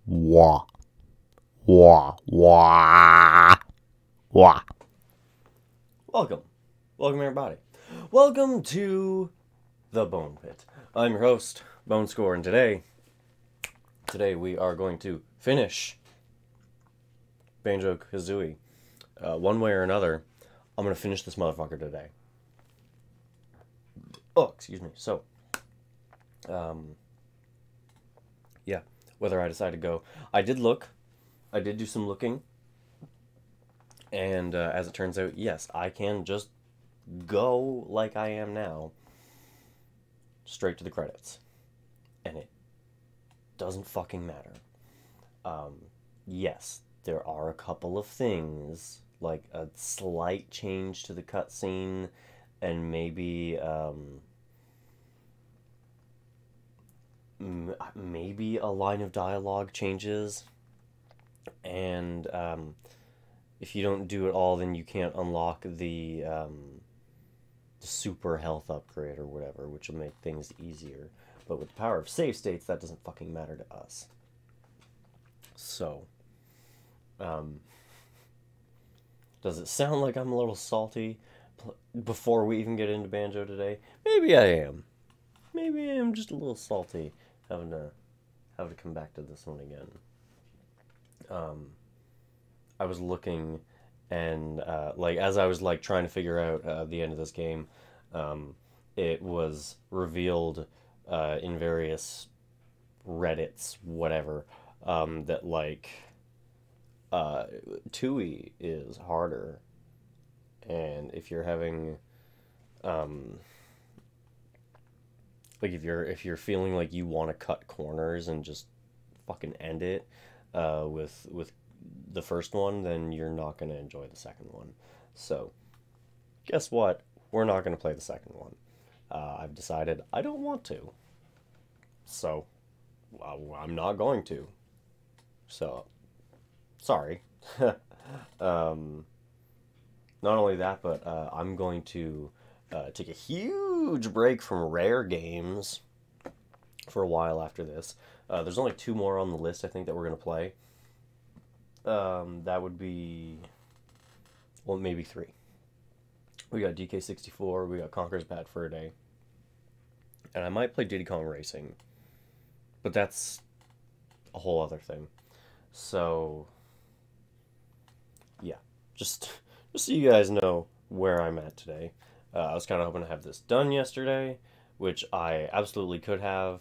Wah, wah, wah, wah. Welcome. Welcome, everybody. Welcome to the Bone Pit. I'm your host, Bone Score, and today we are going to finish Banjo-Kazooie. One way or another, I'm going to finish this motherfucker today. Oh, excuse me. So, yeah, whether I decide to go. I did do some looking, and as it turns out, yes, I can just go like I am now, straight to the credits. And it doesn't fucking matter. Yes, there are a couple of things, like a slight change to the cutscene, and maybe, maybe a line of dialogue changes, and, if you don't do it all, then you can't unlock the super health upgrade or whatever, which will make things easier. But with the power of save states, that doesn't fucking matter to us. So, does it sound like I'm a little salty before we even get into Banjo today? Maybe I am. Maybe I am just a little salty having to come back to this one again. I was looking, and as I was trying to figure out the end of this game, it was revealed in various Reddits, whatever, that Tui is harder, and if you're having if you're feeling like you want to cut corners and just fucking end it with the first one, then you're not going to enjoy the second one. So, guess what? We're not going to play the second one. I've decided I don't want to. So, I'm not going to. So, sorry. Not only that, but I'm going to take a huge break from rare games for a while after this. There's only 2 more on the list, I think, that we're going to play. That would be, well, maybe 3. We got DK64, we got Conker's Bad Fur Day, and I might play Diddy Kong Racing, but that's a whole other thing. So, yeah, just so you guys know where I'm at today. I was kind of hoping to have this done yesterday, which I absolutely could have,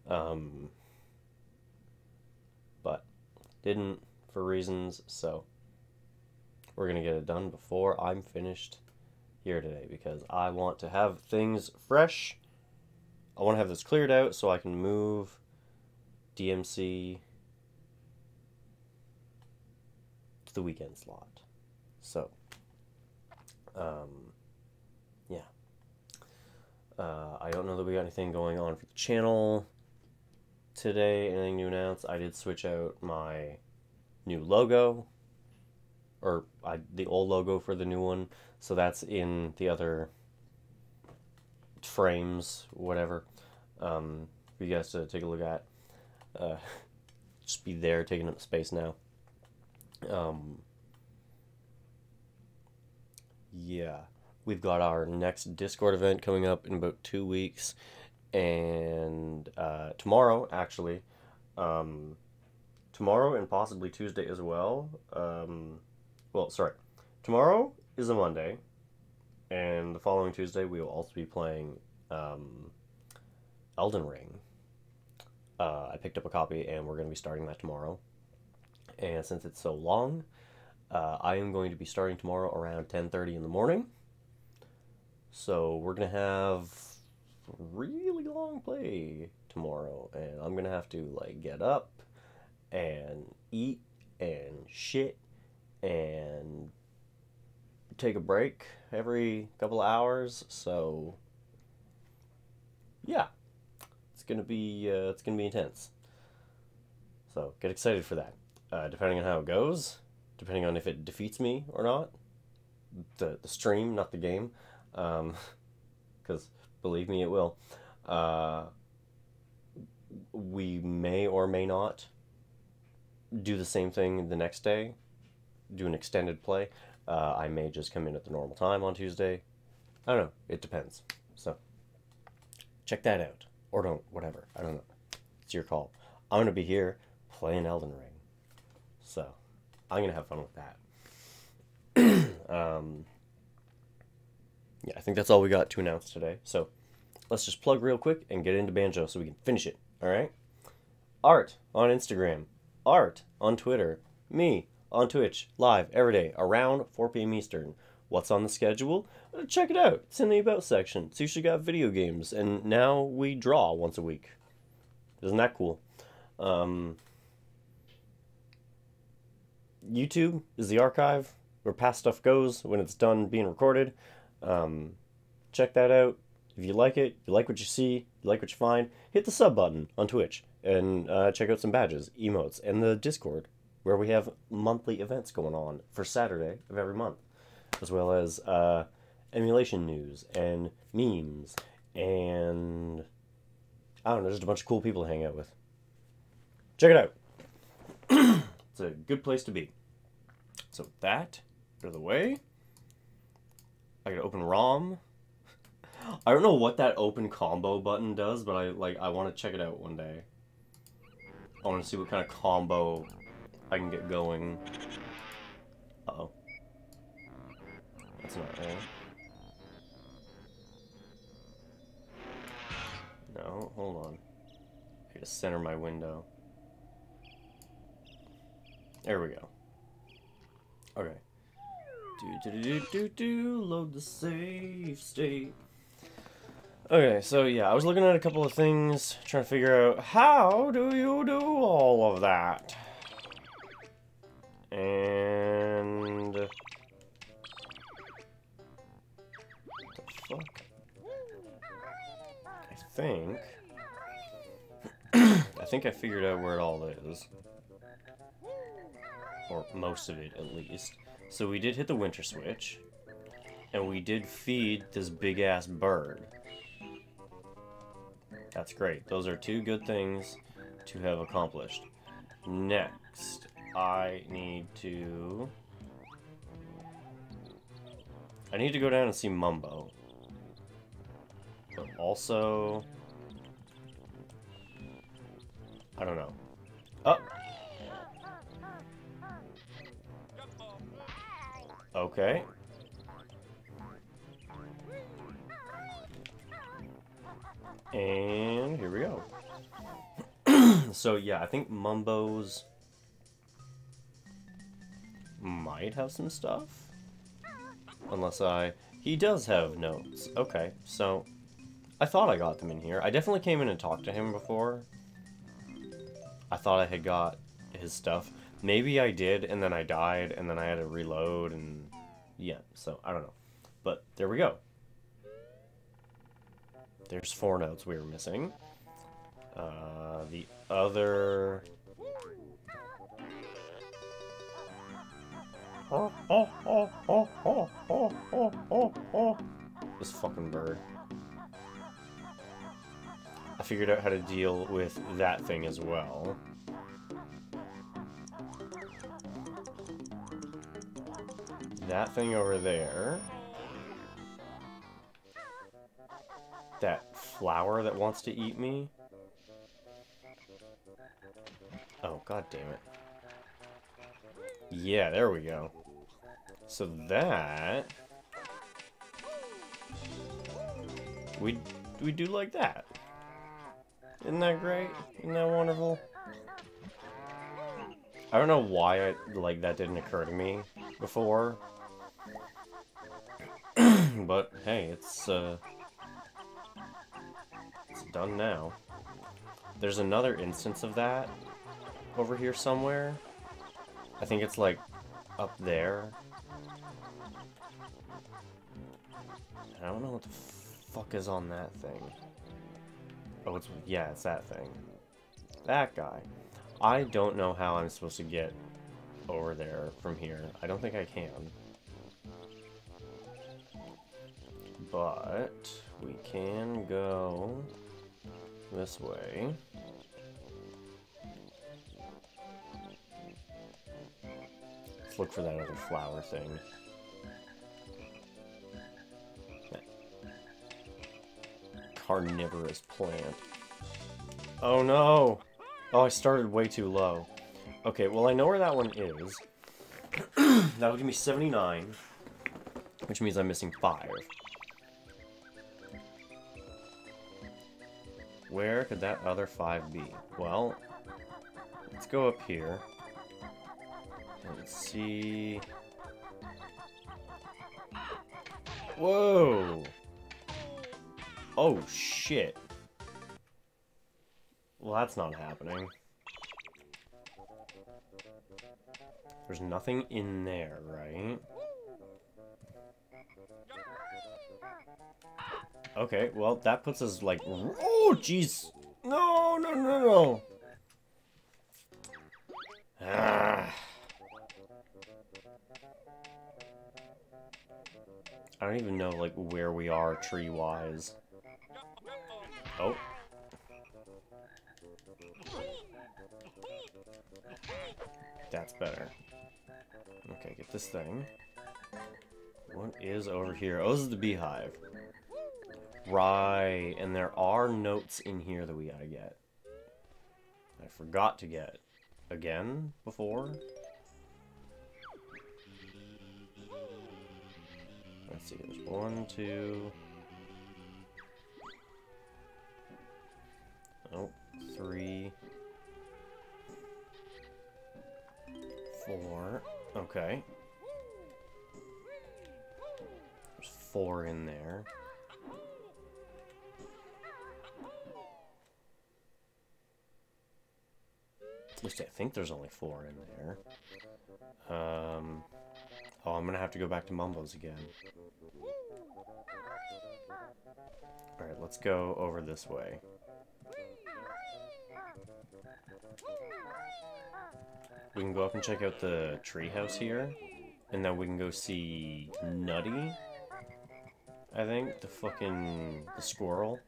but didn't for reasons, so we're going to get it done before I'm finished here today, because I want to have things fresh. I want to have this cleared out so I can move DMC to the weekend slot. So, yeah. I don't know that we got anything going on for the channel today, anything to announce. I did switch out my new logo, or the old logo for the new one, so that's in the other frames, whatever, for you guys to take a look at. Just be there, taking up space now. Yeah, we've got our next Discord event coming up in about 2 weeks, and tomorrow, actually, tomorrow and possibly Tuesday as well. Well, sorry, tomorrow is a Monday, and the following Tuesday we will also be playing Elden Ring. I picked up a copy, and we're going to be starting that tomorrow. And since it's so long, I am going to be starting tomorrow around 10:30 in the morning. So we're going to have really long play tomorrow, and I'm going to have to get up and eat and shit and take a break every couple of hours. So yeah, it's gonna be intense. So get excited for that. Depending on how it goes, depending on if it defeats me or not, the stream, not the game, because believe me, it will. We may or may not do the same thing the next day, do an extended play. I may just come in at the normal time on Tuesday. I don't know. It depends. So check that out. Or don't. Whatever. I don't know. It's your call. I'm going to be here playing Elden Ring. So I'm going to have fun with that. Yeah, I think that's all we got to announce today. So let's just plug real quick and get into Banjo so we can finish it. All right? Art on Instagram. Art on Twitter. Me on Twitch. Live every day around 4 p.m. Eastern. What's on the schedule? Check it out. It's in the About section. It's usually got video games. And now we draw once a week. Isn't that cool? YouTube is the archive where past stuff goes when it's done being recorded. Check that out. If you like it, you like what you see, you like what you find, hit the sub button on Twitch and check out some badges, emotes, and the Discord where we have monthly events going on for Saturday of every month, as well as emulation news and memes and I don't know, just a bunch of cool people to hang out with. Check it out. It's a good place to be. So that out of the way. I gotta open ROM. I don't know what that open combo button does, but I want to check it out one day. I want to see what kind of combo I can get going. Uh-oh. That's not right. No, hold on. I gotta center my window. There we go. Okay. Load the save state. Okay, so yeah, I was looking at a couple of things, trying to figure out how do you do all of that? And what the fuck? I think I figured out where it all is. Or most of it, at least. So we did hit the winter switch, and we did feed this big-ass bird. That's great. Those are two good things to have accomplished. Next, I need to go down and see Mumbo. But also, I don't know. Oh! Okay. And here we go. So yeah, I think Mumbo's might have some stuff. Unless he does have notes. Okay, so I thought I got them in here. I definitely came in and talked to him before. I thought I had got his stuff. Maybe I did, and then I died, and then I had to reload, and yeah, so I don't know. But there we go. There's 4 notes we were missing. The other... This fucking bird. I figured out how to deal with that thing as well. That thing over there. That flower that wants to eat me. Oh, god damn it. Yeah, there we go. So that... We do like that. Isn't that great? Isn't that wonderful? I don't know why that didn't occur to me before. But hey, it's done now. There's another instance of that over here somewhere. I think it's like up there. I don't know what the fuck is on that thing. Oh, it's that thing. That guy. I don't know how I'm supposed to get over there from here. I don't think I can. But we can go this way. Let's look for that other flower thing. Carnivorous plant. Oh no! Oh, I started way too low. Okay, well I know where that one is. That'll give me 79. Which means I'm missing 5. Where could that other 5 be? Well, let's go up here. Let's see... Whoa! Oh, shit. Well, that's not happening. There's nothing in there, right? Okay, well, that puts us, like... Oh, jeez! No, no, no, no! Ah. I don't even know, like, where we are tree-wise. Oh. That's better. Okay, get this thing. What is over here? Oh, this is the beehive. Right, and there are notes in here that we gotta get. I forgot to get. Again? Before? Let's see, there's 1, 2... Oh, 3... 4... Okay. There's 4 in there. At least I think there's only 4 in there. Oh, I'm gonna have to go back to Mumbo's again. Alright, let's go over this way. We can go up and check out the treehouse here. And then we can go see Nutty. I think, the squirrel.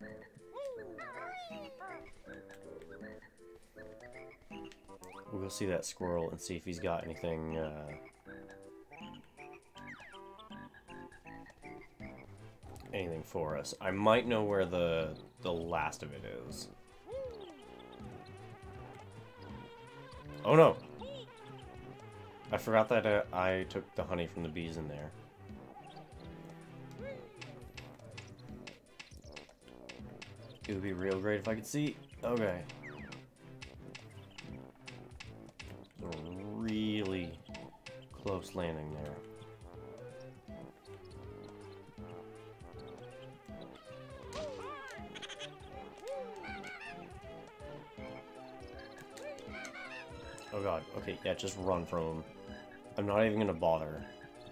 We'll go see that squirrel and see if he's got anything, anything for us. I might know where the last of it is. Oh no! I forgot that I took the honey from the bees in there. It would be real great if I could see. Okay. Really close landing there. Oh god, okay, yeah, just run from him. I'm not even gonna bother.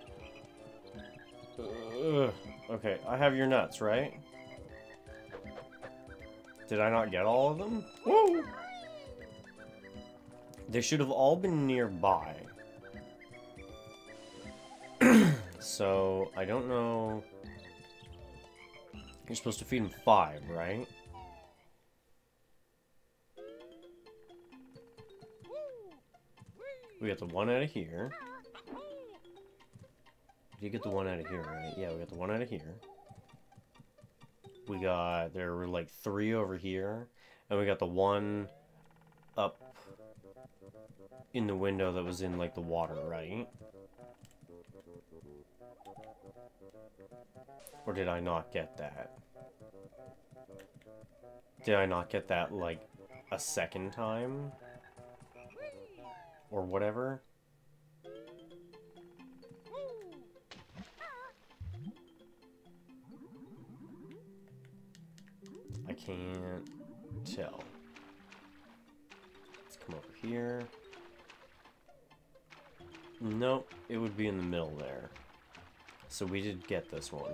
Okay, I have your nuts, right? Did I not get all of them? Woo! They should have all been nearby. So, I don't know... You're supposed to feed them 5, right? We got the 1 out of here. Did you get the 1 out of here, right? Yeah, we got the 1 out of here. We got... There were like 3 over here. And we got the 1 up in the window that was in like the water, right? Or did I not get that? Did I not get that like a second time? Or whatever? I can't tell. Let's come over here. Nope, it would be in the middle there. So we did get this one.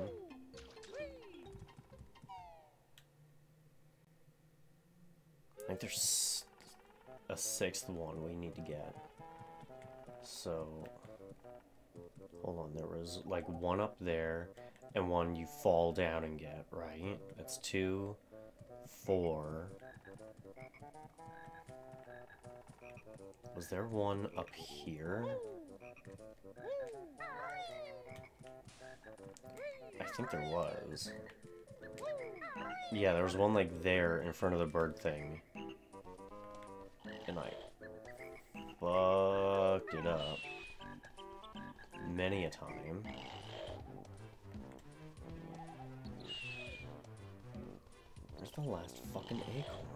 I think there's a 6th one we need to get. So, hold on, there was like 1 up there, and 1 you fall down and get, right? That's 2, 4. Was there one up here? I think there was. Yeah, there was one like there in front of the bird thing. And I fucked it up many a time. Where's the last fucking acorn?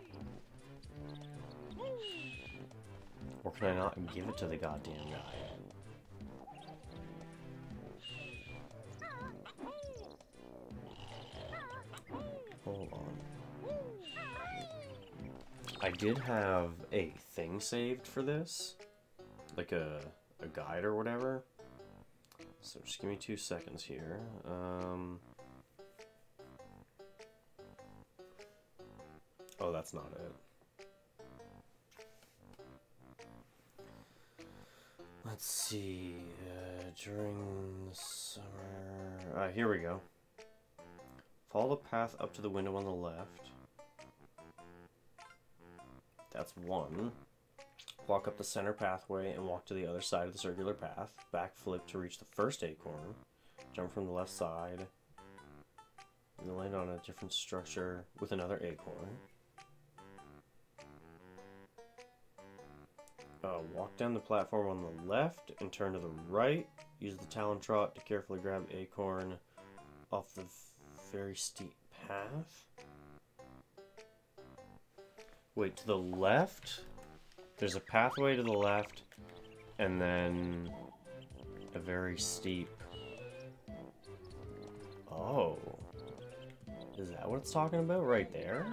Or can I not give it to the goddamn guy? Hold on. I did have a thing saved for this. Like a guide or whatever. So just give me 2 seconds here. Oh, that's not it. Let's see, during the summer... here we go. Follow the path up to the window on the left. That's 1. Walk up the center pathway and walk to the other side of the circular path. Backflip to reach the first acorn. Jump from the left side. And land on a different structure with another acorn. Walk down the platform on the left and turn to the right. Use the Talon Trot to carefully grab acorn off the very steep path. Wait, to the left? There's a pathway to the left, and then a very steep... Oh. Is that what it's talking about right there?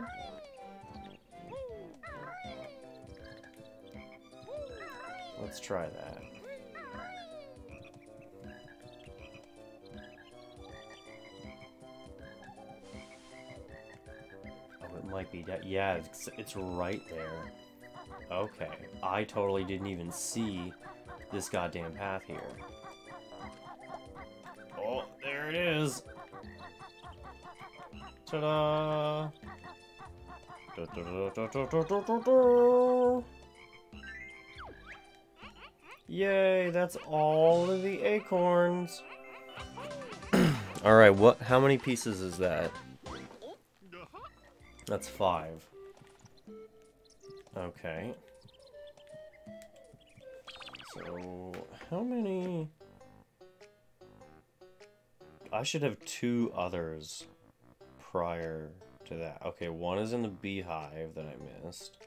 Let's try that. Oh, it might be that. Yeah, it's right there. Okay. I totally didn't even see this goddamn path here. Oh, there it is. Ta-da! Yay, that's all of the acorns. Alright, how many pieces is that? That's 5. Okay. So, how many... I should have 2 others prior to that. Okay, 1 is in the beehive that I missed.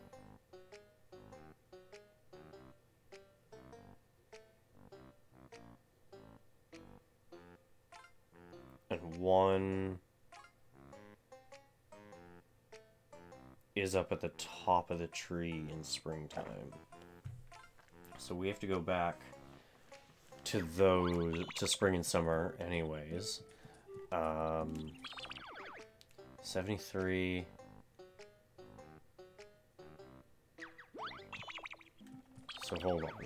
And 1 is up at the top of the tree in springtime. So we have to go back to those, to spring and summer anyways. 73. So hold on.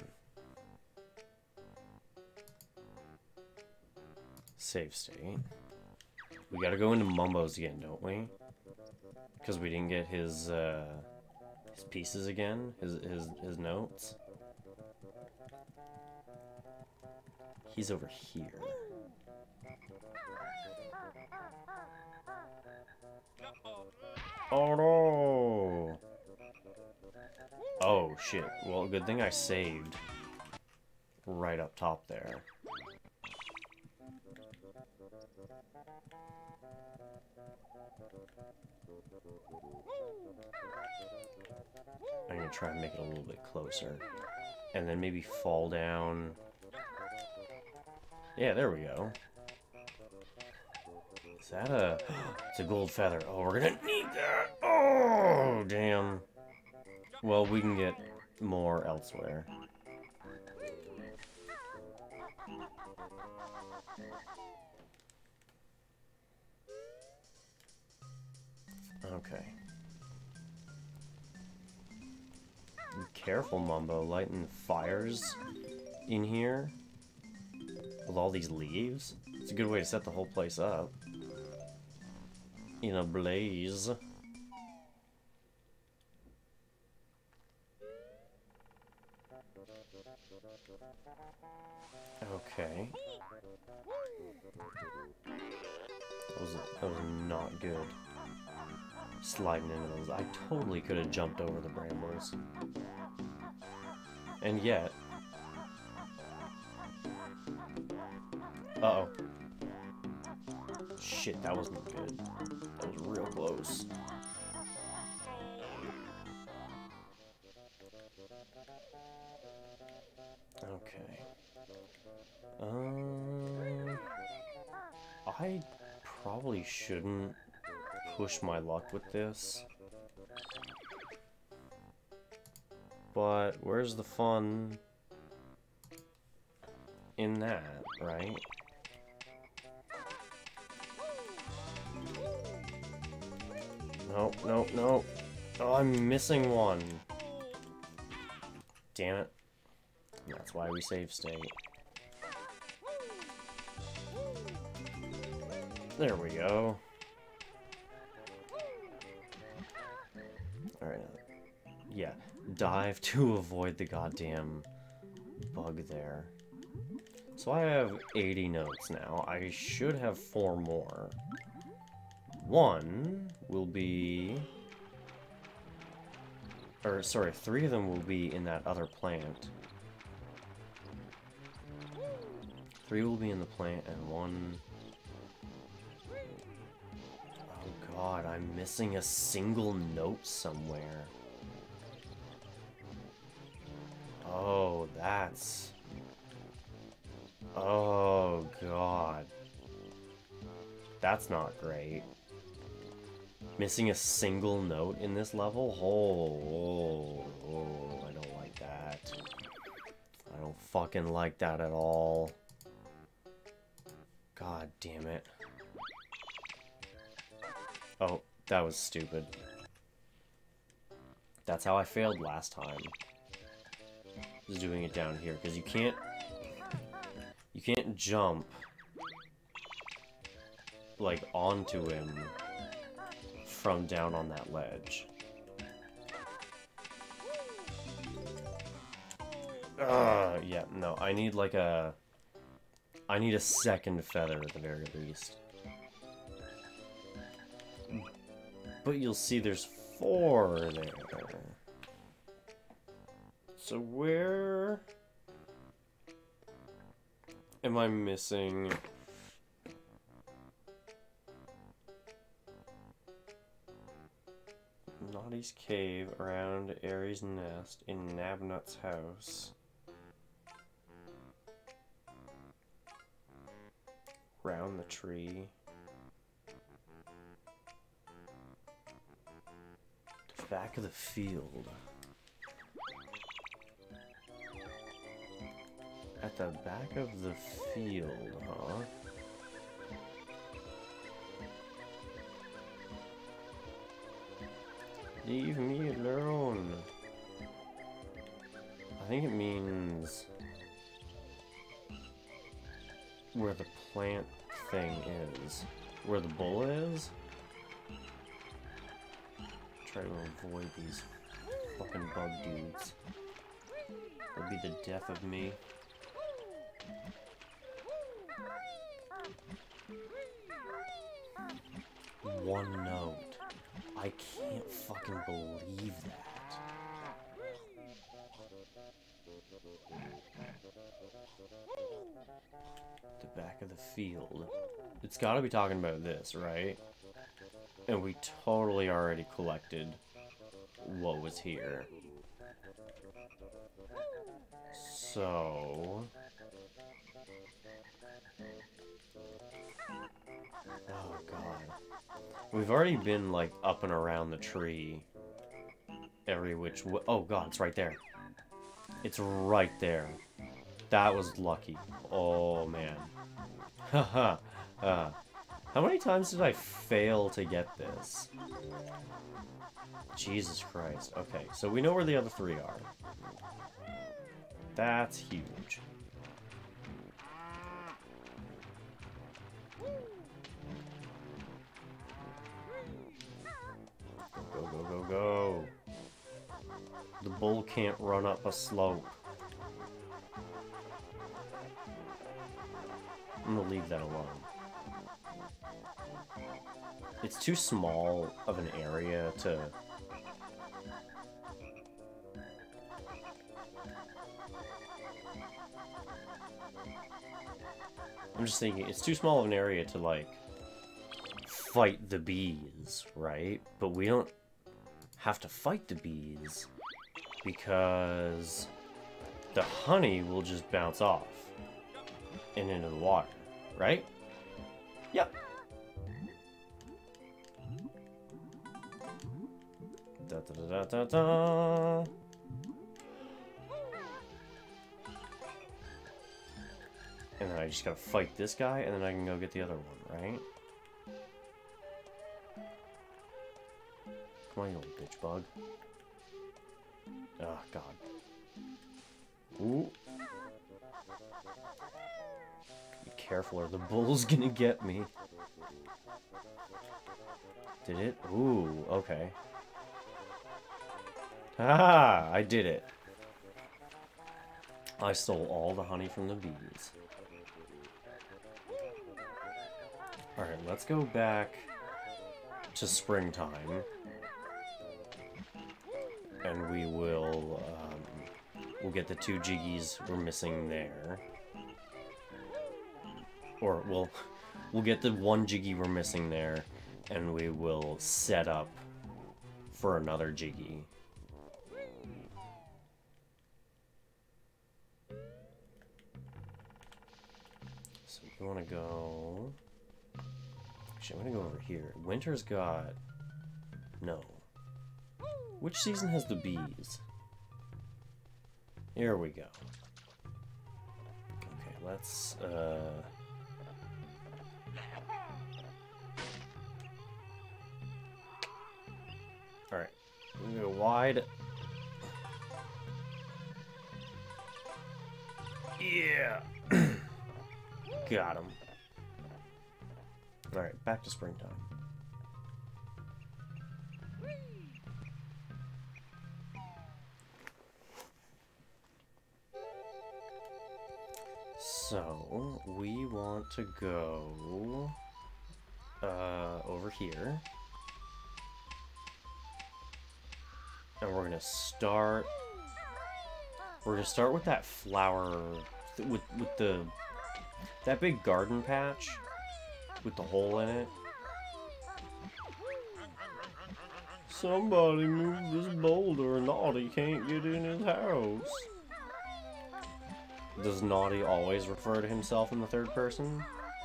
Save state. We gotta go into Mumbo's again, don't we? Because we didn't get his pieces again, his notes. He's over here. Oh no! Oh shit. Well, good thing I saved right up top there. I'm gonna try and make it a little bit closer. And then maybe fall down. Yeah, there we go. Is that a... It's a gold feather. Oh, we're gonna need that! Oh, damn. Well, we can get more elsewhere. Okay. Be careful, Mumbo. Lighting fires in here with all these leaves. It's a good way to set the whole place up. In a blaze. Okay. That was not good. Sliding into those. I totally could have jumped over the brambles. And yet... Uh-oh. Shit, that wasn't good. That was real close. Okay. I probably shouldn't push my luck with this. But where's the fun in that, right? Nope, nope, nope. Oh, I'm missing one. Damn it. That's why we save state. There we go. Alright. Yeah. Dive to avoid the goddamn bug there. So I have 80 notes now. I should have 4 more. One will be... Or, sorry, 3 of them will be in that other plant. 3 will be in the plant, and 1... Oh god, I'm missing a single note somewhere. Oh, that's... Oh god. That's not great. Missing a single note in this level? Oh, I don't like that. I don't fucking like that at all. God damn it. Oh, that was stupid. That's how I failed last time. Just doing it down here, because you can't jump like onto him from down on that ledge. Yeah, no, I need like a... I need a second feather at the very least. But you'll see there's 4 there. So where... am I missing... Naughty's Cave, around Aries' nest, in Nabnut's house. Round the tree. The back of the field. At the back of the field, huh? Leave me alone. I think it means where the plant thing is. Where the bull is? Try to avoid these fucking bug dudes. It'll be the death of me. One note. I can't fucking believe that. The back of the field. It's gotta be talking about this, right? And we totally already collected what was here. So... oh god. We've already been, like, up and around the tree. Every which way. Oh god, it's right there. It's right there. That was lucky. Oh man. Haha. How many times did I fail to get this? Jesus Christ. Okay, so we know where the other 3 are. That's huge. Go, go, go, go. The bull can't run up a slope. I'm gonna leave that alone. It's too small of an area to... I'm just thinking, it's too small of an area to, like, fight the bees, right? But we don't have to fight the bees because the honey will just bounce off and into the water, right? Yep. Da da da da da da. And then I just gotta fight this guy, and then I can go get the other one, right? Come on, you little bitch bug. Oh, God. Ooh. Be careful or the bull's gonna get me. Did it? Ooh, okay. Ah, I did it. I stole all the honey from the bees. Alright, let's go back to springtime. And we will, we'll get the 2 Jiggies we're missing there. Or, we'll get the 1 Jiggy we're missing there, and we will set up for another Jiggy. So we want to go... Actually, I'm going to go over here. Winter's got... No. Which season has the bees? Here we go. Okay, let's, Alright. We go wide. Yeah! Got him. Alright, back to springtime. So, we want to go over here. And we're gonna start with that flower with that big garden patch with the hole in it. Somebody move this boulder, Naughty can't get in his house. Does Naughty always refer to himself in the third person?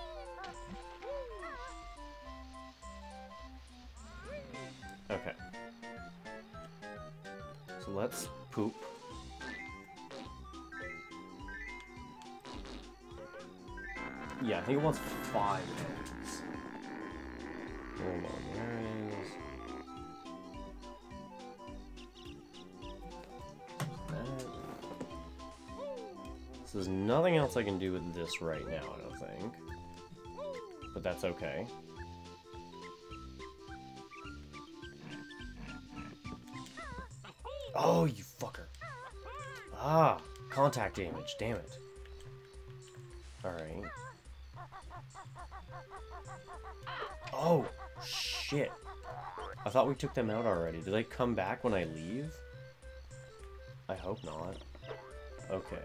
Okay. So let's poop. Yeah, I think it wants 5 eggs. Hold on, there it is. So there's nothing else I can do with this right now, I don't think. But that's okay. Oh, you fucker. Ah, contact damage, damn it. Alright. Oh, shit. I thought we took them out already. Do they come back when I leave? I hope not. Okay.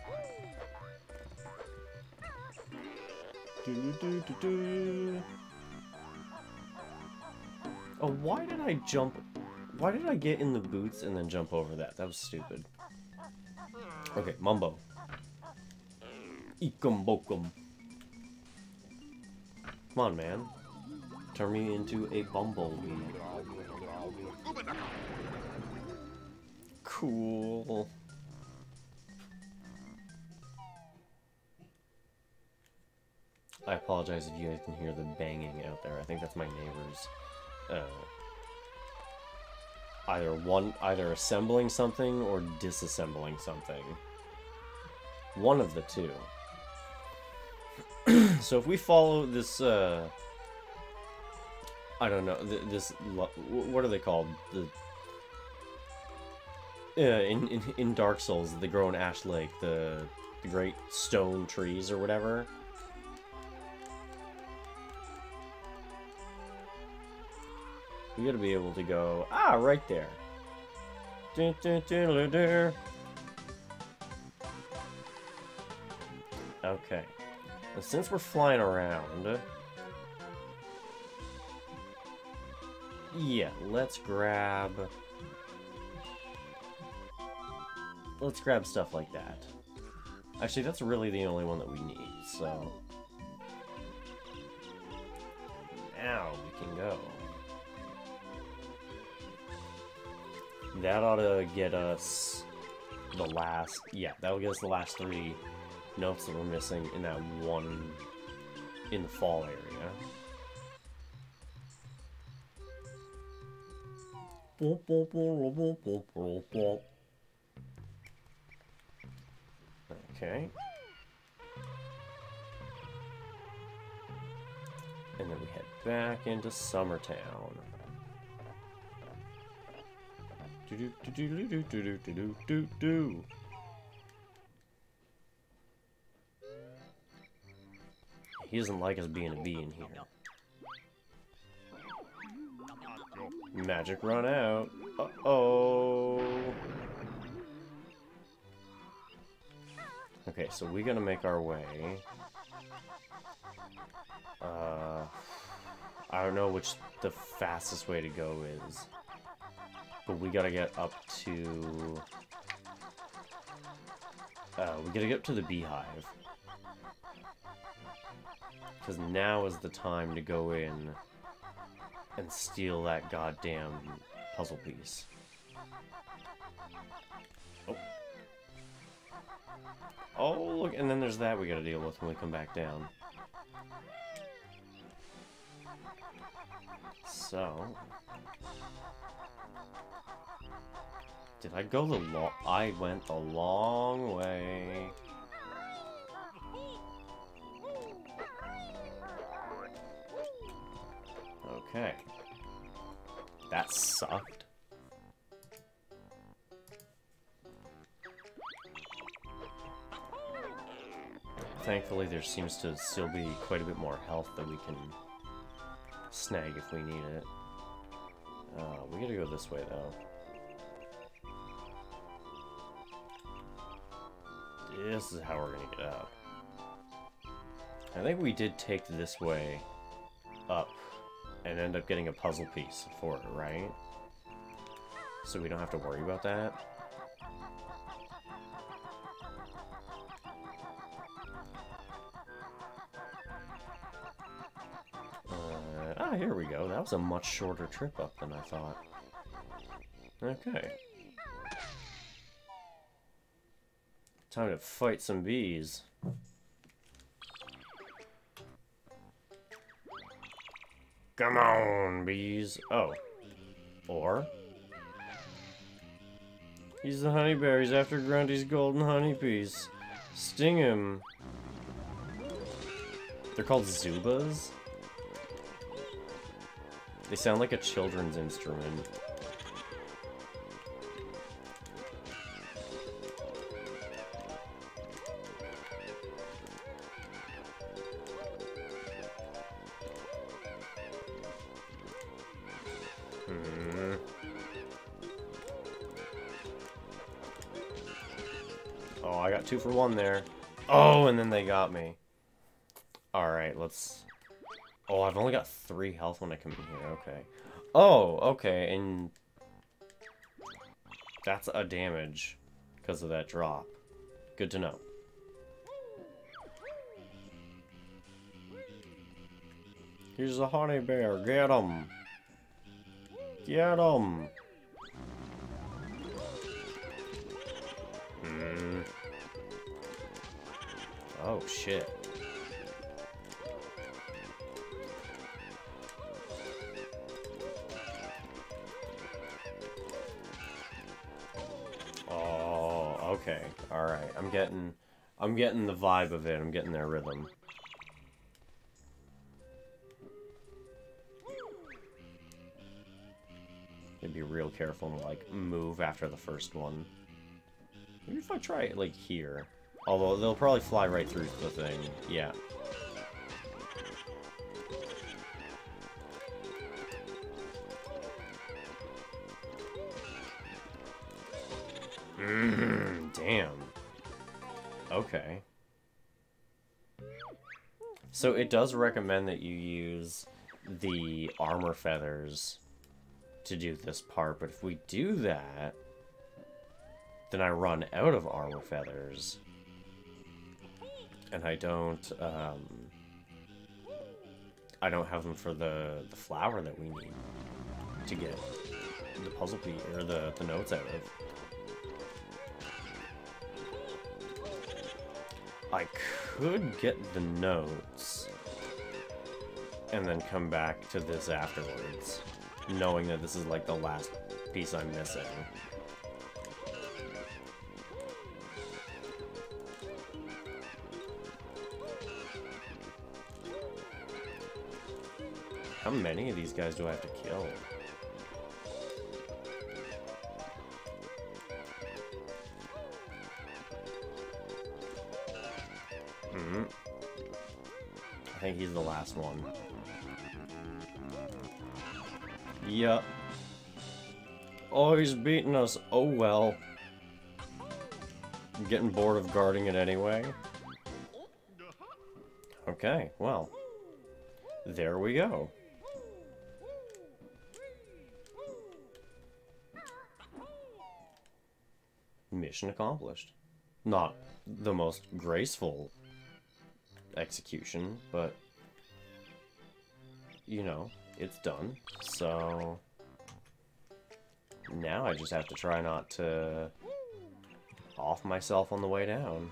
Oh, why did I jump? Why did I get in the boots and then jump over that? That was stupid. Okay, Mumbo. Ekum bokum. Come on, man. Turn me into a bumblebee. Cool. I apologize if you guys can hear the banging out there. I think that's my neighbors. Either assembling something or disassembling something. One of the two. So if we follow this, I don't know, what are they called? In Dark Souls, they grow in Ash Lake, the great stone trees or whatever. We gotta be able to go, right there. Dun, dun, dun, dun, dun. Okay. And since we're flying around... Yeah, let's grab stuff like that. Actually, that's really the only one that we need, so... Now we can go. That ought to get us the last... Yeah, that'll get us the last 3 notes that we're missing in that one... in the fall area. Okay. And then we head back into Summertown. Do-do-do-do-do-do-do-do-do-do. He doesn't like us being a bee in here. Magic run out. Uh-oh. Okay, so we gotta make our way. I don't know which the fastest way to go is. But we gotta get up to... we gotta get up to the beehive. Because now is the time to go in and steal that goddamn puzzle piece. Oh. Oh, look, and then there's that we gotta deal with when we come back down. So... Did I go the long... I went the long way. Okay. That sucked. Thankfully, there seems to still be quite a bit more health that we can snag if we need it. We gotta go this way, though. This is how we're gonna get up. I think we did take this way up and end up getting a puzzle piece for it, right? So we don't have to worry about that. Here we go. That was a much shorter trip up than I thought. Okay. Time to fight some bees. Come on, bees. Oh. Or... He's the honey bear. He's after Grundy's golden honey piece. Sting him. They're called Zubas? They sound like a children's instrument. Oh, I got 2 for 1 there. Oh, and then they got me. Alright, let's... Oh, I've only got 3 health when I come in here, okay. Oh, okay, and... That's a damage because of that drop. Good to know. Here's a honey bear, get him! Get him! Oh, shit. Okay, alright. I'm getting the vibe of it. I'm getting their rhythm. Gotta be real careful and, like, move after the first one. Maybe if I try it, like, here. Although, they'll probably fly right through the thing. Yeah. Damn. Okay. So it does recommend that you use the armor feathers to do this part, but if we do that, then I run out of armor feathers. And I don't have them for the flower that we need to get the puzzle piece, or the notes out of. I could get the notes and then come back to this afterwards, knowing that this is like the last piece I'm missing. How many of these guys do I have to kill? I think he's the last one. Yup. Oh, he's beating us. Oh well. I'm getting bored of guarding it anyway. Okay, well. There we go. Mission accomplished. Not the most graceful execution, but you know, it's done. So now I just have to try not to off myself on the way down.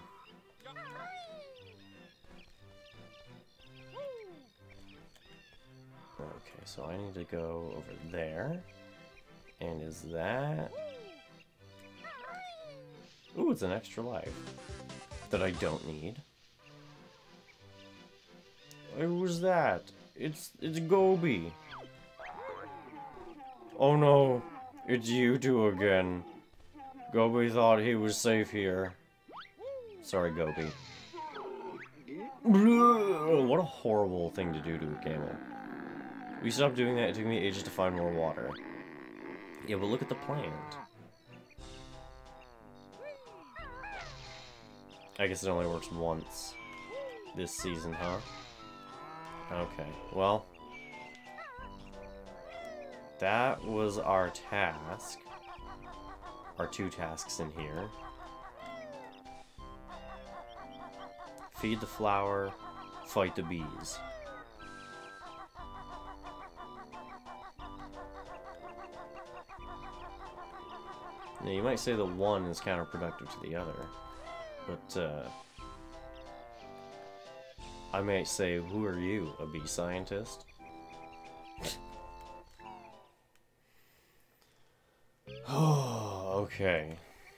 Okay, so I need to go over there. And is that... Ooh, it's an extra life that I don't need. Who's that? It's Gobi. Oh no, it's you two again. Gobi thought he was safe here. Sorry, Gobi. What a horrible thing to do to a camel. We stopped doing that. It took me ages to find more water. Yeah, but look at the plant. I guess it only works once this season, huh? Okay, well, that was our task. Our 2 tasks in here. Feed the flower, fight the bees. Now, you might say the one is counterproductive to the other, but, I might say, who are you, a bee scientist? Oh, okay.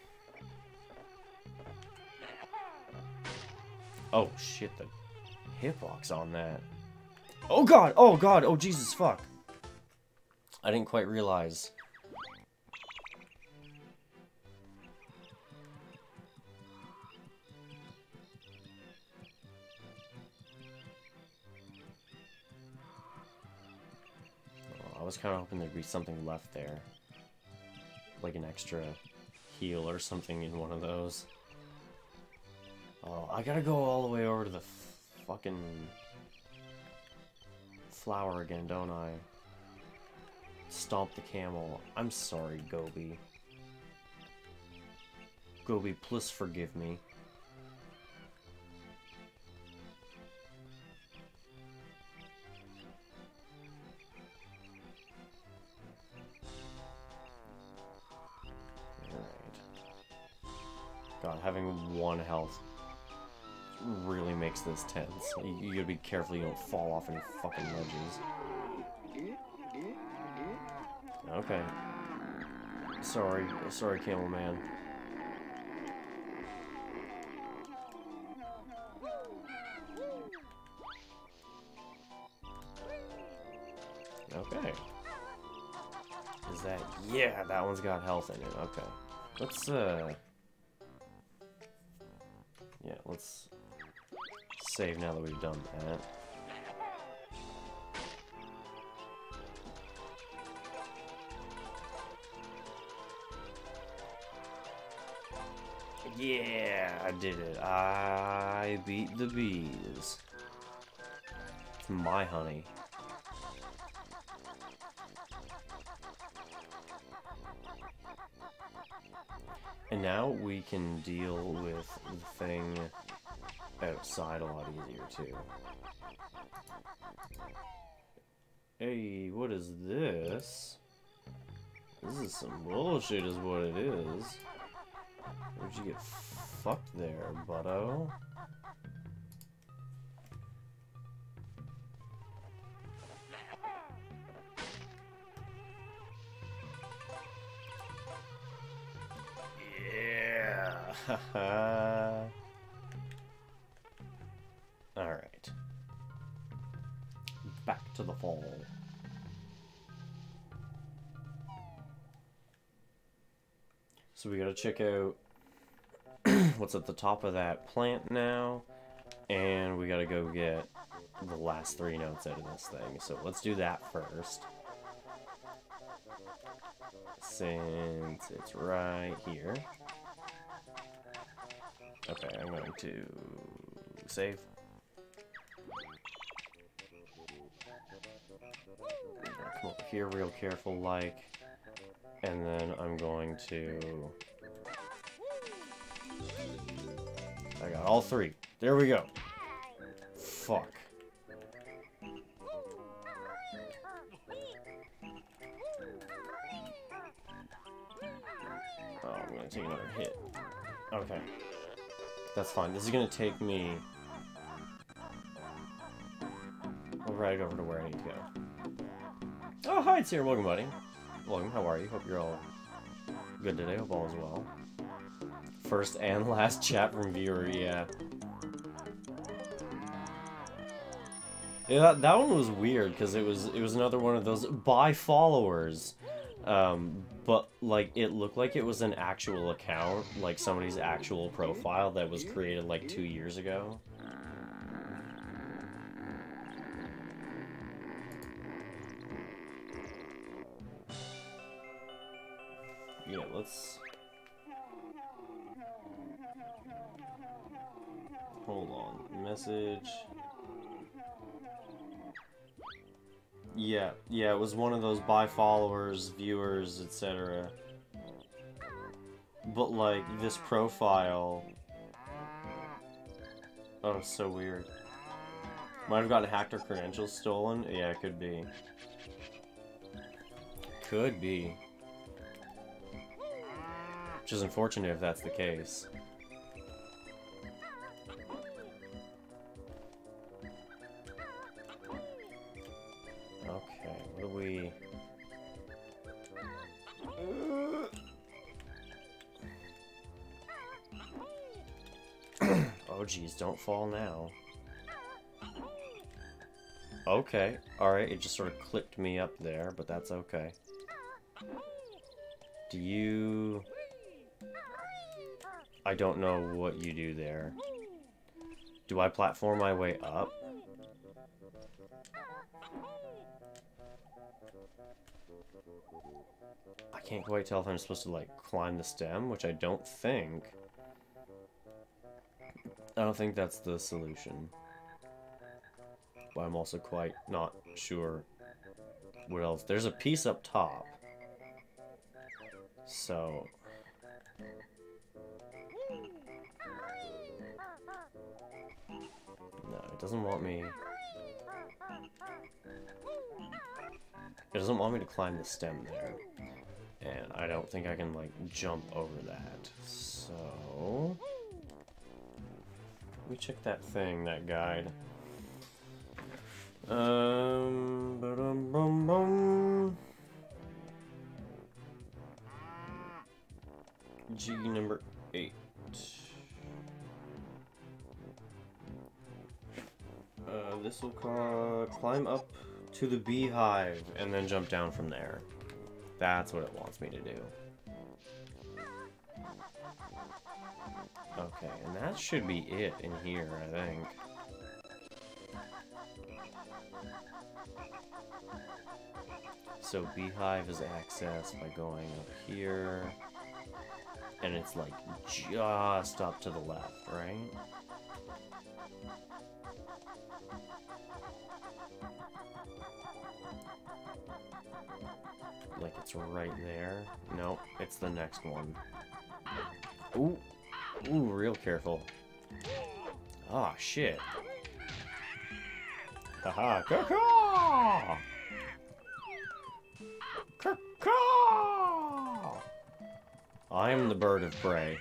Oh, shit, the hitbox on that. Oh, God! Oh, God! Oh, Jesus, fuck! I didn't quite realize. I was kind of hoping there'd be something left there. Like an extra heal or something in one of those. Oh, I gotta go all the way over to the fucking flower again, don't I? Stomp the camel. I'm sorry, Gobi. Gobi, please forgive me. God, having 1 health really makes this tense. You gotta be careful you don't fall off any fucking ledges. Okay. Sorry, Camel Man. Okay. Is that... Yeah, that one's got health in it. Okay. Let's, yeah, let's save now that we've done that. Yeah, I did it. I beat the bees. It's my honey. And now we can deal with the thing outside a lot easier, too. Hey, what is this? This is some bullshit is what it is. Where'd you get fucked there, butto? Yeah! Haha! Alright. Back to the fall. So we gotta check out what's at the top of that plant now, and we gotta go get the last 3 notes out of this thing. So let's do that first. Since it's right here. Okay, I'm going to save. Come over here real careful like. And then I'm going to... I got all 3. There we go. Fuck. Oh, I'm gonna take another hit. Okay. That's fine. This is gonna take me... right over to where I need to go. Oh, hi, it's here. Welcome, buddy. Welcome, how are you? Hope you're all good today. Hope all is well. First and last chat from viewer, yeah. Yeah, that one was weird because it was another one of those by followers, but like it looked like it was an actual account, like somebody's actual profile that was created like 2 years ago. Yeah, let's... Hold on. Message... Yeah, it was one of those by followers, viewers, etc. But, like, this profile... Oh, it's so weird. Might have gotten hacked or credentials stolen? Yeah, it could be. Could be. Which is unfortunate if that's the case. Okay, what do we... Oh geez, don't fall now. Okay, alright, it just sort of clicked me up there, but that's okay. Do you... I don't know what you do there. Do I platform my way up? I can't quite tell if I'm supposed to, like, climb the stem, which I don't think. I don't think that's the solution. But I'm also quite not sure what else. There's a piece up top. So... No, it doesn't want me... It doesn't want me to climb the stem there. And I don't think I can, like, jump over that. So... Let me check that thing, that guide. Ba-dum-bum-bum. G number 8. This will climb up to the beehive and then jump down from there. That's what it wants me to do. Okay, and that should be it in here, I think. So beehive is accessed by going up here. And it's like just up to the left, right? Like it's right there. Nope, it's the next one. Ooh. Ooh, real careful. Ah, shit. Haha, caw-caw! Caw-caw! I am the bird of prey.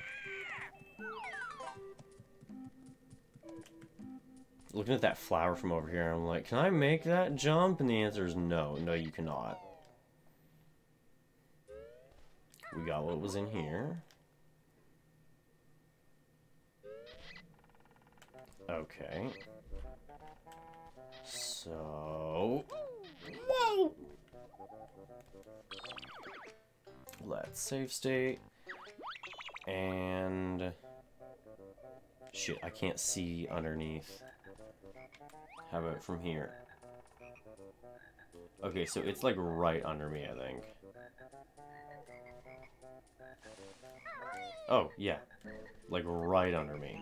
Looking at that flower from over here, I'm like, can I make that jump? And the answer is no. No, you cannot. We got what was in here. Okay. So... Whoa! Let's save state. And... Shit, I can't see underneath. How about from here? Okay, so it's like right under me, I think. Oh, yeah. Like right under me.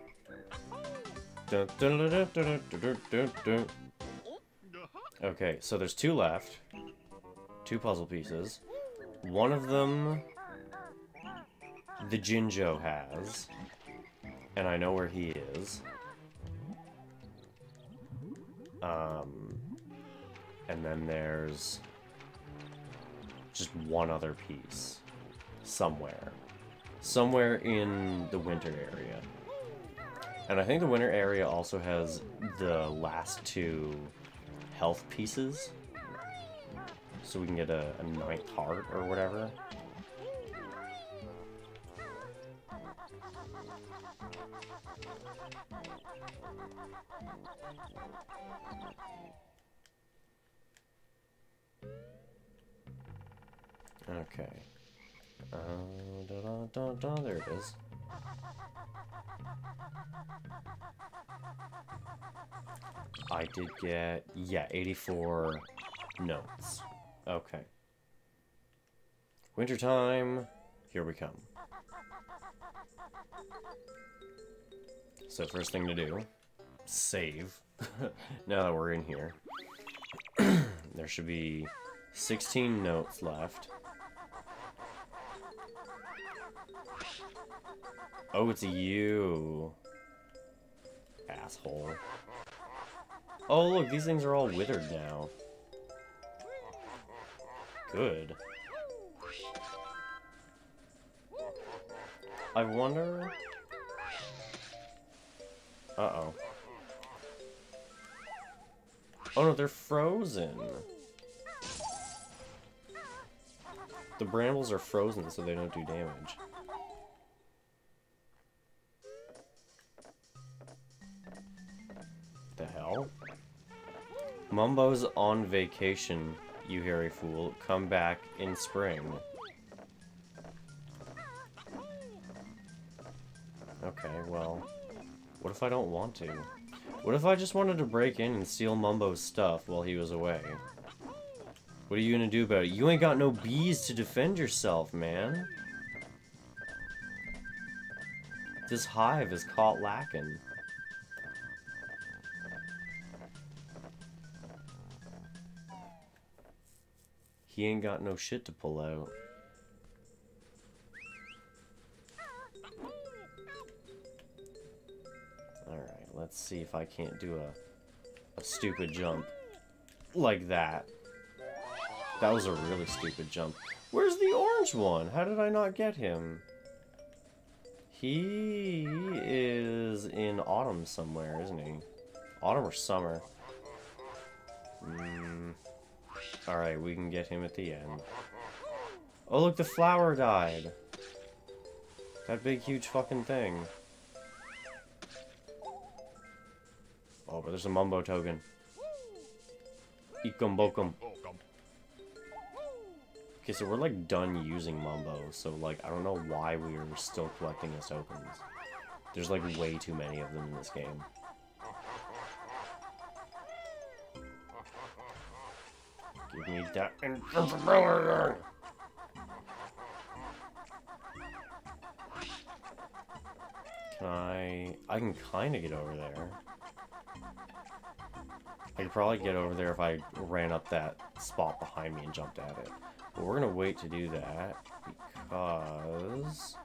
Dun, dun, dun, dun, dun, dun, dun, dun. Okay, so there's two left. Two puzzle pieces. One of them the Jinjo has. And I know where he is. And then there's just one other piece. Somewhere. Somewhere in the winter area. And I think the winter area also has the last two health pieces. So we can get a ninth heart or whatever. Okay. There it is. I did get, yeah, 84 notes. Okay. Wintertime, here we come. So first thing to do, save. Now that we're in here. There should be 16 notes left. Oh, it's you. Asshole. Oh, look, these things are all withered now. Good. I wonder... Uh-oh. Oh no, they're frozen. The brambles are frozen so they don't do damage. The hell? Mumbo's on vacation, you hairy fool. Come back in spring. Okay, well... What if I don't want to? What if I just wanted to break in and steal Mumbo's stuff while he was away? What are you gonna do about it? You ain't got no bees to defend yourself, man. This hive is caught lacking. He ain't got no shit to pull out. Alright, let's see if I can't do a stupid jump like that. That was a really stupid jump. Where's the orange one? How did I not get him? He is in autumn somewhere, isn't he? Autumn or summer? Alright, we can get him at the end. Oh, look, the flower died. That big, huge fucking thing. Oh, but there's a Mumbo token. Ikum bokum. Okay, so we're, like, done using Mumbo, so, like, I don't know why we are still collecting his tokens. There's, like, way too many of them in this game. Give me that invincibility! Can I can kind of get over there. I could probably get over there if I ran up that spot behind me and jumped at it. But we're gonna wait to do that because...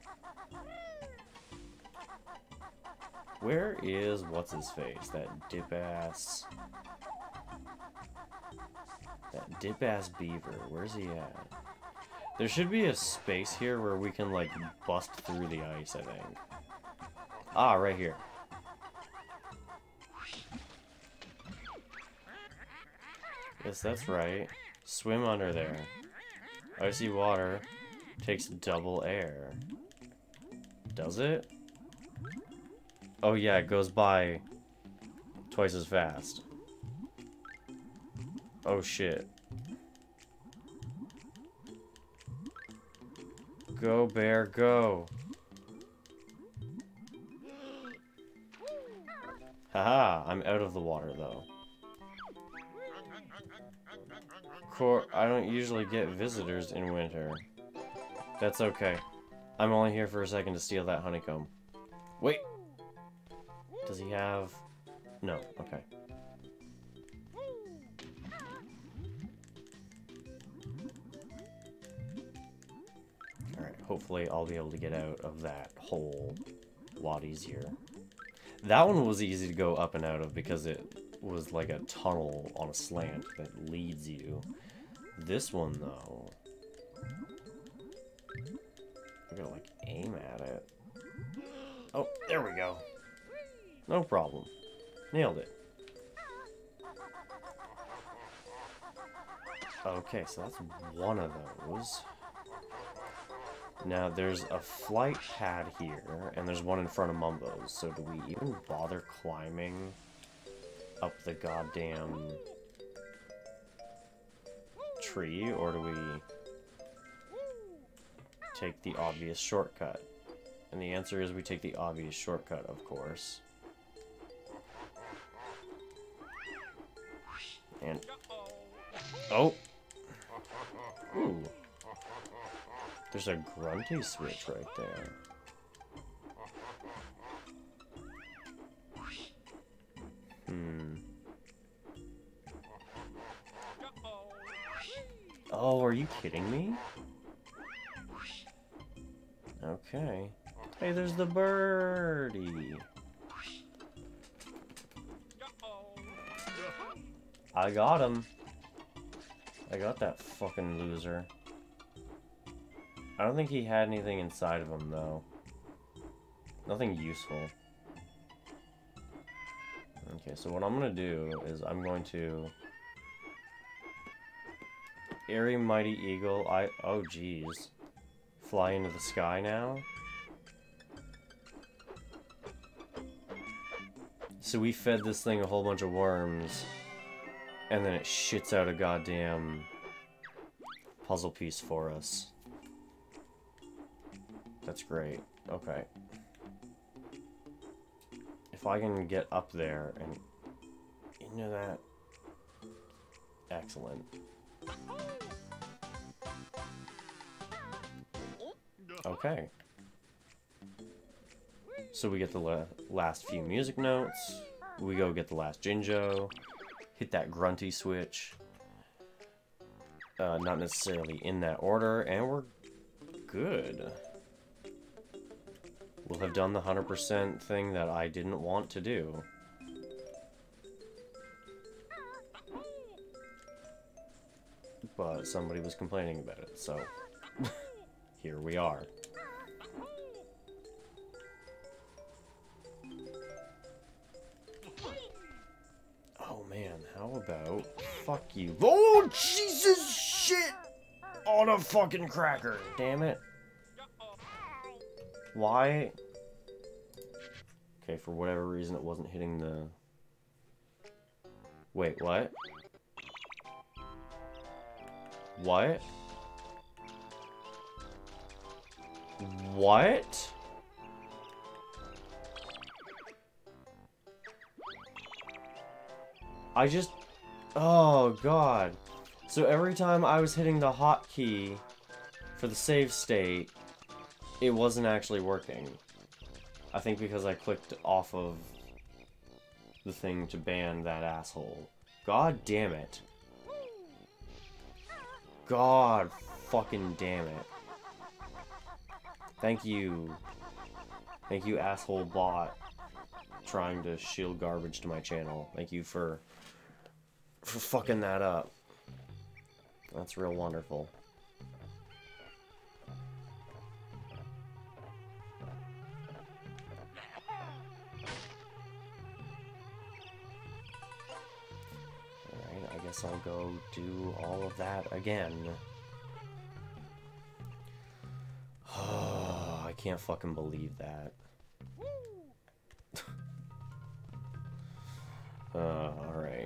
Where is what's-his-face? That dip-ass... That dip-ass beaver. Where's he at? There should be a space here where we can, like, bust through the ice, I think. Ah, right here. Yes, that's right. Swim under there. Icy water takes double air. Does it? Oh yeah, it goes by twice as fast. Oh shit. Go, bear, go. Haha, I'm out of the water though. I don't usually get visitors in winter. That's okay. I'm only here for a second to steal that honeycomb. Wait! Does he have... No, okay. Alright, hopefully I'll be able to get out of that hole a lot easier. That one was easy to go up and out of because it was like a tunnel on a slant that leads you. This one, though... I gotta, like, aim at it. Oh, there we go. No problem. Nailed it. Okay, so that's one of those. Now, there's a flight pad here, and there's one in front of Mumbo's. So do we even bother climbing up the goddamn tree, or do we take the obvious shortcut? And the answer is we take the obvious shortcut, of course. And... Oh! Ooh. There's a grunty switch right there. Oh, are you kidding me? Okay. Hey, there's the birdie. I got him. I got that fucking loser. I don't think he had anything inside of him, though. Nothing useful. Okay, so what I'm gonna do is I'm going to... Airy Mighty Eagle, oh jeez. Fly into the sky now? So we fed this thing a whole bunch of worms, and then it shits out a goddamn puzzle piece for us. That's great. Okay. If I can get up there and into that... Excellent. Okay. So we get the last few music notes. We go get the last Jinjo. Hit that grunty switch. Not necessarily in that order, and we're good. We'll have done the 100% thing that I didn't want to do. But somebody was complaining about it, so here we are. Oh man, how about... Fuck you. Oh, Jesus shit! On a fucking cracker, damn it. Why? Okay, for whatever reason it wasn't hitting the... Wait, what? What? What? I just... Oh, God. So every time I was hitting the hotkey for the save state, it wasn't actually working. I think because I clicked off of the thing to ban that asshole. God damn it. God fucking damn it. Thank you. Thank you, asshole bot, trying to shield garbage to my channel. Thank you for fucking that up. That's real wonderful. Alright, I guess I'll go do all of that again. I can't fucking believe that. Alright.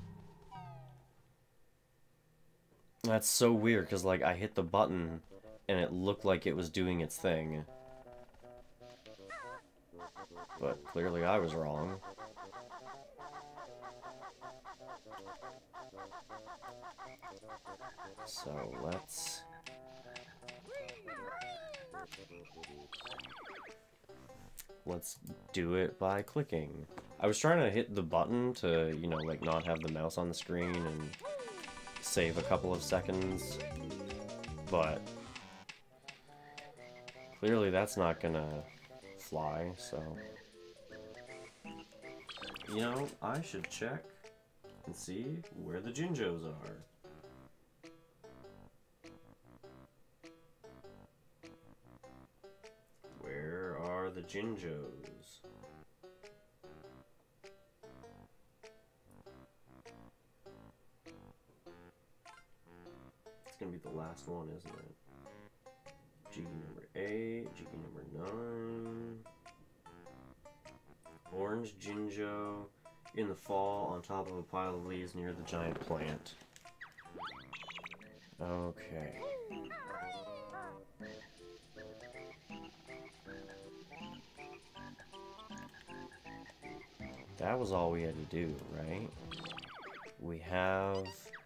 That's so weird, because, like, I hit the button, and it looked like it was doing its thing. But clearly I was wrong. So, let's do it by clicking. I was trying to hit the button to, you know, like, not have the mouse on the screen and save a couple of seconds, but clearly that's not gonna fly, so... You know, I should check and see where the Jinjos are. Where are the Jinjos? It's gonna be the last one, isn't it? Jiggy number 8, Jiggy number 9. Orange Jinjo in the fall on top of a pile of leaves near the giant plant. Okay. That was all we had to do, right? We have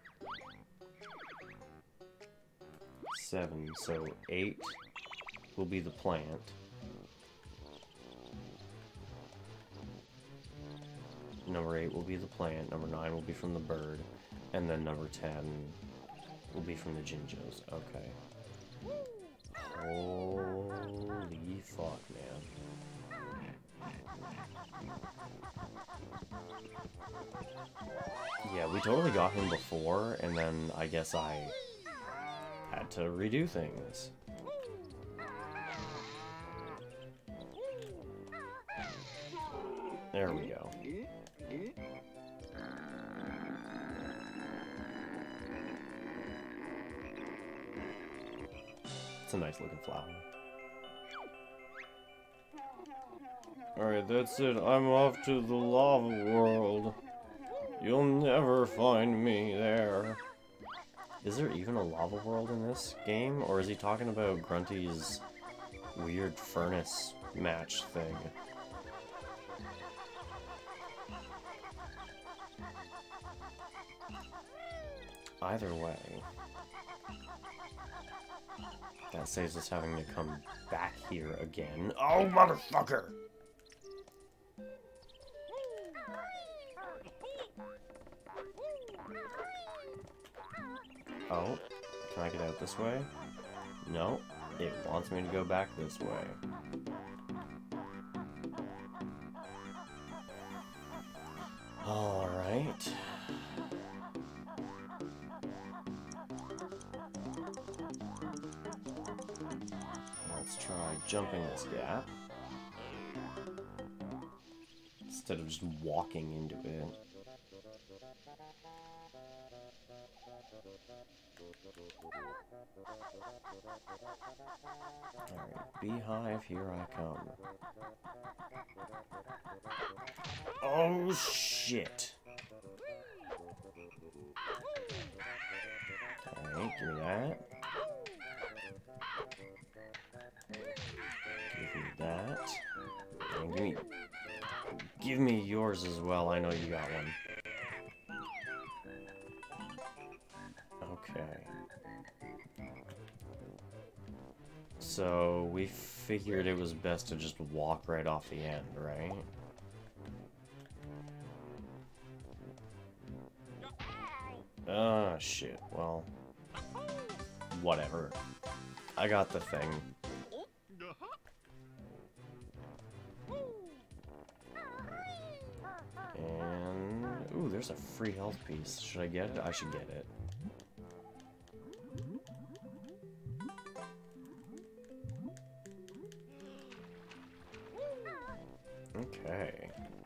7, so 8 will be the plant. Number 8 will be the plant, number 9 will be from the bird, and then number 10 will be from the Jinjos. Okay. Holy fuck, man. Yeah, we totally got him before, and then I guess I had to redo things. There we go. It's a nice looking flower. Alright, that's it. I'm off to the lava world. You'll never find me there. Is there even a lava world in this game? Or is he talking about Grunty's weird furnace match thing? Either way, that saves us having to come back here again. Oh, motherfucker! Oh, can I get out this way? No, it wants me to go back this way. Alright. Let's try jumping this gap instead of just walking into it. Alright, beehive, here I come. Oh shit! Alright, give me that. Give me that. And give me yours as well. I know you got one. Okay. So we figured it was best to just walk right off the end, right? Ah, shit. Well, whatever. I got the thing. And... ooh, there's a free health piece. Should I get it? I should get it. Okay.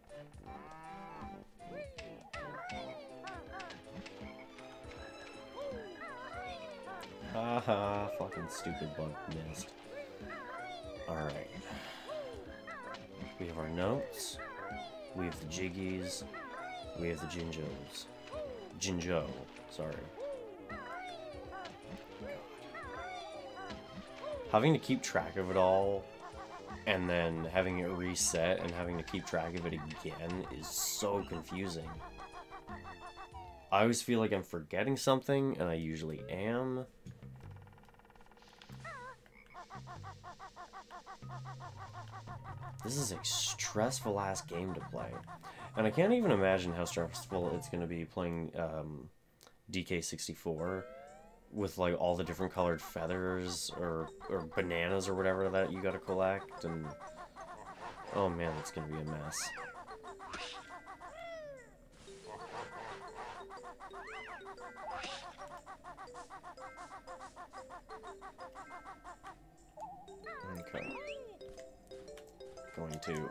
Haha, fucking stupid bug missed. Alright. We have our notes. We have the jiggies. We have the Jinjos. Jinjo, sorry. Having to keep track of it all, and then having it reset and having to keep track of it again is so confusing. I always feel like I'm forgetting something, and I usually am. This is a stressful ass game to play. And I can't even imagine how stressful it's going to be playing DK64 with like all the different colored feathers or bananas or whatever that you gotta collect. And oh man, it's going to be a mess. Okay. Going to...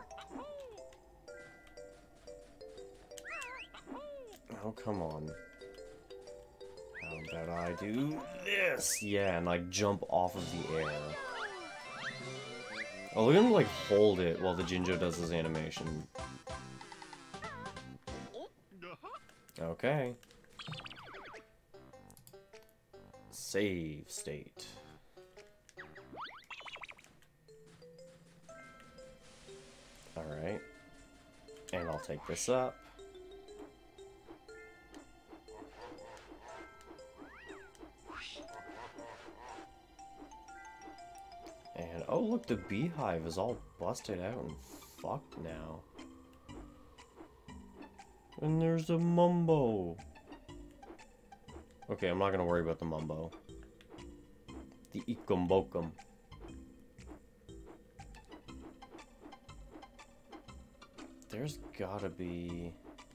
oh, come on. How about I do this? Yeah, and like jump off of the air. Oh, look at him like hold it while the Jinjo does his animation. Okay. Save state. Alright. And I'll take this up. And, oh look, the beehive is all busted out and fucked now. And there's a Mumbo. Okay, I'm not gonna worry about the Mumbo. The Ikumbokum. There's gotta be...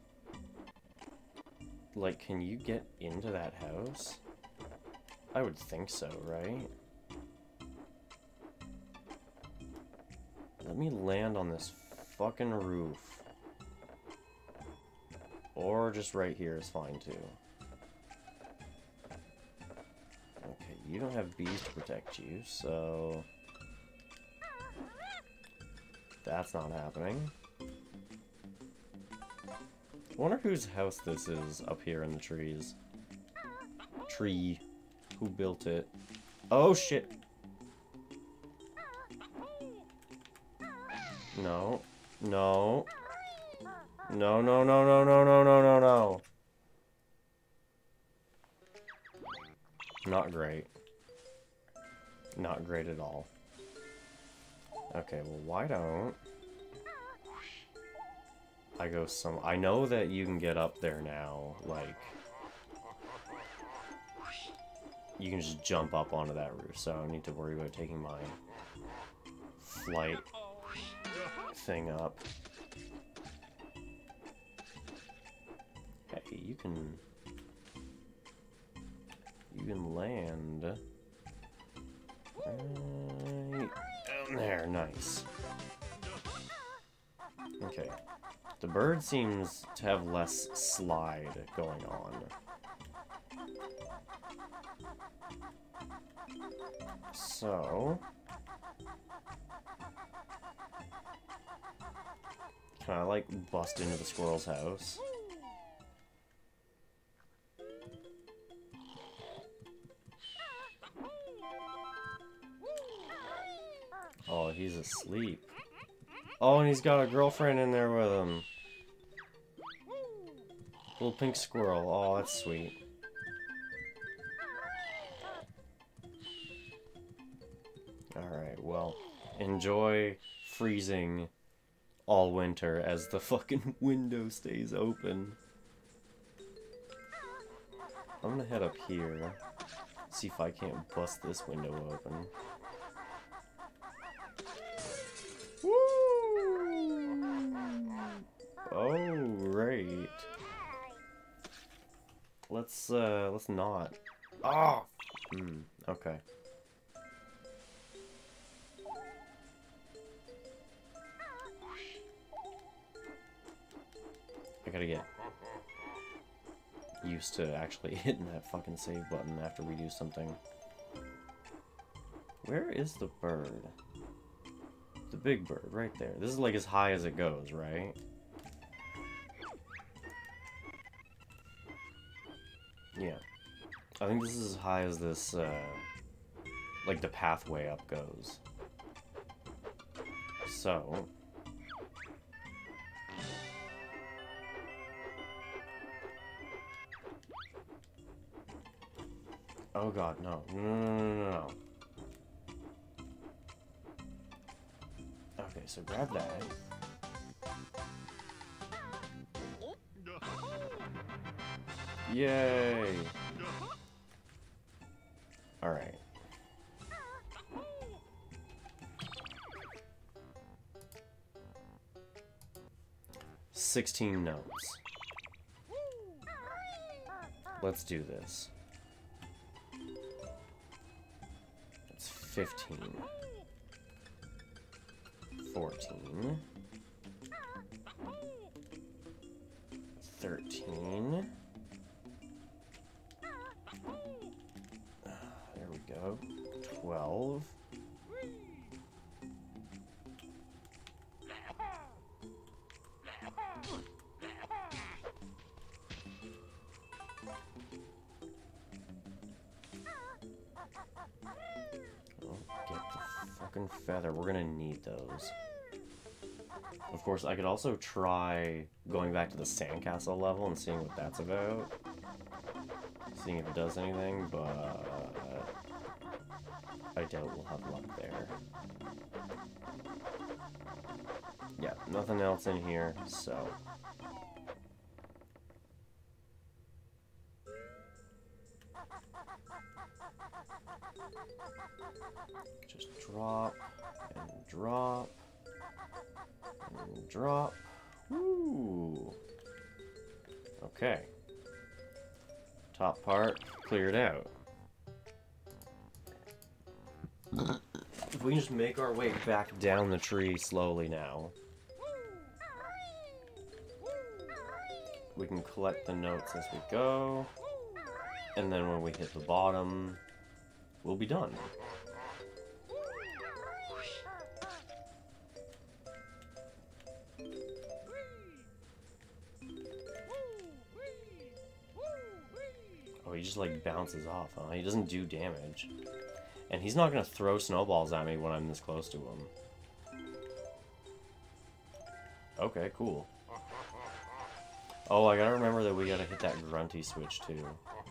like, can you get into that house? I would think so, right? Let me land on this fucking roof. Or just right here is fine too. Okay, you don't have bees to protect you, so... that's not happening. I wonder whose house this is up here in the trees. Tree. Who built it? Oh shit! No. No. No, no, no, no, no, no, no, no, no. Not great. Not great at all. Okay, well, why don't I go some... I know that you can get up there now, like... you can just jump up onto that roof, so I don't need to worry about taking my flight thing up. Hey, you can land right down there. Nice. Okay. The bird seems to have less slide going on. So... can I, like, bust into the squirrel's house? Oh, he's asleep. Oh, and he's got a girlfriend in there with him. Little pink squirrel. Oh, that's sweet. Alright, well, enjoy freezing all winter as the fucking window stays open. I'm gonna head up here, see if I can't bust this window open. Woo! Oh, right. Let's not. Ah! Okay. I gotta get used to actually hitting that fucking save button after we do something. Where is the bird? The big bird, right there. This is like as high as it goes, right? Yeah. I think this is as high as this, like the pathway up goes. So... Oh god, no. No. Okay, so grab that. Yay! Alright. $16 notes. Let's do this. It's 15. 14. 13. There we go. 12. Oh, get the fucking feather. We're gonna need those. Of course, I could also try going back to the sandcastle level and seeing what that's about. Seeing if it does anything, but I doubt we'll have luck there. Yeah, nothing else in here, so... Just drop, and drop, and drop. Woo! Okay. Top part cleared out. If we can just make our way back down the tree slowly now. We can collect the notes as we go. And then when we hit the bottom, we'll be done. Oh, he just like bounces off, huh? He doesn't do damage. And he's not gonna throw snowballs at me when I'm this close to him. Okay, cool. Oh, I gotta remember that we gotta hit that grunty switch too.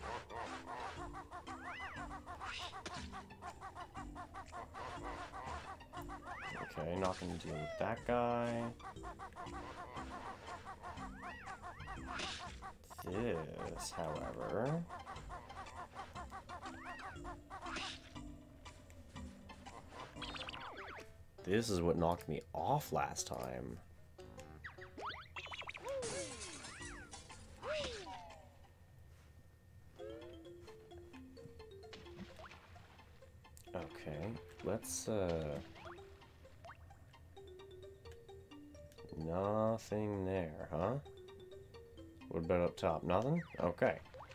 Okay, not gonna deal with that guy. This, however... This is what knocked me off last time. Okay, let's, nothing there, huh? What about up top? Nothing? Okay.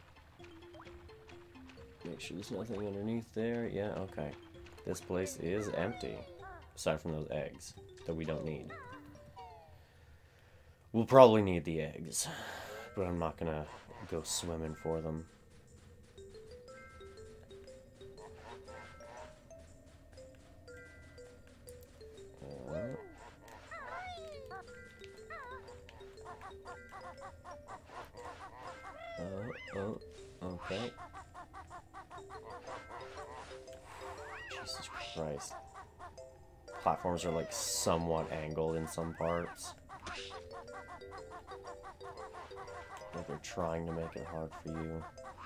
Make sure there's nothing underneath there. Yeah, okay. This place is empty. Aside from those eggs that we don't need. We'll probably need the eggs, but I'm not gonna go swimming for them. Okay. Jesus Christ. platforms are like somewhat angled in some parts. Like they're trying to make it hard for you.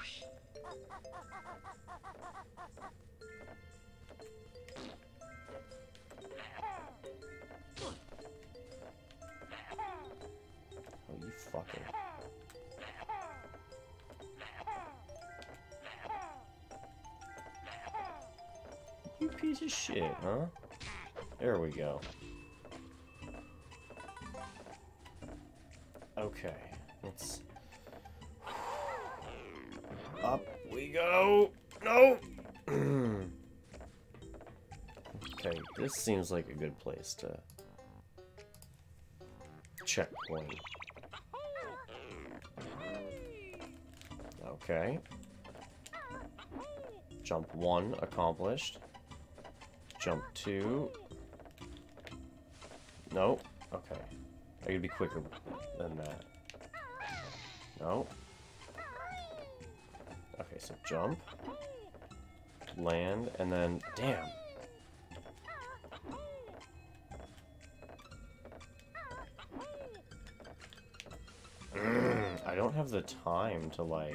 Oh, you fucker. You piece of shit, huh? There we go. Okay, let's... Up we go! No! Okay, this seems like a good place to... checkpoint. Okay. Jump 1 accomplished. Jump 2. Nope. Okay. I gotta be quicker than that. No. Okay, so jump. Land, and then... Damn! I don't have the time to, like...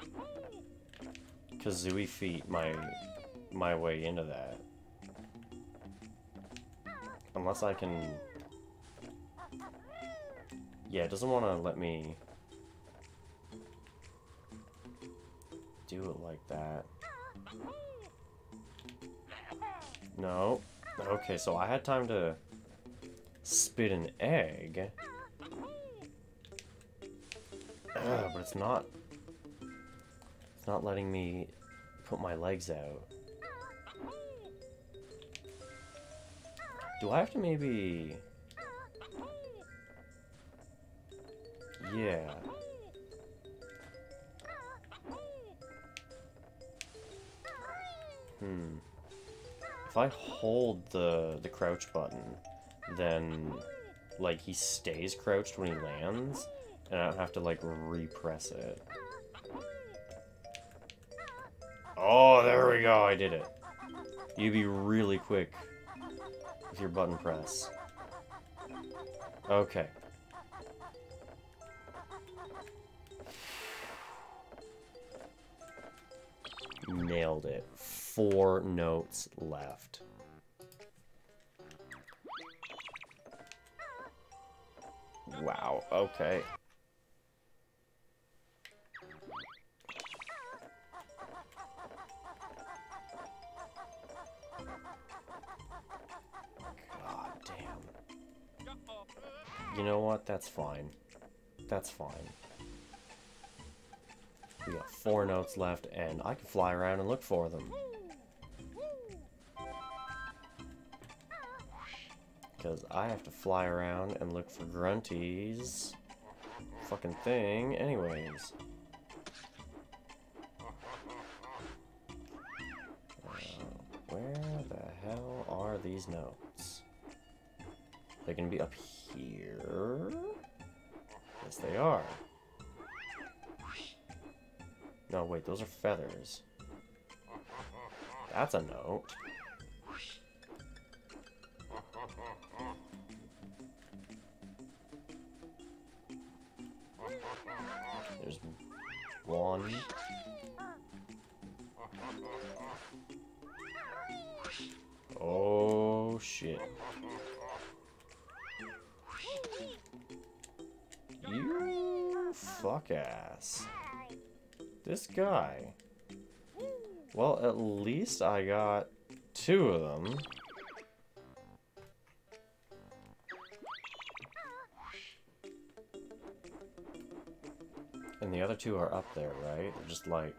Kazooie feet my way into that. Unless I can... Yeah, it doesn't want to let me do it like that. No. Okay, so I had time to spit an egg. But it's not letting me put my legs out. Do I have to maybe... Yeah. If I hold the crouch button, then, like, he stays crouched when he lands, and I don't have to, like, repress it. Oh, there we go, I did it. You'd be really quick with your button press. Okay. Nailed it. 4 notes left. Wow, okay. God damn. You know what? That's fine. That's fine. We got 4 notes left, and I can fly around and look for them. Because I have to fly around and look for Grunty's fucking thing anyways. Where the hell are these notes? They're gonna be up here? Yes, they are. No, wait, those are feathers. That's a note. There's 1. Oh, shit. You fuck ass. This guy. Well, at least I got 2 of them. And the other 2 are up there, right? They're just like...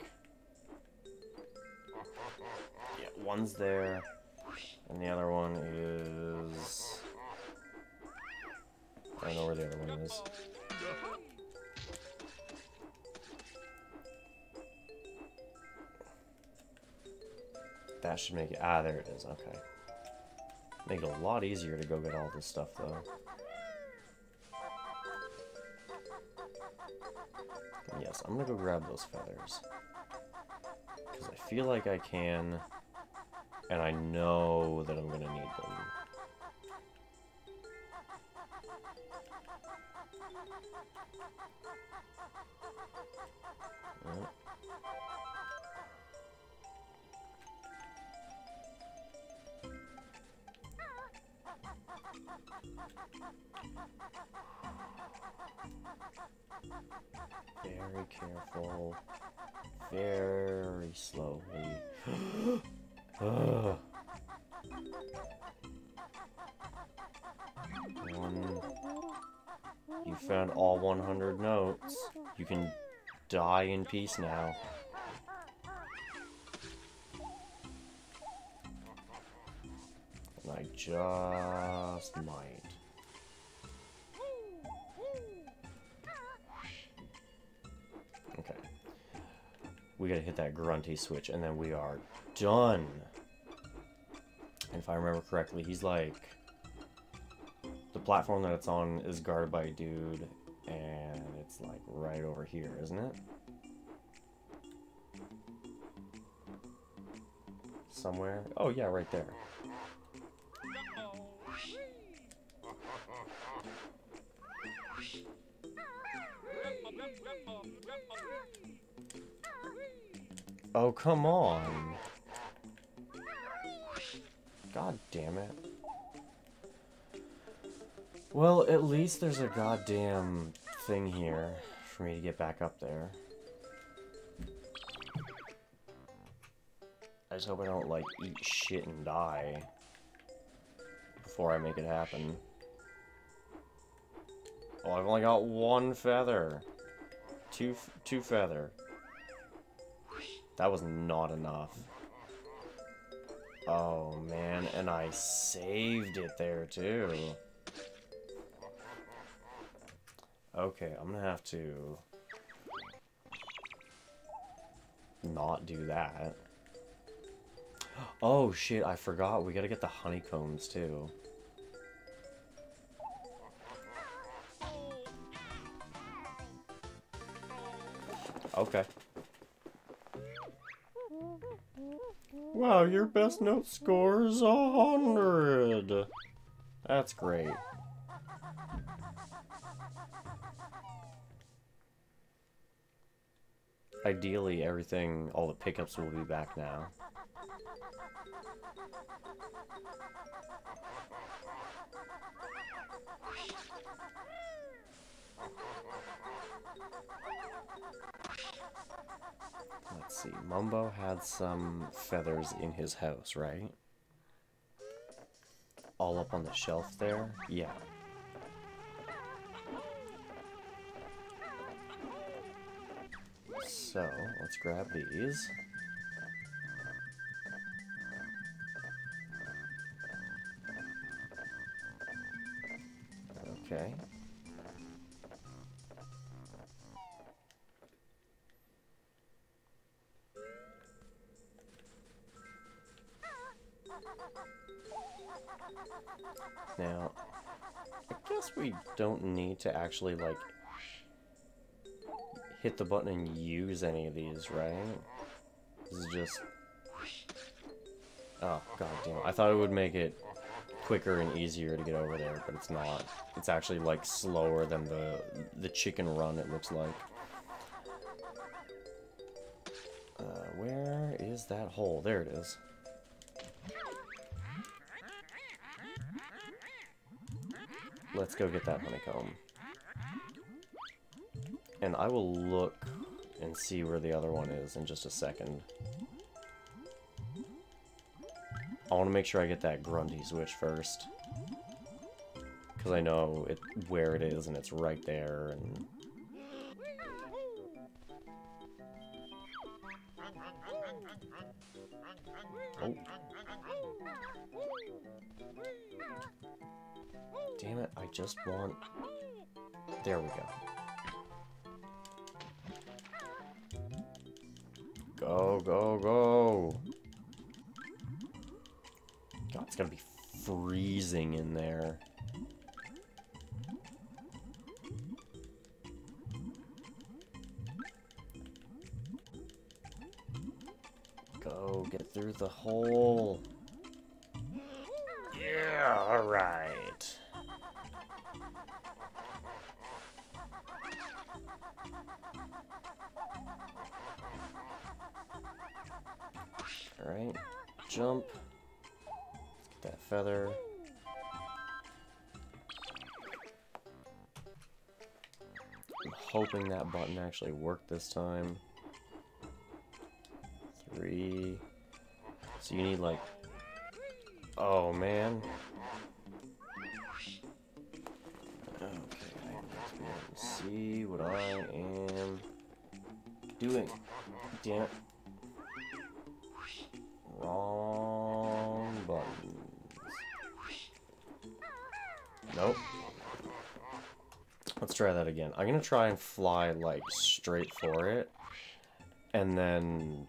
Yeah, one's there. And the other one is... I don't know where the other one is. That should make it... Ah, there it is. Okay. Make it a lot easier to go get all this stuff, though. Yes, I'm gonna go grab those feathers. Because I feel like I can, and I know that I'm gonna need them. Yep. Very careful. Very slowly. Ugh. You found all 100 notes. You can die in peace now. And I just might. Okay. We gotta hit that grunty switch and then we are done. And if I remember correctly, he's like... The platform that it's on is guarded by a dude, and it's like right over here, isn't it? Somewhere? Oh yeah, right there. Oh, come on. God damn it. Well, at least there's a goddamn thing here for me to get back up there. I just hope I don't, like, eat shit and die before I make it happen. Oh, I've only got one feather. Two feather. That was not enough. Oh, man, and I saved it there, too. Okay, I'm gonna have to not do that. Oh shit, I forgot. We gotta get the honeycombs too. Okay. Wow, your best note score is 100. That's great. Ideally, everything, all the pickups will be back now. Let's see, Mumbo had some feathers in his house, right? All up on the shelf there? Yeah. So, let's grab these. Okay. Now, I guess we don't need to actually, like, hit the button and use any of these, right? This is just... Oh, god damn it. I thought it would make it quicker and easier to get over there, but it's not. It's actually, like, slower than the chicken run, it looks like. Where is that hole? There it is. Let's go get that honeycomb. And I will look and see where the other one is in just a second. I want to make sure I get that grunty switch first. Because I know where it is and it's right there. And oh. Damn it, I just want... There we go. Go, go, go! God, it's gonna be freezing in there. Go, get through the hole. Yeah, alright. Alright, jump. Get that feather. I'm hoping that button actually worked this time. 3. So you need like... Oh, man. Okay, let's be able to see what I am doing. Damn it. Wrong buttons. Nope. Let's try that again. I'm gonna try and fly, like, straight for it. And then...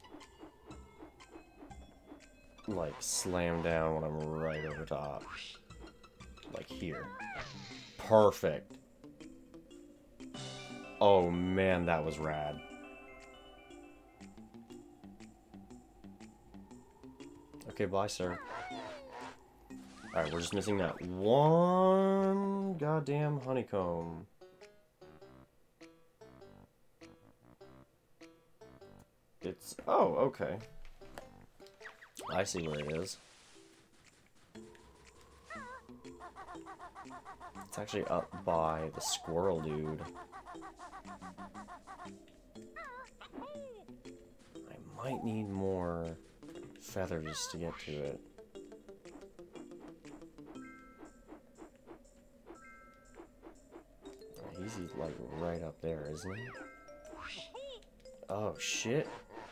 like, slam down when I'm right over top. Like here. Perfect. Oh man, that was rad. Okay, bye, sir. Alright, we're just missing that one goddamn honeycomb. It's... oh, okay. I see where it is. It's actually up by the squirrel dude. I might need more feathers to get to it. He's like right up there, isn't he? Oh shit.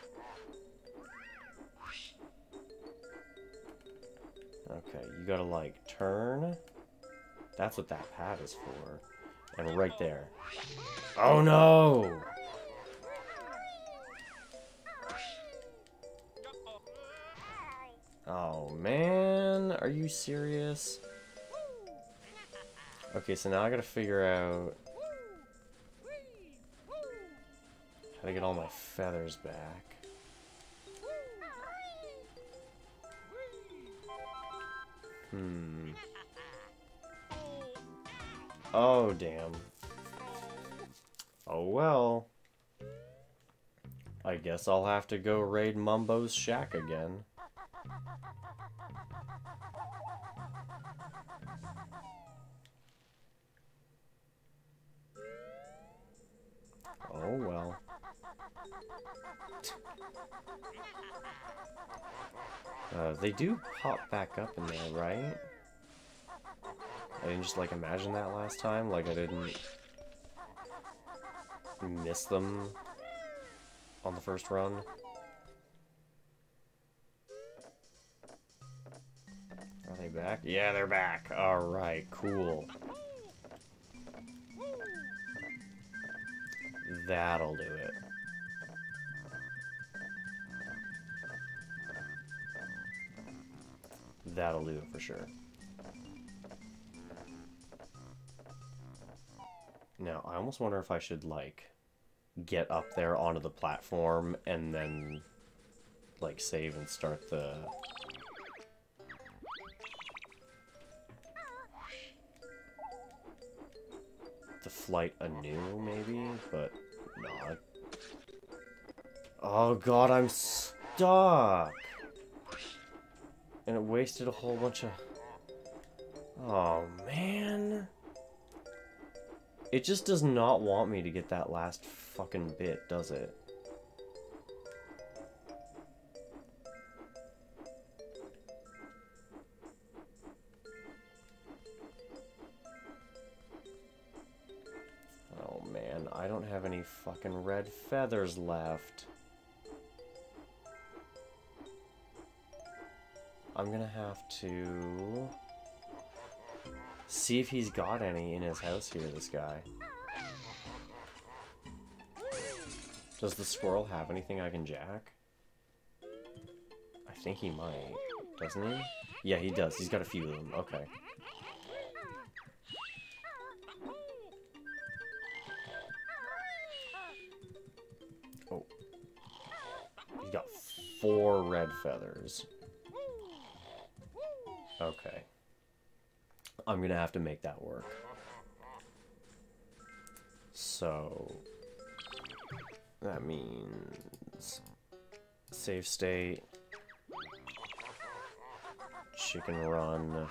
Okay, you gotta like turn. That's what that pad is for. And right there. Oh no! Oh man, are you serious? Okay, so now I gotta figure out how to get all my feathers back. Oh, damn. Oh, well. I guess I'll have to go raid Mumbo's shack again. Oh, well. They do pop back up in there, right? I didn't just, like, imagine that last time. Like, I didn't miss them on the first run. Are they back? Yeah, they're back. Alright, cool. That'll do it. That'll do it for sure. Now, I almost wonder if I should, like, get up there onto the platform and then, like, save and start the flight anew, maybe? But, no. Oh god, I'm stuck! And it wasted a whole bunch of... Oh, man. It just does not want me to get that last fucking bit, does it? Oh, man. I don't have any fucking red feathers left. I'm gonna have to see if he's got any in his house here, this guy. Does the squirrel have anything I can jack? I think he might. Doesn't he? Yeah, he does. He's got a few of them. Okay. Oh. He's got 4 red feathers. Okay. I'm gonna have to make that work. So, That means save state, chicken run.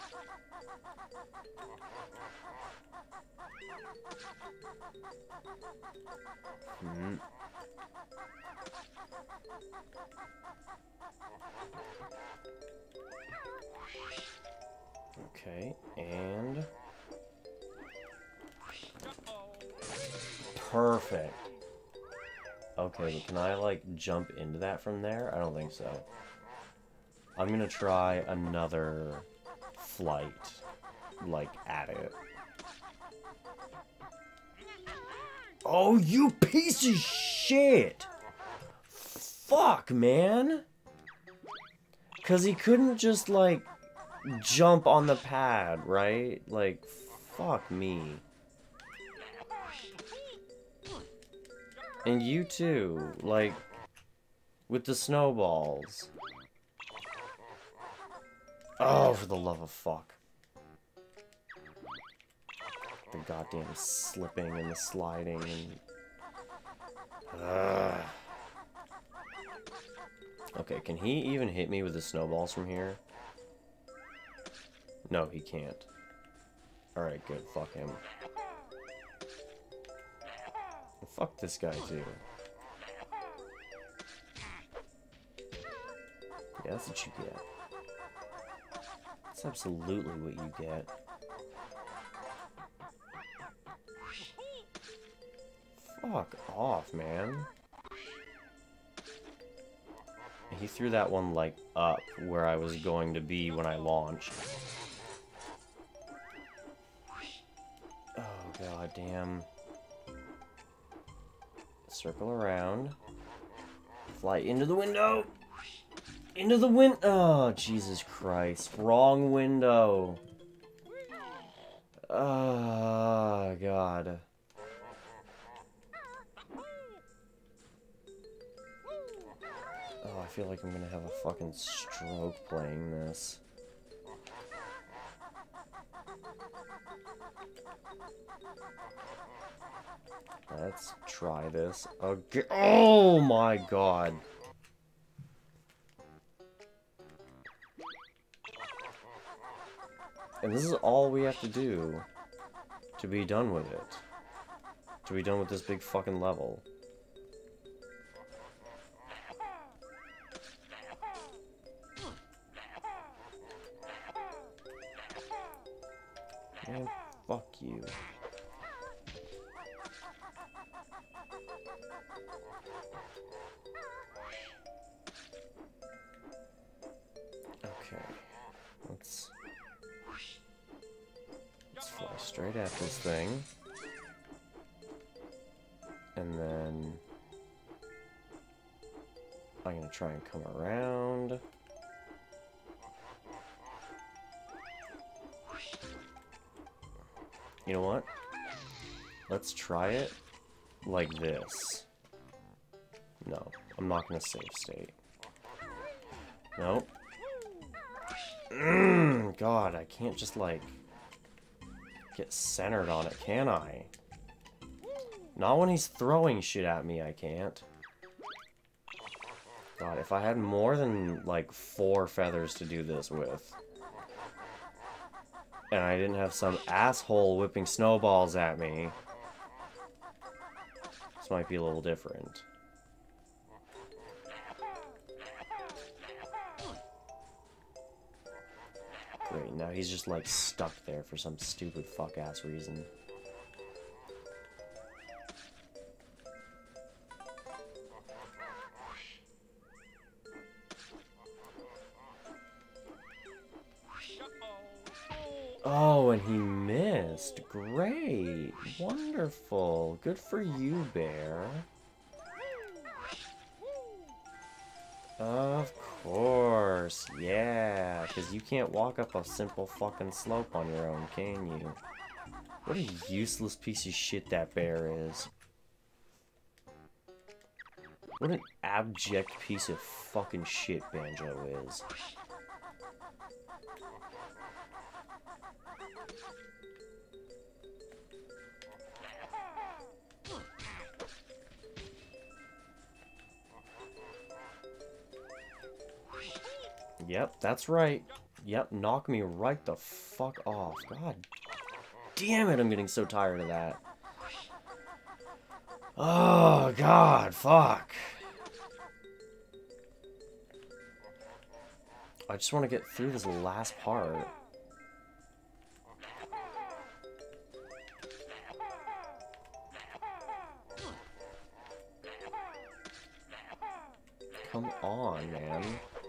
Okay, and perfect. Okay, can I like jump into that from there? I don't think so. I'm gonna try another flight, like at it. Oh, you piece of shit! Fuck, man! 'Cause he couldn't just like jump on the pad, right? Like, fuck me. And you too, like, with the snowballs. Oh, for the love of fuck. The goddamn slipping and the sliding and... Okay, can he even hit me with the snowballs from here? No, he can't. Alright, good. Fuck him. And fuck this guy, too. Yeah, that's what you get. That's absolutely what you get. Fuck off, man. He threw that one, like, up where I was going to be when I launched. Oh, god damn. Circle around. Fly into the window! Into the oh, Jesus Christ. Wrong window. Oh, God. Oh, I feel like I'm gonna have a fucking stroke playing this. Let's try this again. Oh my god. And this is all we have to do to be done with it. To be done with this big fucking level. Man, fuck you. Okay. Let's fly straight at this thing. And then I'm gonna try and come around. You know what? Let's try it like this. No, I'm not gonna save state. Nope. God, I can't just like get centered on it, can I? Not when he's throwing shit at me, I can't. God, if I had more than like 4 feathers to do this with, and I didn't have some asshole whipping snowballs at me, this might be a little different. Great, now he's just like stuck there for some stupid fuck-ass reason. Oh, and he missed. Great. Wonderful. Good for you, Bear. Of course. Yeah, because you can't walk up a simple fucking slope on your own, can you? What a useless piece of shit that bear is. What an abject piece of fucking shit Banjo is. Yep, that's right. Yep, knock me right the fuck off. God damn it, I'm getting so tired of that. Oh, God, fuck. I just want to get through this last part. Come on, man.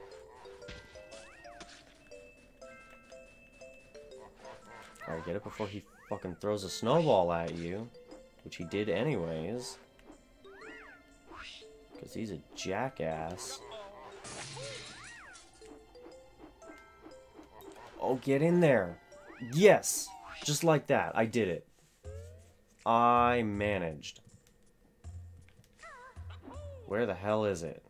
Alright, get it before he fucking throws a snowball at you. Which he did anyways. Because he's a jackass. Oh, get in there. Yes! Just like that. I did it. I managed. Where the hell is it?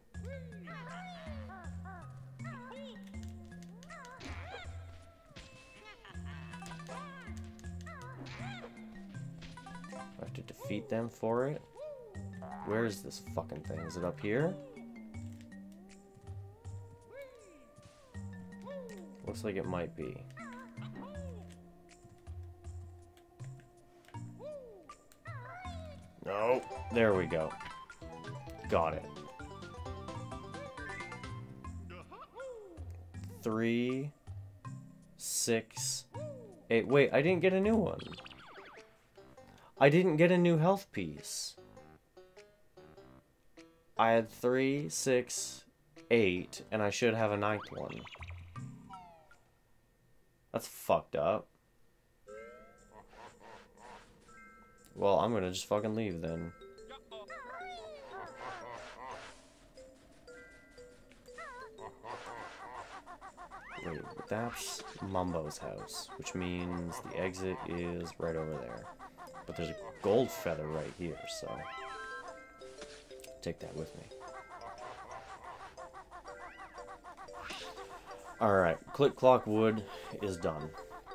I have to defeat them for it? Where is this fucking thing? Is it up here? Looks like it might be. No. There we go. Got it. 3, 6, 8. Wait, I didn't get a new one. I didn't get a new health piece. I had 3, 6, 8, and I should have a 9th one. That's fucked up. Well, I'm gonna just fucking leave then. Wait, that's Mumbo's house, which means the exit is right over there. But there's a gold feather right here, so take that with me. Alright, Click Clock Wood is done.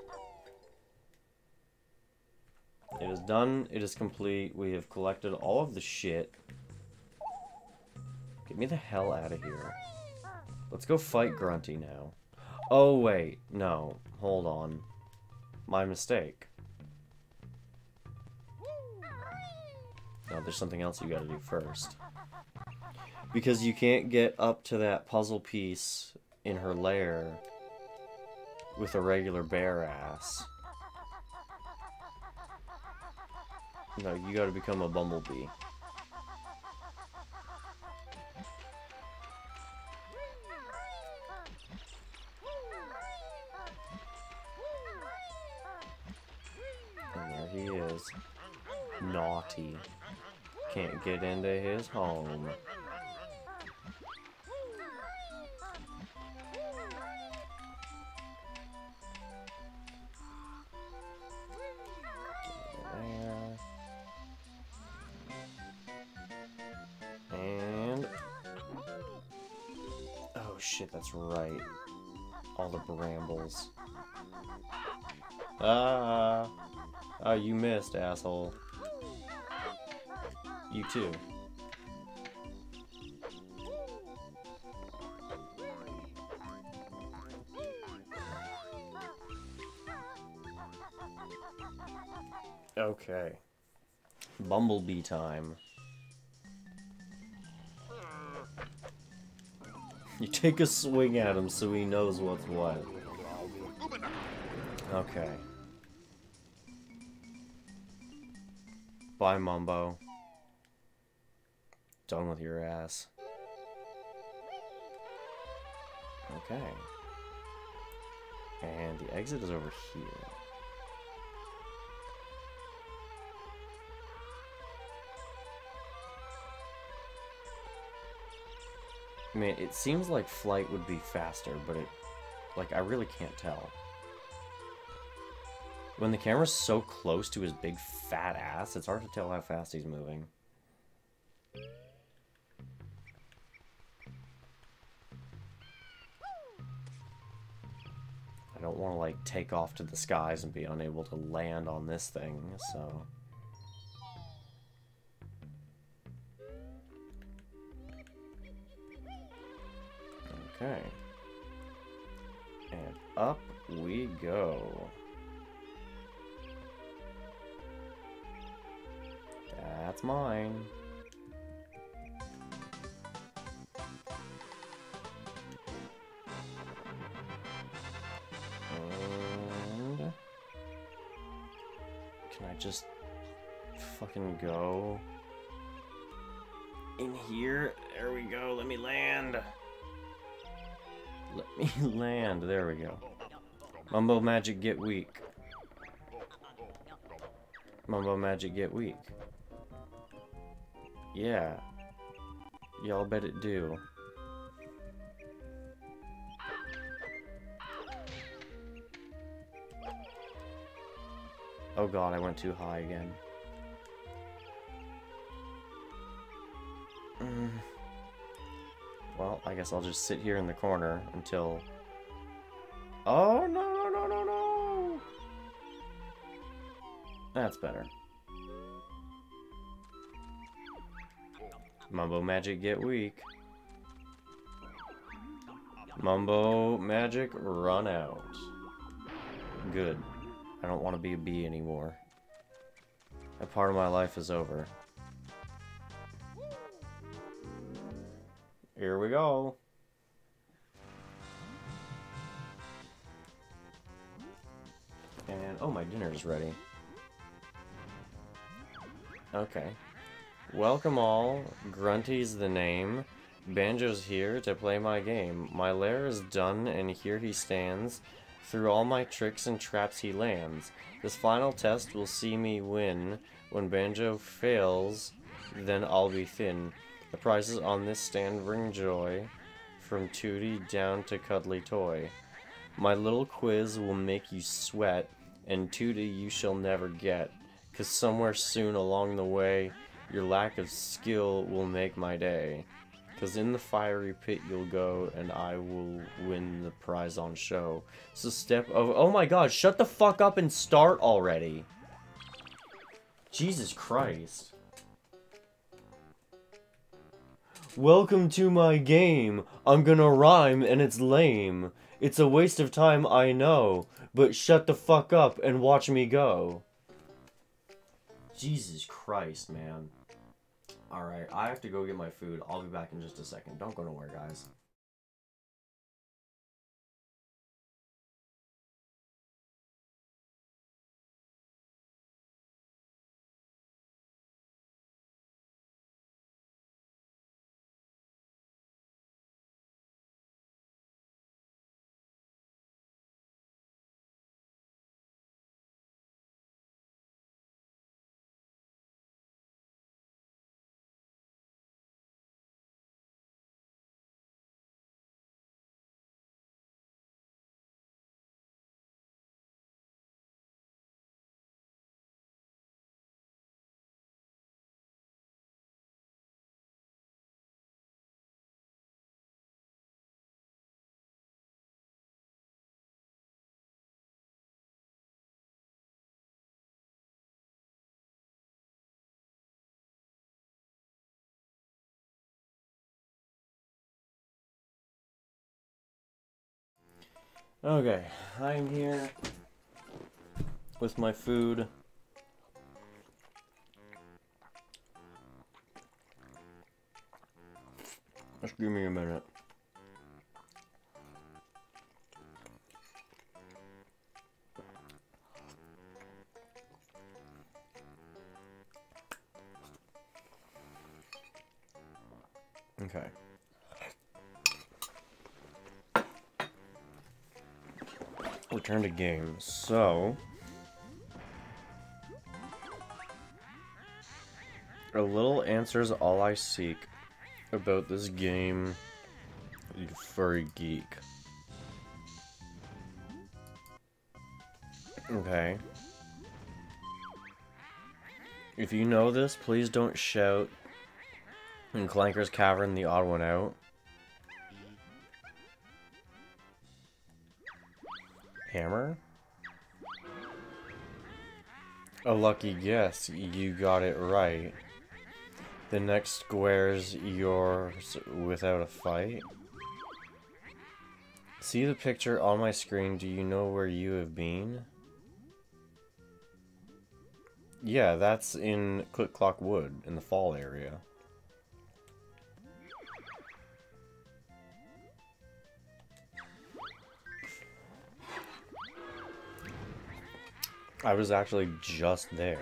It is done, it is complete, we have collected all of the shit. Get me the hell out of here. Let's go fight Grunty now. Oh wait, no, hold on. My mistake. No, there's something else you gotta do first. Because you can't get up to that puzzle piece in her lair with a regular bear ass. No, you gotta become a bumblebee. And there he is. Naughty. Can't get into his home. And oh shit, that's right. All the brambles. Ah, oh, you missed, asshole. You too. Okay. Bumblebee time. You take a swing at him so he knows what's what. Okay. Bye, Mumbo. Done with your ass. Okay. And the exit is over here. I mean, it seems like flight would be faster, but like, I really can't tell. When the camera's so close to his big fat ass, it's hard to tell how fast he's moving. I don't want to, like, take off to the skies and be unable to land on this thing, so... Okay. up we go. That's mine. And can I just fucking go in here? There we go. Let me land. Let me land. There we go. Mumbo Magic get weak. Mumbo Magic get weak. Yeah. Y'all bet it do. Oh god, I went too high again. Well, I guess I'll just sit here in the corner until... Oh, no, no, no, no! That's better. Mumbo Magic get weak. Mumbo Magic run out. Good. I don't want to be a bee anymore. That part of my life is over. Here we go. And, oh, my dinner's ready. Okay. Welcome all. Grunty's the name. Banjo's here to play my game. My lair is done, and here he stands. Through all my tricks and traps he lands. This final test will see me win. When Banjo fails, then I'll be thin. The prizes on this stand bring joy. From Tooty down to Cuddly Toy. My little quiz will make you sweat. And Tooty you shall never get. 'Cause somewhere soon along the way, your lack of skill will make my day. 'Cause in the fiery pit you'll go, and I will win the prize on show. So step over— oh my god, shut the fuck up and start already! Jesus Christ. Welcome to my game. I'm gonna rhyme and it's lame. It's a waste of time, I know. But shut the fuck up and watch me go. Jesus Christ, man. Alright, I have to go get my food. I'll be back in just a second. Don't go nowhere, guys. Okay, I'm here with my food. Just give me a minute. Okay. Return to game. So, a little answers all I seek about this game, you furry geek. Okay. If you know this, please don't shout in Clanker's Cavern the odd one out. Hammer? A lucky guess, you got it right. The next square's yours without a fight. See the picture on my screen. Do you know where you have been? Yeah, that's in Click Clock Wood, in the fall area. I was actually just there.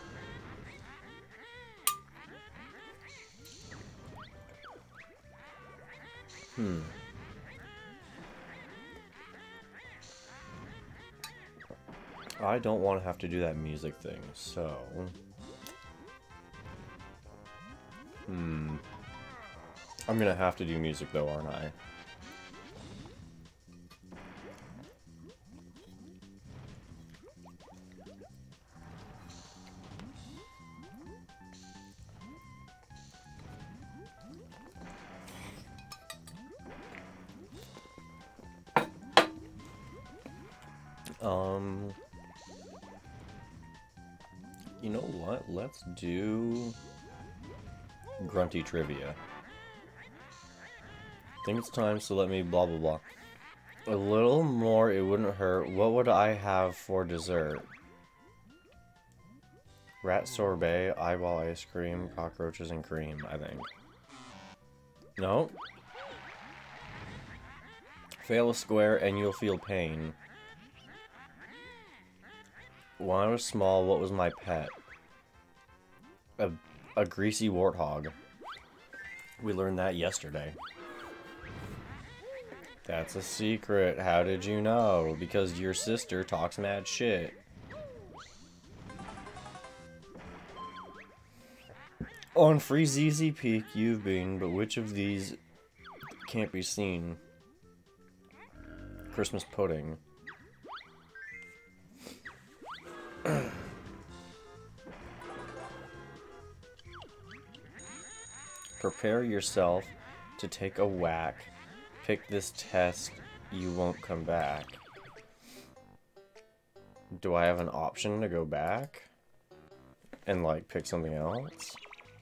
I don't want to have to do that music thing, so... I'm gonna have to do music though, aren't I? You know what? Let's do Grunty Trivia. I think it's time, so let me blah blah blah. A little more, it wouldn't hurt. What would I have for dessert? Rat sorbet, eyeball ice cream, cockroaches and cream, I think. No? Fail a square and you'll feel pain. When I was small, what was my pet? A greasy warthog. We learned that yesterday. That's a secret. How did you know? Because your sister talks mad shit. On Free ZZ Peak, you've been, but which of these can't be seen? Christmas pudding. Prepare yourself to take a whack. Pick this test, you won't come back. Do I have an option to go back? And like pick something else?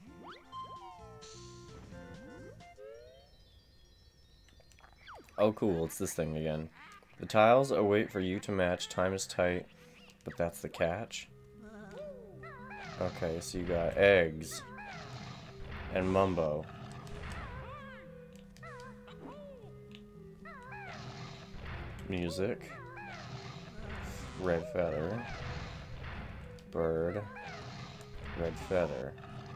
Oh cool, it's this thing again. The tiles await for you to match. Time is tight, but that's the catch. Okay, so you got eggs and Mumbo. Music. Red feather. Bird. Red feather.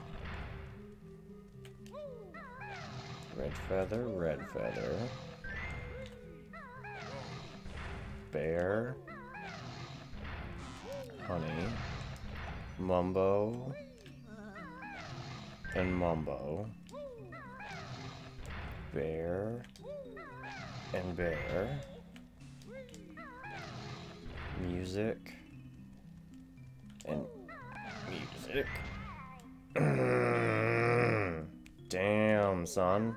Red feather, red feather. Bear. Honey. Mumbo. And Mumbo. Bear. And bear. Music. And music. Damn, son.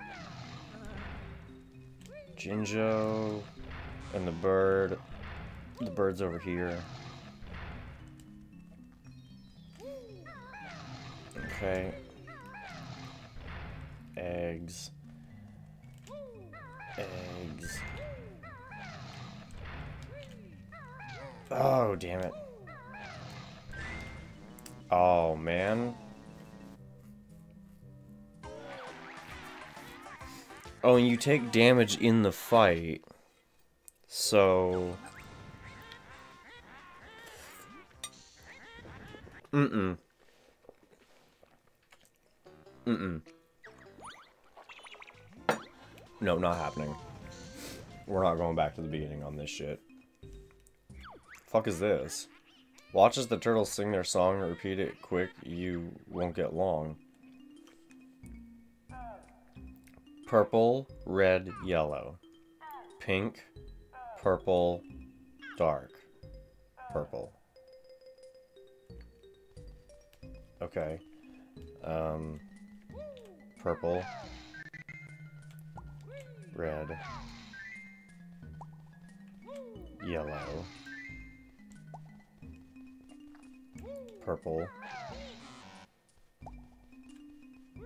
Jinjo. And the bird. The bird's over here. Okay. Eggs. Eggs. Oh, damn it. Oh, man. Oh, and you take damage in the fight. So... Mm-mm. No, not happening. We're not going back to the beginning on this shit. Fuck is this? Watch as the turtles sing their song, repeat it quick, you won't get long. Purple, red, yellow. Pink, purple, dark. Purple. Okay. Purple. Red. Yellow. Purple.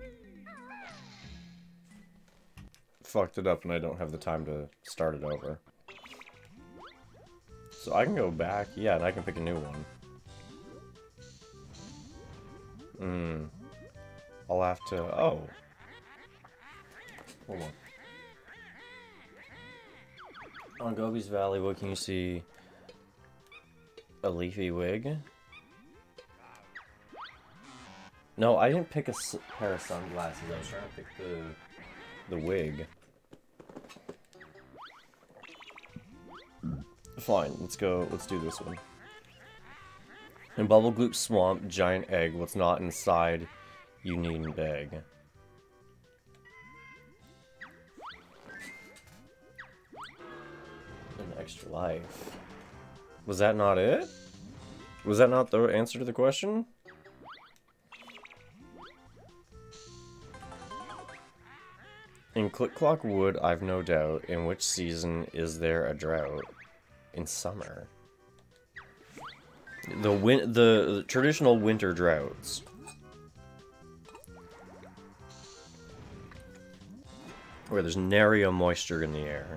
Fucked it up and I don't have the time to start it over. So I can go back, yeah, and I can pick a new one. I'll have to, oh. Hold on. On Gobi's Valley, what can you see? A leafy wig? No, I didn't pick a pair of sunglasses. I was trying to pick the wig. Fine, let's go. Let's do this one. In Bubble Gloop Swamp, giant egg. What's not inside? You needn't beg. An extra life. Was that not it? Was that not the answer to the question? In Click Clock Wood, I've no doubt. In which season is there a drought? In summer. The traditional winter droughts. Where there's nary a moisture in the air.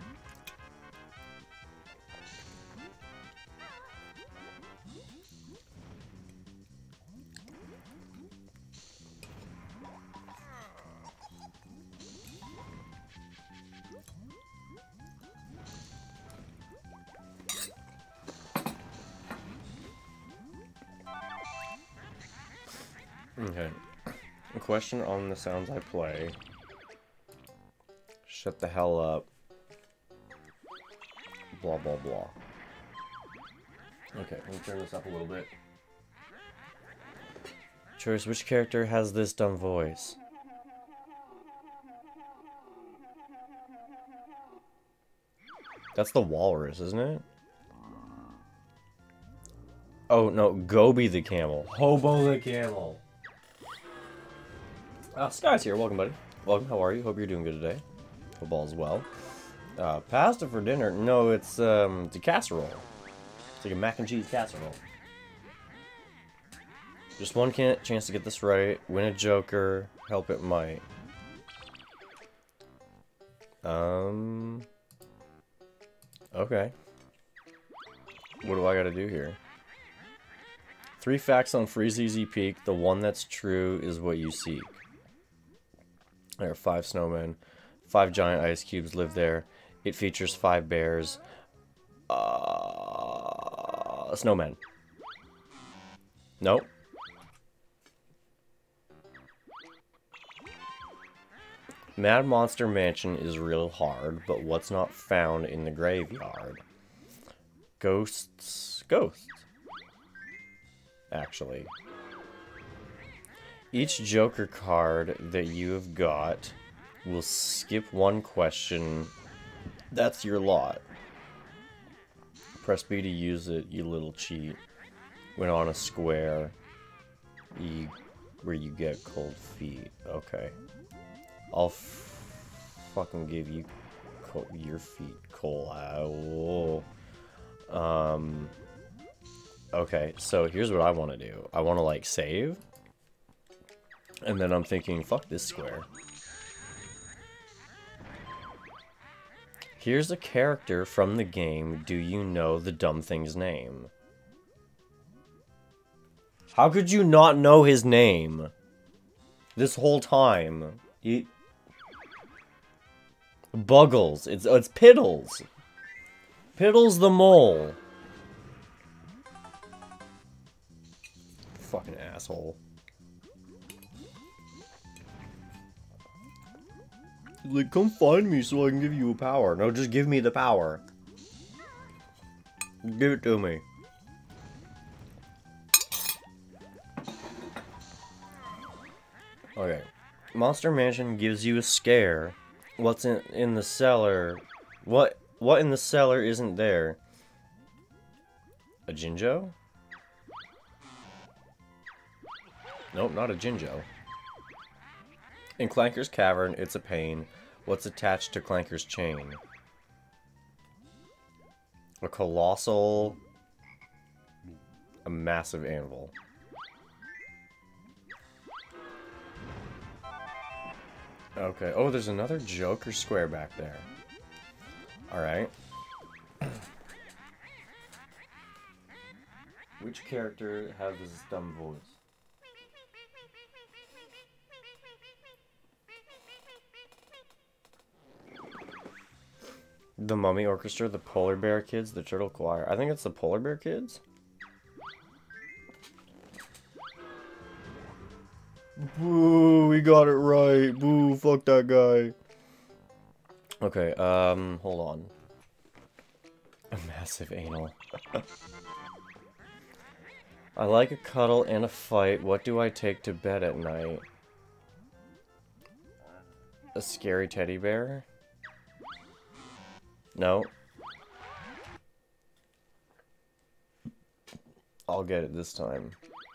Okay. A question on the sounds I play. Shut the hell up. Blah, blah, blah. Okay, let me turn this up a little bit. Choice, which character has this dumb voice? That's the walrus, isn't it? Oh, no, Gobi the camel. Hobo the camel. Sky's here. Welcome, buddy. Welcome. How are you? Hope you're doing good today. Hope all's well. Pasta for dinner? No, it's a casserole. It's like a mac and cheese casserole. Just one chance to get this right. Win a joker. Help it might. Okay. What do I gotta do here? 3 facts on Freezeezy Peak. The one that's true is what you seek. There are 5 snowmen. 5 giant ice cubes live there. It features 5 bears. Snowmen. Nope. Mad Monster Mansion is real hard, but what's not found in the graveyard? Ghosts. Ghosts. Actually. Each Joker card that you have got will skip one question. That's your lot. Press B to use it, you little cheat. When on a square, where you get cold feet. Okay. I'll fucking give you your feet cold. Okay, so here's what I want to do. I want to, like, save. And then I'm thinking, fuck this square. Here's a character from the game. Do you know the dumb thing's name? How could you not know his name? This whole time. Buggles. It's Piddles. Piddles the mole. Fucking asshole. Like, come find me so I can give you a power. No, just give me the power. Give it to me. Okay. Monster Mansion gives you a scare. What's in the cellar? What in the cellar isn't there? A Jinjo? Nope, not a Jinjo. In Clanker's Cavern, it's a pain. What's attached to Clanker's chain? A colossal... A massive anvil. Okay. Oh, there's another Joker square back there. Alright. Which character has this dumb voice? The Mummy Orchestra, the Polar Bear Kids, the Turtle Choir. I think it's the Polar Bear Kids. Boo, we got it right. Boo, fuck that guy. Okay, hold on. A massive anal. I like a cuddle and a fight. What do I take to bed at night? A scary teddy bear? No. I'll get it this time.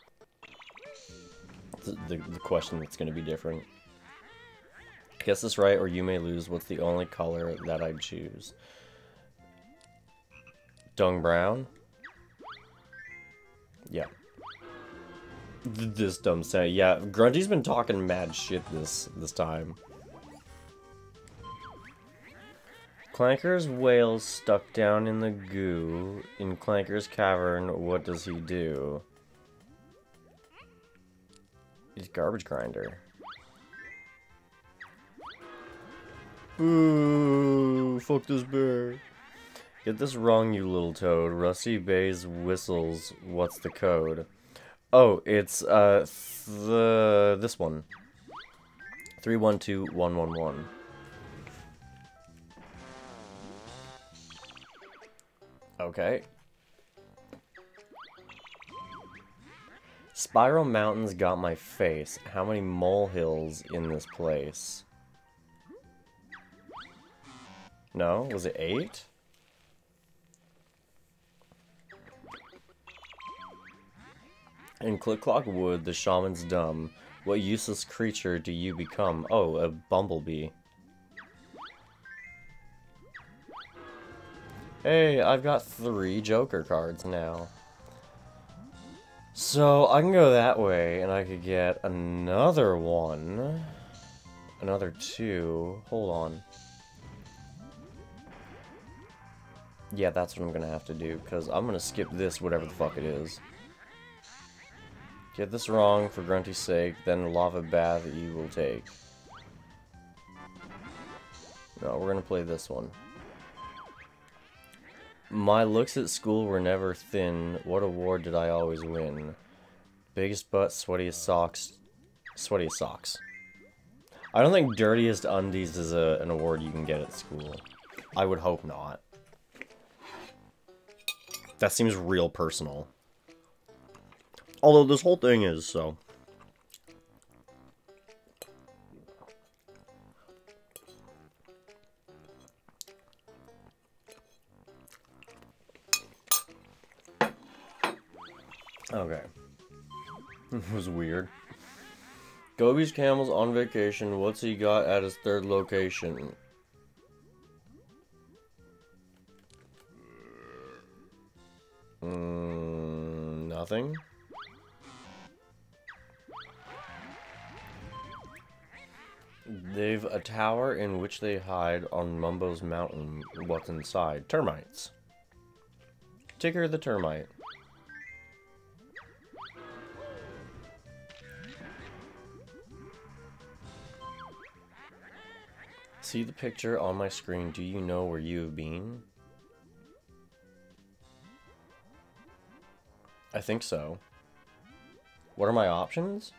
The question that's going to be different. Guess this right or you may lose. What's the only color that I'd choose? Dung brown? Yeah. This dumb say. Yeah, Grunty's been talking mad shit this time. Clanker's whale's stuck down in the goo. In Clanker's cavern, what does he do? He's garbage grinder. Ooh, fuck this bear. Get this wrong, you little toad. Rusty Bay's whistles. What's the code? Oh, it's this one. 312111. Okay. Spiral Mountains got my face. How many molehills in this place? No? Was it 8? In Click Clock Wood, the shaman's dumb. What useless creature do you become? Oh, a bumblebee. Hey, I've got 3 Joker cards now. So, I can go that way, and I could get another one. Another 2. Hold on. Yeah, that's what I'm gonna have to do, because I'm gonna skip this, whatever the fuck it is. Get this wrong for Grunty's sake, then the lava bath you will take. No, we're gonna play this one. My looks at school were never thin. What award did I always win? Biggest butt, sweatiest socks. Sweatiest socks. I don't think dirtiest undies is an award you can get at school. I would hope not. That seems real personal. Although this whole thing is, so. Okay. It was weird. Gobi's Camel's on vacation. What's he got at his 3rd location? Nothing? They've a tower in which they hide on Mumbo's mountain. What's inside? Termites. Ticker the termite. See the picture on my screen. Do you know where you have been? I think so. What are my options?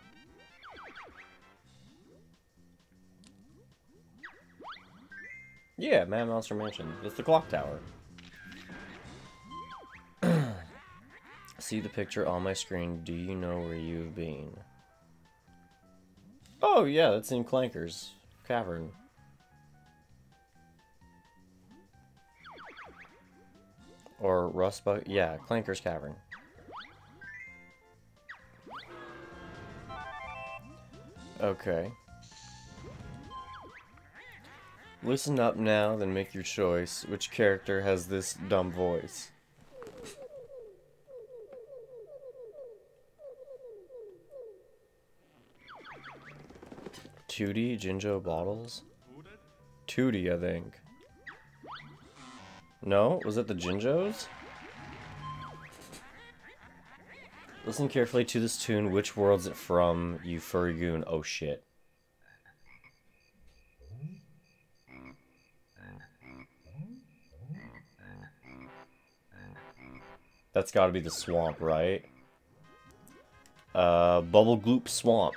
Yeah, Mad Monster Mansion. It's the clock tower. See the picture on my screen. Do you know where you've been? Oh, yeah, that's in Clanker's Cavern. Or Rustbug. Yeah, Clanker's Cavern. Okay. Listen up now, then make your choice. Which character has this dumb voice? Tootie, Jinjo Bottles? Tootie, I think. No? Was it the Jinjos? Listen carefully to this tune. Which world's it from? You furry goon. Oh shit. That's gotta be the swamp, right? Bubble Gloop Swamp.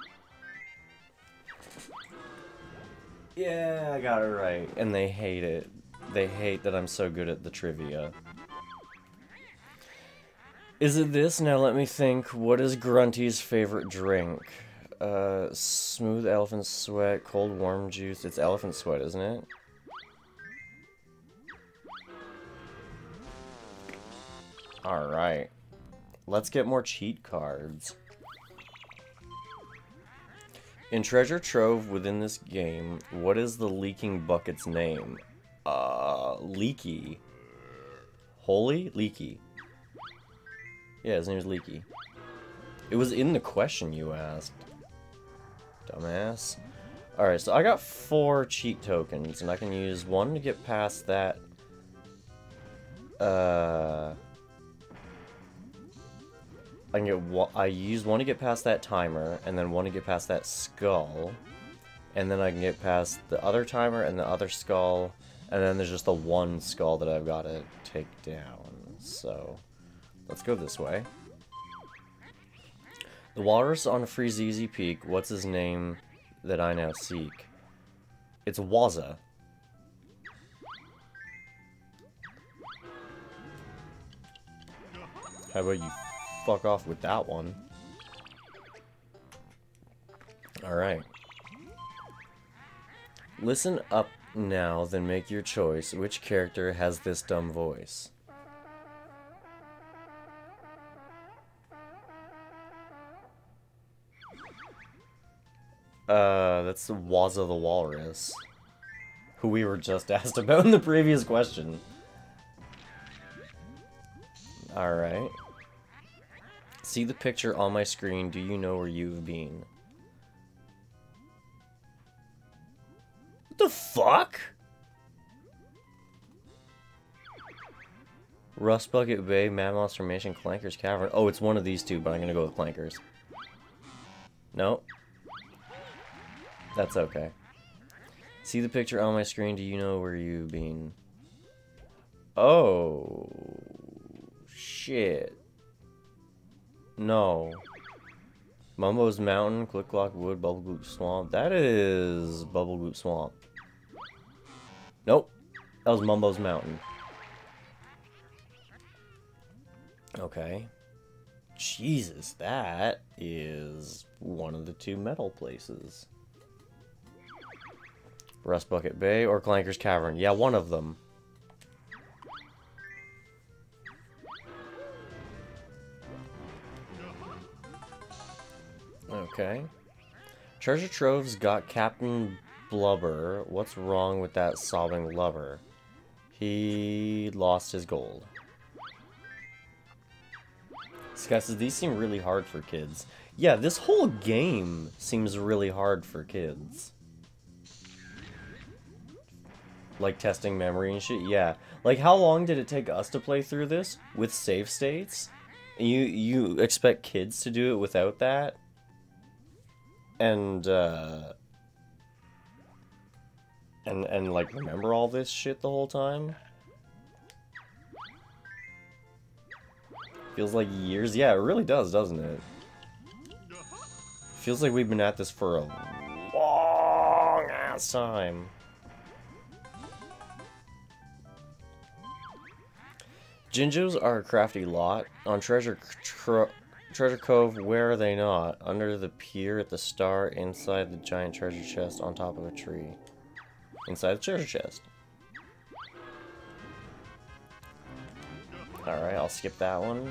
Yeah, I got it right. And they hate it. They hate that I'm so good at the trivia. Is it this? Now let me think. What is Grunty's favorite drink? Smooth elephant sweat, cold warm juice. It's elephant sweat, isn't it? Alright. Let's get more cheat cards. In Treasure Trove within this game, what is the leaking bucket's name? Leaky. Holy? Leaky. Yeah, his name is Leaky. It was in the question you asked. Dumbass. Alright, so I got 4 cheat tokens, and I can use 1 to get past that... I use 1 to get past that timer, and then 1 to get past that skull. And then I can get past the other timer and the other skull. And then there's just the 1 skull that I've got to take down. So, let's go this way. The walrus on Freezeezy Peak, what's his name that I now seek? It's Wazza. How about you fuck off with that one? Alright. Listen up now, then make your choice. Which character has this dumb voice? That's Wazza the Walrus, who we were just asked about in the previous question. Alright. See the picture on my screen. Do you know where you've been? What the fuck? Rust Bucket Bay, Mad Monster Mansion, Clanker's Cavern. Oh, it's one of these two, but I'm gonna go with Clanker's. No. That's okay. See the picture on my screen. Do you know where you've been? Oh. Shit. No. Mumbo's Mountain, Click Clock Wood, Bubble Gloop Swamp. That is Bubble Gloop Swamp. Nope. That was Mumbo's Mountain. Okay. Jesus, that is one of the 2 metal places. Rust Bucket Bay or Clanker's Cavern. Yeah, one of them. Okay. Treasure Trove's got Captain Blubber. What's wrong with that sobbing lover? He lost his gold. This guy says, these seem really hard for kids. Yeah, this whole game seems really hard for kids. Like testing memory and shit, yeah. Like, how long did it take us to play through this with save states? And you expect kids to do it without that? And like remember all this shit the whole time? Feels like years. Yeah, it really does, doesn't it? Feels like we've been at this for a long ass time. Jinjos are a crafty lot. On Treasure Cove, where are they not? Under the pier at the star, inside the giant treasure chest, on top of a tree. Inside the treasure chest. Alright, I'll skip that one.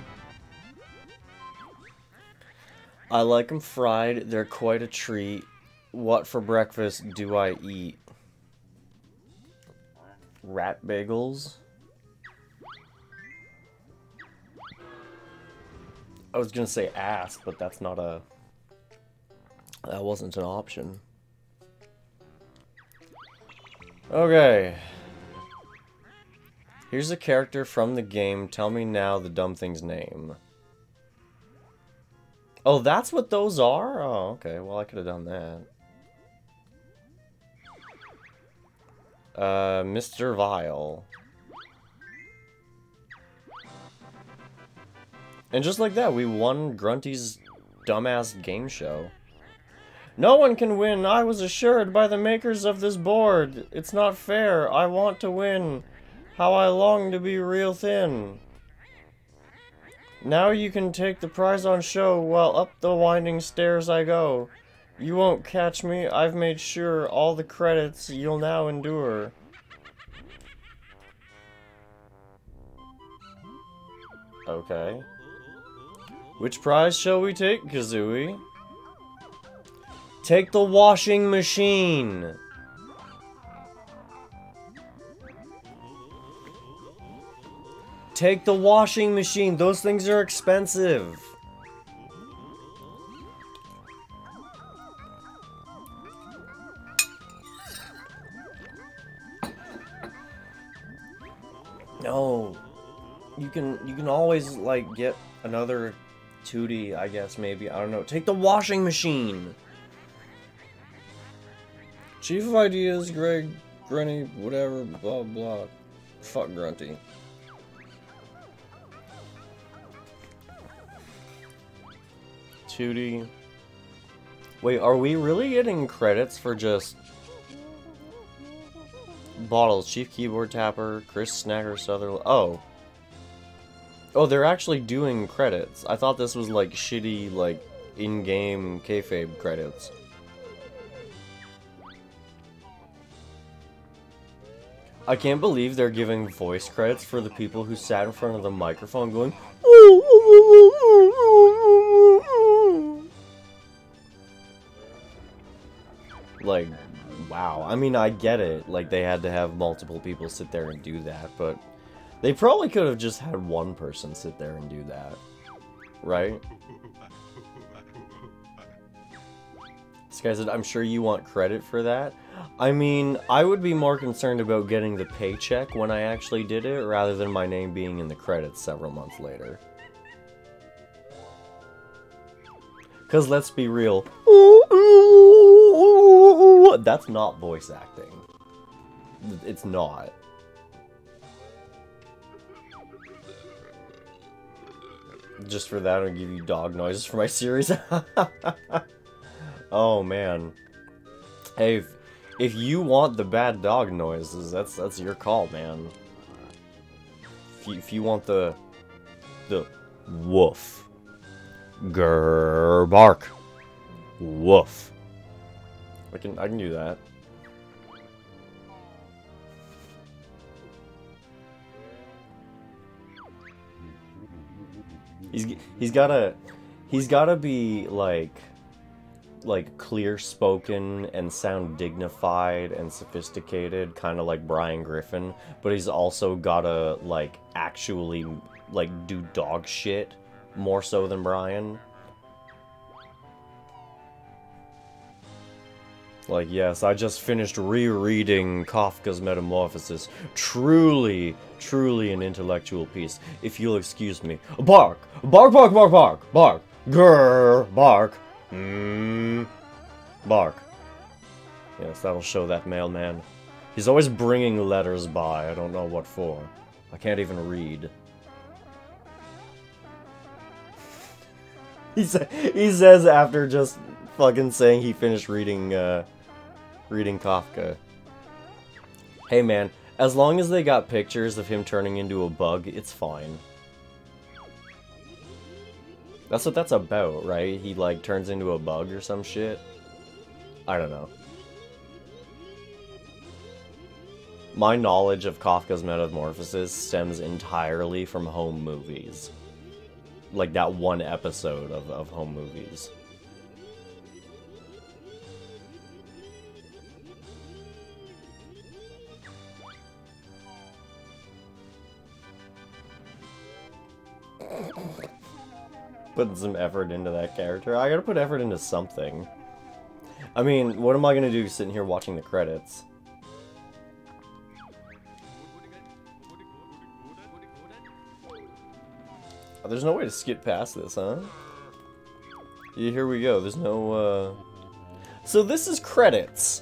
I like them fried. They're quite a treat. What for breakfast do I eat? Rat bagels? I was gonna say ass, but that's not a... That wasn't an option. Okay. Here's a character from the game. Tell me now the dumb thing's name. Oh, that's what those are? Oh, okay. Well, I could have done that. Mr. Vile. And just like that, we won Grunty's dumbass game show. No one can win. I was assured by the makers of this board. It's not fair. I want to win. How I long to be real thin. Now you can take the prize on show while up the winding stairs I go. You won't catch me. I've made sure all the credits you'll now endure. Okay. Which prize shall we take, Kazooie? Take the washing machine! Take the washing machine! Those things are expensive! No. You can always, like, get another 2D, I guess, maybe. I don't know. Take the washing machine! Chief of Ideas, Greg, Grunty, whatever, blah, blah. Fuck Grunty. $2D. Wait, are we really getting credits for just... Bottles, Chief Keyboard Tapper, Chris Snacker, Sutherland... Oh. Oh, they're actually doing credits. I thought this was, like, shitty, like, in-game kayfabe credits. I can't believe they're giving voice credits for the people who sat in front of the microphone going... Like, wow. I mean, I get it. Like, they had to have multiple people sit there and do that, but... They probably could have just had one person sit there and do that. Right? This guy said, I'm sure you want credit for that. I mean, I would be more concerned about getting the paycheck when I actually did it, rather than my name being in the credits several months later. Because let's be real. That's not voice acting. It's not. Just for that, I'll give you dog noises for my series. Oh, man. Hey, if you want the bad dog noises, that's your call, man. If you want the woof, grrr, bark, woof, I can do that. He's gotta be like clear spoken and sound dignified and sophisticated, kind of like Brian Griffin, but he's also gotta like actually like do dog shit more so than Brian. Like, yes, I just finished rereading Kafka's Metamorphosis. Truly, truly an intellectual piece. If you'll excuse me. Bark! Bark, bark, bark, bark! Bark! Grrr! Bark! Bark. Yes, that'll show that mailman. He's always bringing letters by. I don't know what for. I can't even read. He says after just fucking saying he finished reading Kafka. Hey man, as long as they got pictures of him turning into a bug, it's fine. That's what that's about, right? He like turns into a bug or some shit. I don't know. My knowledge of Kafka's Metamorphosis stems entirely from home movies. Like that one episode of home movies. Putting some effort into that character. I gotta put effort into something. I mean, what am I gonna do sitting here watching the credits? Oh, there's no way to skip past this, huh? Yeah, here we go. There's no, So this is credits.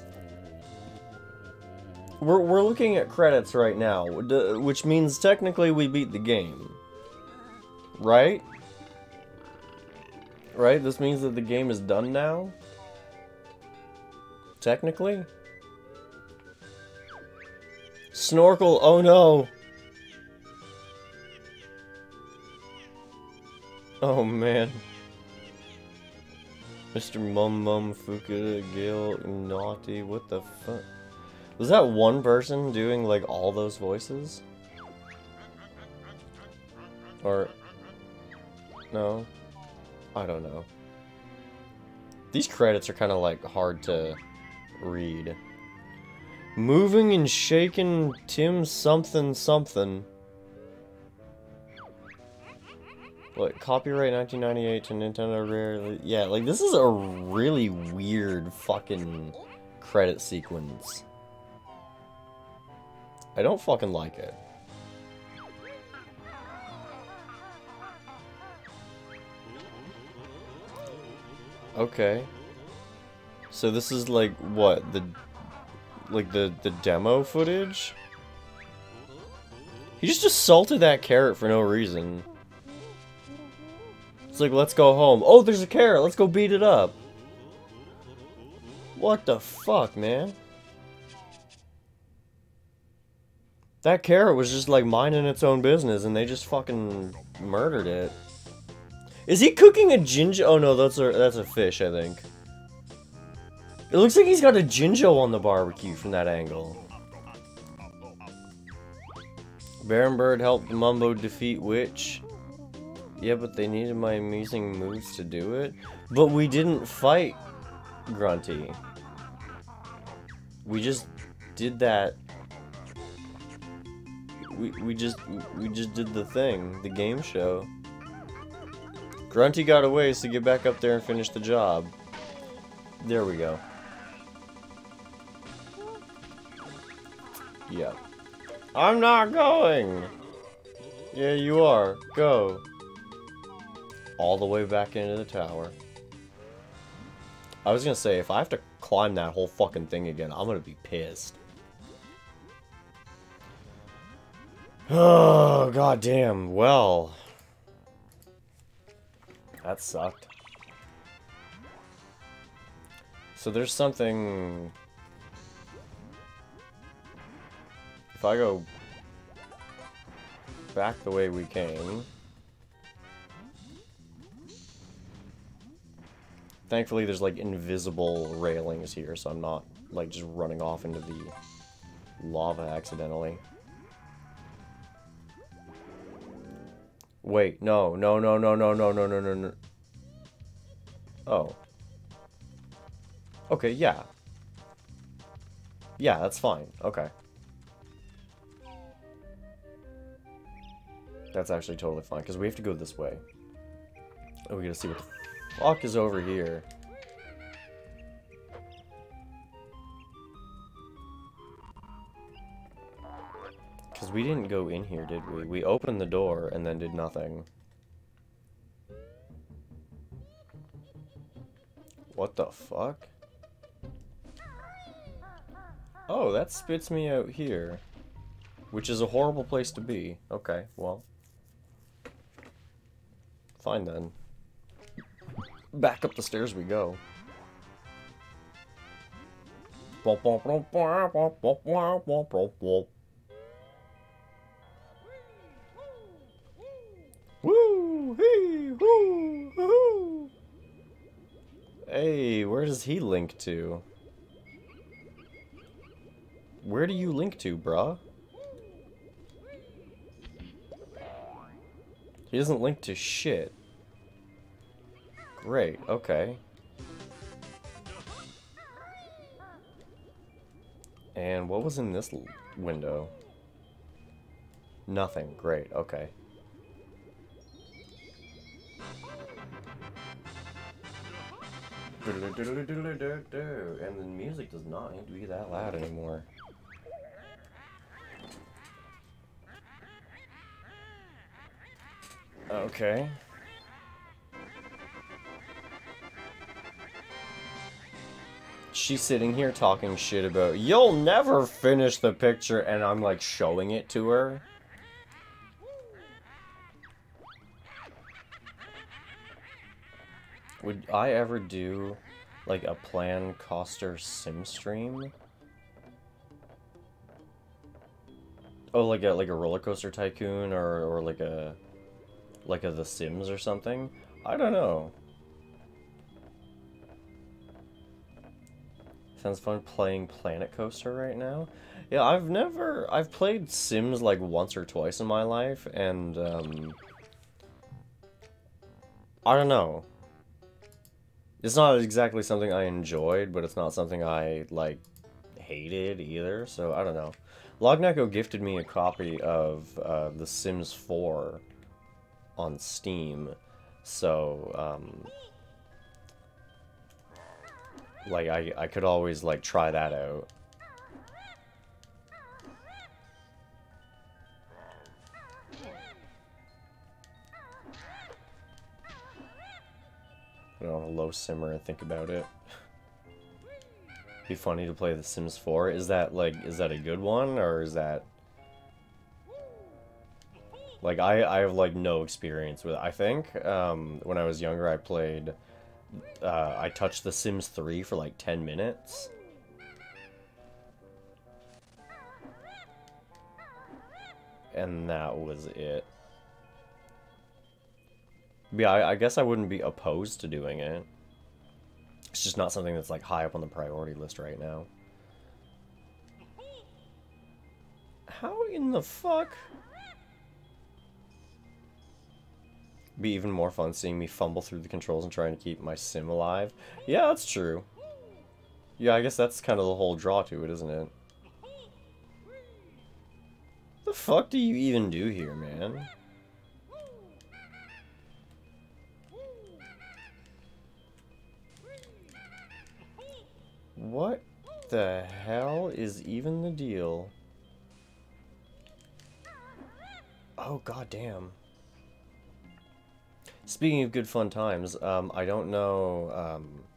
We're looking at credits right now, which means technically we beat the game. Right? Right? This means that the game is done now? Technically? Snorkel, oh no! Oh man. Mr. Mum Mum Fukuda Gil Naughty, what the fuck? Was that one person doing like all those voices? Or no? I don't know. These credits are kind of like hard to read. Moving and shaking Tim something something. What, copyright 1998 to Nintendo Rare? Yeah, like this is a really weird fucking credit sequence. I don't fucking like it. Okay. So this is like what, the demo footage? He just assaulted that carrot for no reason. It's like, let's go home. Oh, there's a carrot. Let's go beat it up. What the fuck, man? That carrot was just like minding its own business and they just fucking murdered it. Is he cooking a ginger? Oh no, that's a fish, I think. It looks like he's got a Jinjo on the barbecue from that angle. Baron Bird helped Mumbo defeat Witch. Yeah, but they needed my amusing moves to do it. But we didn't fight Grunty. We just did that. We just did the thing, the game show. Grunty got away, so get back up there and finish the job. There we go. Yeah. I'm not going! Yeah, you are. Go. All the way back into the tower. I was gonna say, if I have to climb that whole fucking thing again, I'm gonna be pissed. Oh, goddamn. Well. That sucked. So there's something... If I go back the way we came... Thankfully there's like invisible railings here, so I'm not like just running off into the lava accidentally. Wait, no. Oh. Okay, yeah. Yeah, that's fine. Okay. That's actually totally fine, because we have to go this way. Oh, we gotta see what the fuck is over here. Because we didn't go in here, did we? We opened the door and then did nothing. What the fuck? Oh, that spits me out here. Which is a horrible place to be. Okay, well. Fine then. Back up the stairs we go. Woo! Hey! Woo! Woohoo! Hey, where does he link to? Where do you link to, bruh? He doesn't link to shit. Great, okay. And what was in this window? Nothing. Great, okay. And the music does not need to be that loud anymore. Okay. she's sitting here talking shit about, you'll never finish the picture, and I'm like showing it to her. Would I ever do like a Plan Coaster sim stream? Oh, like a roller coaster tycoon or like a The Sims or something? I don't know. Sounds fun playing Planet Coaster right now. Yeah, I've played Sims like once or twice in my life, and I don't know. It's not exactly something I enjoyed, but it's not something I like hated either, so I don't know. Logneko gifted me a copy of The Sims 4 on Steam, so like I could always like try that out. I don't know, low simmer and think about it. Be funny to play The Sims 4. Is that a good one, or is that like I have like no experience with it. I think when I was younger I played I touched The Sims 3 for like 10 minutes. And that was it. Yeah, I guess I wouldn't be opposed to doing it. It's just not something that's like high up on the priority list right now. How in the fuck? Be even more fun seeing me fumble through the controls and trying to keep my sim alive. Yeah, that's true. Yeah, I guess that's kind of the whole draw to it, isn't it? The fuck do you even do here, man? What the hell is even the deal? Oh, goddamn. Speaking of good fun times, I don't know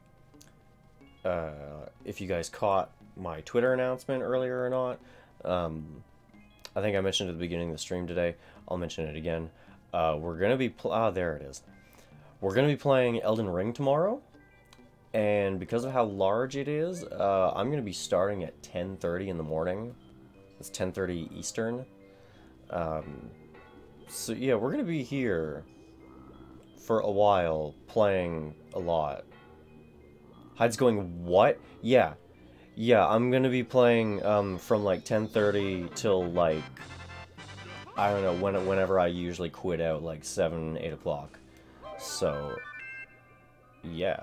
if you guys caught my Twitter announcement earlier or not. I think I mentioned at the beginning of the stream today. I'll mention it again. We're gonna be there it is. We're gonna be playing Elden Ring tomorrow, and because of how large it is, I'm gonna be starting at 10:30 in the morning. It's 10:30 Eastern. So yeah, we're gonna be here for a while, playing a lot. Hyde's going, what? Yeah. Yeah, I'm gonna be playing from like 10:30 till like, I don't know, whenever I usually quit out, like 7, 8 o'clock. So, yeah.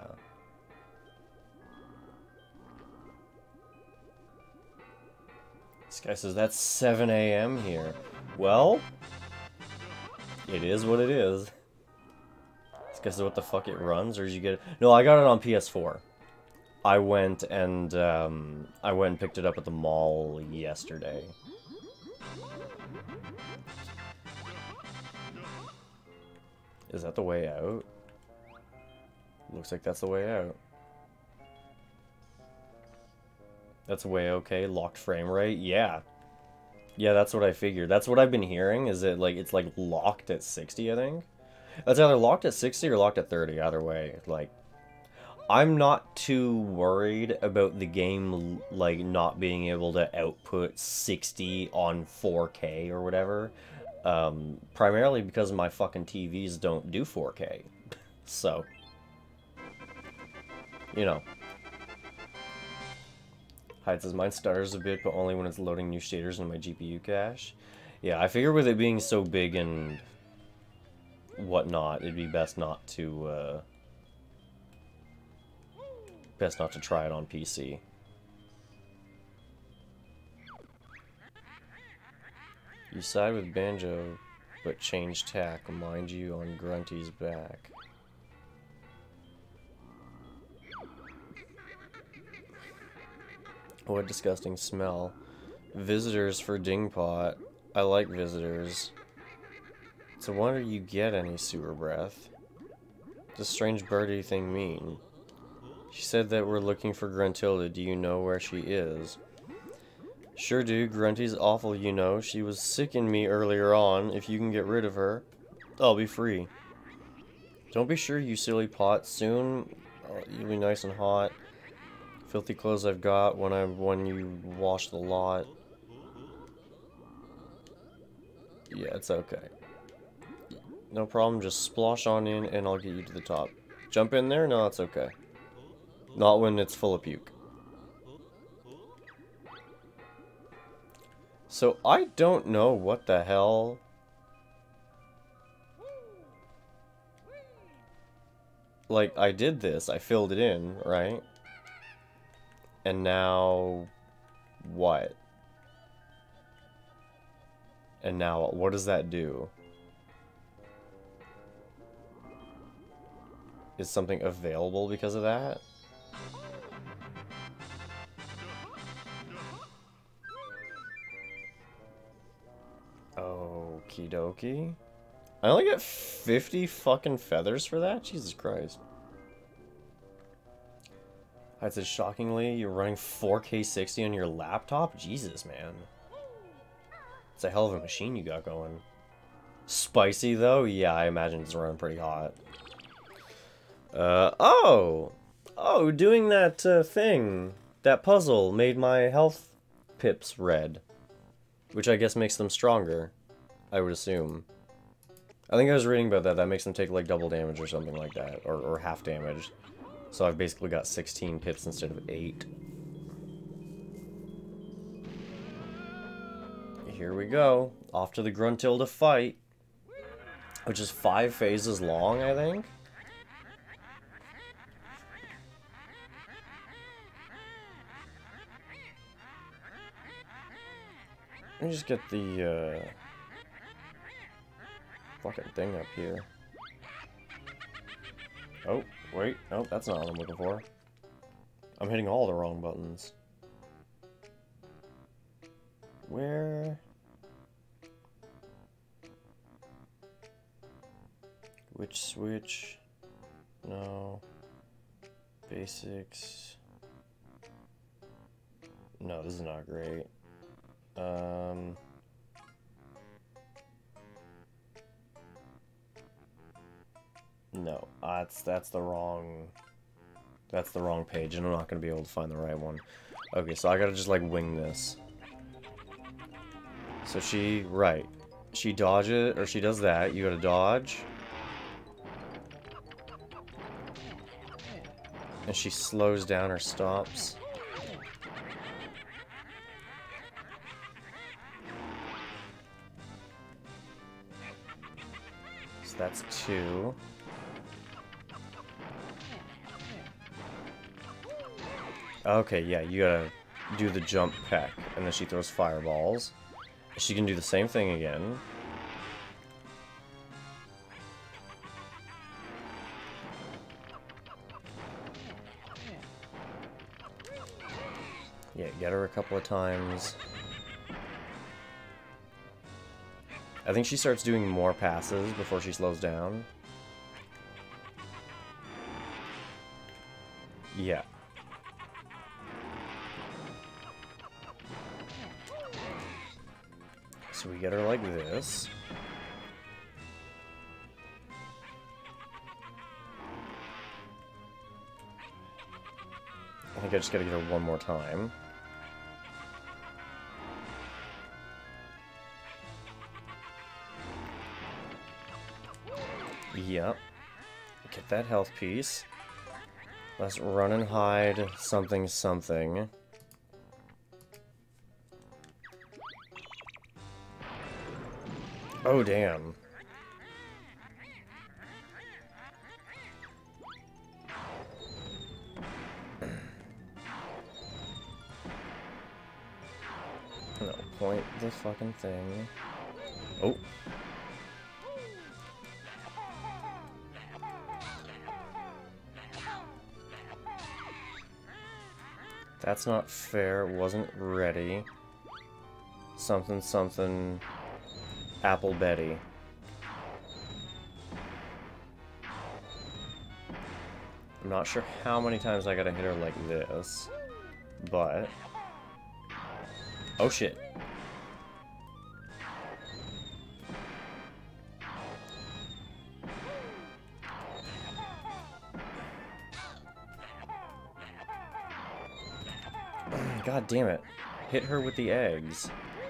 This guy says that's 7 a.m. here. Well, it is what it is. This guy says what the fuck it runs, or did you get it? No, I got it on PS4. I went and picked it up at the mall yesterday. Is that the way out? Looks like that's the way out. That's way okay. Locked frame rate? Yeah. Yeah, that's what I figured. That's what I've been hearing, is it like it's like locked at 60, I think. It's either locked at 60 or locked at 30, either way. Like, I'm not too worried about the game, like, not being able to output 60 on 4K or whatever. Primarily because my fucking TVs don't do 4K. So, you know. Hyde says, mine stutters a bit, but only when it's loading new shaders in my GPU cache. Yeah, I figure with it being so big and whatnot, it'd be best not to try it on PC. You side with Banjo, but change tack, mind you, on Grunty's back. What disgusting smell. Visitors for Dingpot. I like visitors. It's a wonder you get any sewer breath. What does strange birdie thing mean? She said that we're looking for Gruntilda. Do you know where she is? Sure do. Grunty's awful, you know. She was sicking me earlier on. If you can get rid of her, I'll be free. Don't be sure, you silly pot. Soon, you'll be nice and hot. Filthy clothes I've got when you wash the lot. Yeah, it's okay. No problem, just splosh on in and I'll get you to the top. Jump in there? No, it's okay. Not when it's full of puke. So, I don't know what the hell... Like, I did this, I filled it in, right? And now... what? And now, what does that do? Is something available because of that? Okie dokie. I only get 50 fucking feathers for that? Jesus Christ. I'd say shockingly, you're running 4K 60 on your laptop? Jesus, man. It's a hell of a machine you got going. Spicy, though? Yeah, I imagine it's running pretty hot. Oh! Oh, doing that thing. That puzzle made my health pips red. Which I guess makes them stronger. I would assume. I think I was reading about that. That makes them take like double damage or something like that. Or half damage. So I've basically got 16 pips instead of 8. Here we go. Off to the Gruntilda fight. Which is 5 phases long, I think. Let me just get the, fucking thing up here. Oh, wait. No, that's not what I'm looking for. I'm hitting all the wrong buttons. Where? Which switch? No. Basics. No, this is not great. No, that's the wrong page, and I'm not gonna be able to find the right one. Okay, so I gotta just like wing this. So she dodges, or she does that. You gotta dodge, and she slows down or stops. So that's 2. Okay, yeah, you gotta do the jump peck, and then she throws fireballs. She can do the same thing again. Yeah, get her a couple of times. I think she starts doing more passes before she slows down. Yeah. So we get her like this. I think I just gotta get her one more time. Yep. Get that health piece. Let's run and hide something something. Oh, damn. No, point the fucking thing. Oh. That's not fair. Wasn't ready. Something, something. Apple Betty. I'm not sure how many times I gotta hit her like this, but... Oh shit. God damn it. Hit her with the eggs.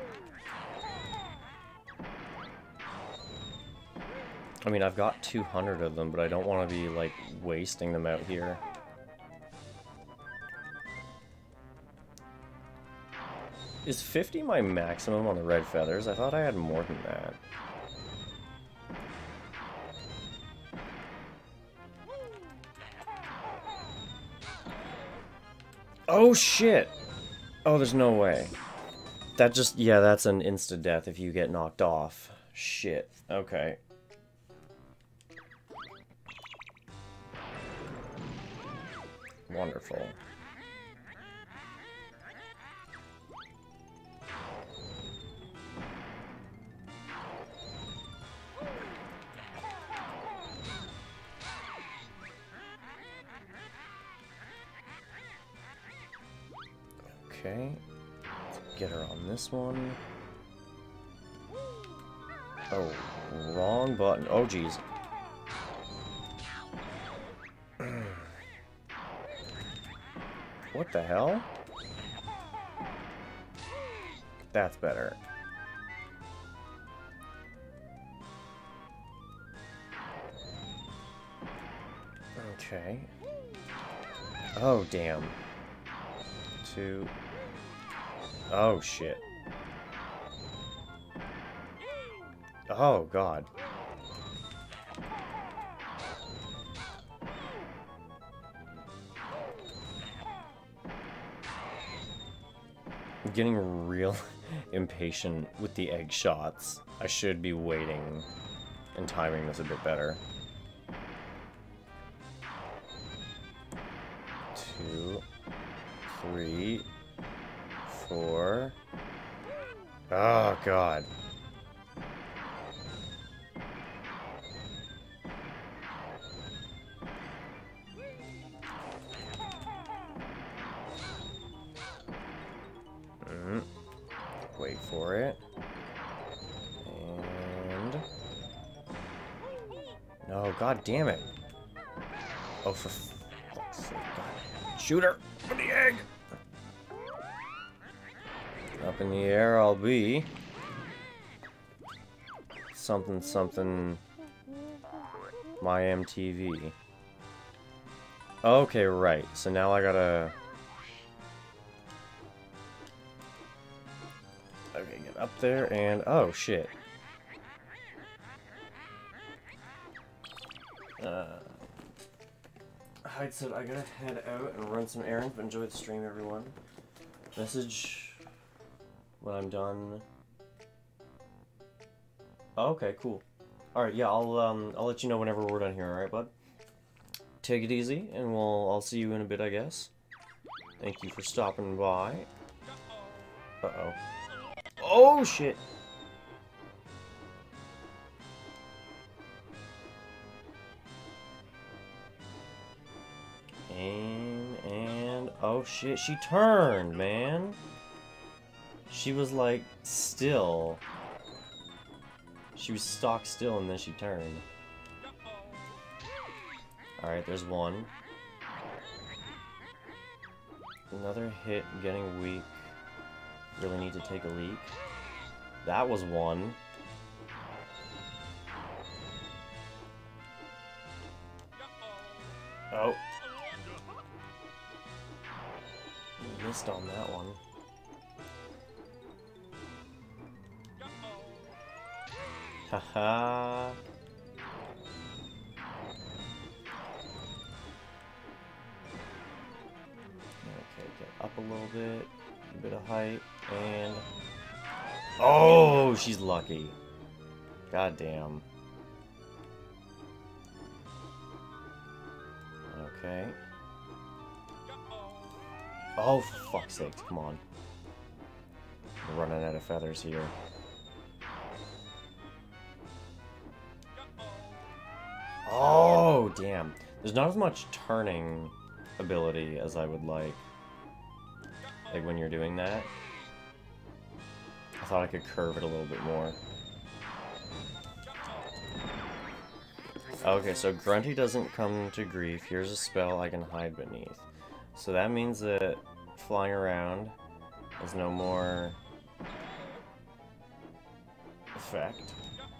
I mean, I've got 200 of them, but I don't want to be, like, wasting them out here. Is 50 my maximum on the red feathers? I thought I had more than that. Oh, shit! Oh, there's no way. That just... Yeah, that's an insta-death if you get knocked off. Shit. Okay. Wonderful. Okay. Let's get her on this one. Oh, wrong button. Oh, jeez. What the hell? That's better. Okay. Oh, damn. 2. Oh, shit. Oh, God. I'm getting real impatient with the egg shots. I should be waiting and timing this a bit better. 2, 3, 4. Oh, God. Wait for it. And... No, god damn it. Oh, for fuck's sake, God. Shoot her with the egg! Up in the air I'll be. Something, something... My MTV. Okay, right. So now I gotta... Okay, get up there and... Oh, shit. Hyde said I gotta head out and run some errands, but enjoy the stream, everyone. Message when I'm done. Oh, okay, cool. Alright, yeah, I'll let you know whenever we're done here, alright, bud? Take it easy, and I'll see you in a bit, I guess. Thank you for stopping by. Uh-oh. Oh, shit! Aim, and... Oh, shit, she turned, man! She was, like, still. She was stock still, and then she turned. Alright, there's one. Another hit, getting weak. Really need to take a leak. That was one. Oh. Missed on that one. Haha. Okay, get up a little bit. A bit of height, and... Oh, she's lucky. God damn. Okay. Oh, for fuck's sake, come on. We're running out of feathers here. Oh, damn. There's not as much turning ability as I would like. Like when you're doing that. I thought I could curve it a little bit more. Okay, so Grunty doesn't come to grief. Here's a spell I can hide beneath. So that means that flying around has no more effect.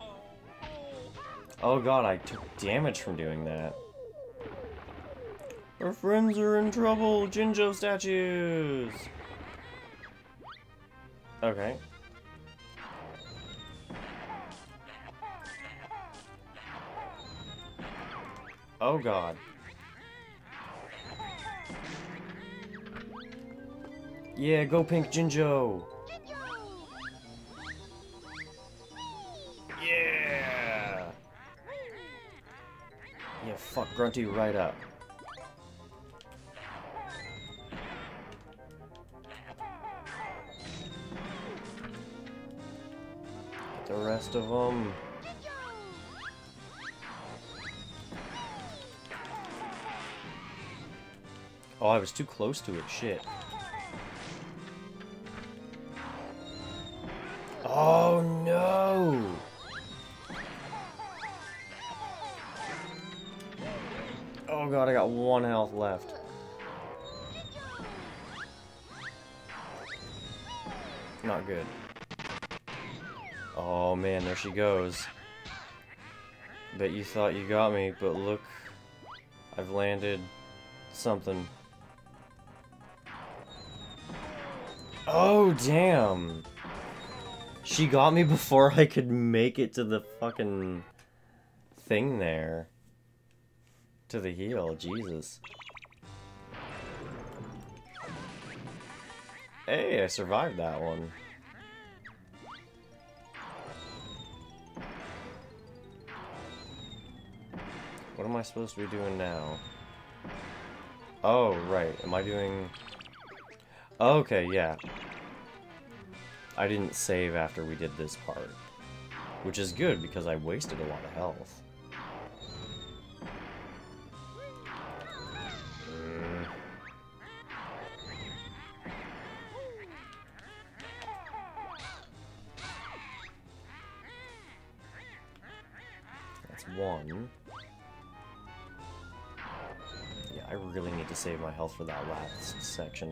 Oh god, I took damage from doing that. Our friends are in trouble! Jinjo statues! Okay. Oh god. Yeah, go pink Jinjo! Yeah! Yeah, fuck Grunty right up. Get the rest of them. Oh, I was too close to it, shit. Oh no! Oh god, I got 1 health left. Not good. Oh man, there she goes. Bet you thought you got me, but look, I've landed something. Oh damn! She got me before I could make it to the fucking thing there. To the heel, Jesus. Hey, I survived that one. What am I supposed to be doing now? Oh, right. Am I doing... Okay, yeah. I didn't save after we did this part. Which is good, because I wasted a lot of health. That's one. Yeah, I really need to save my health for that last section.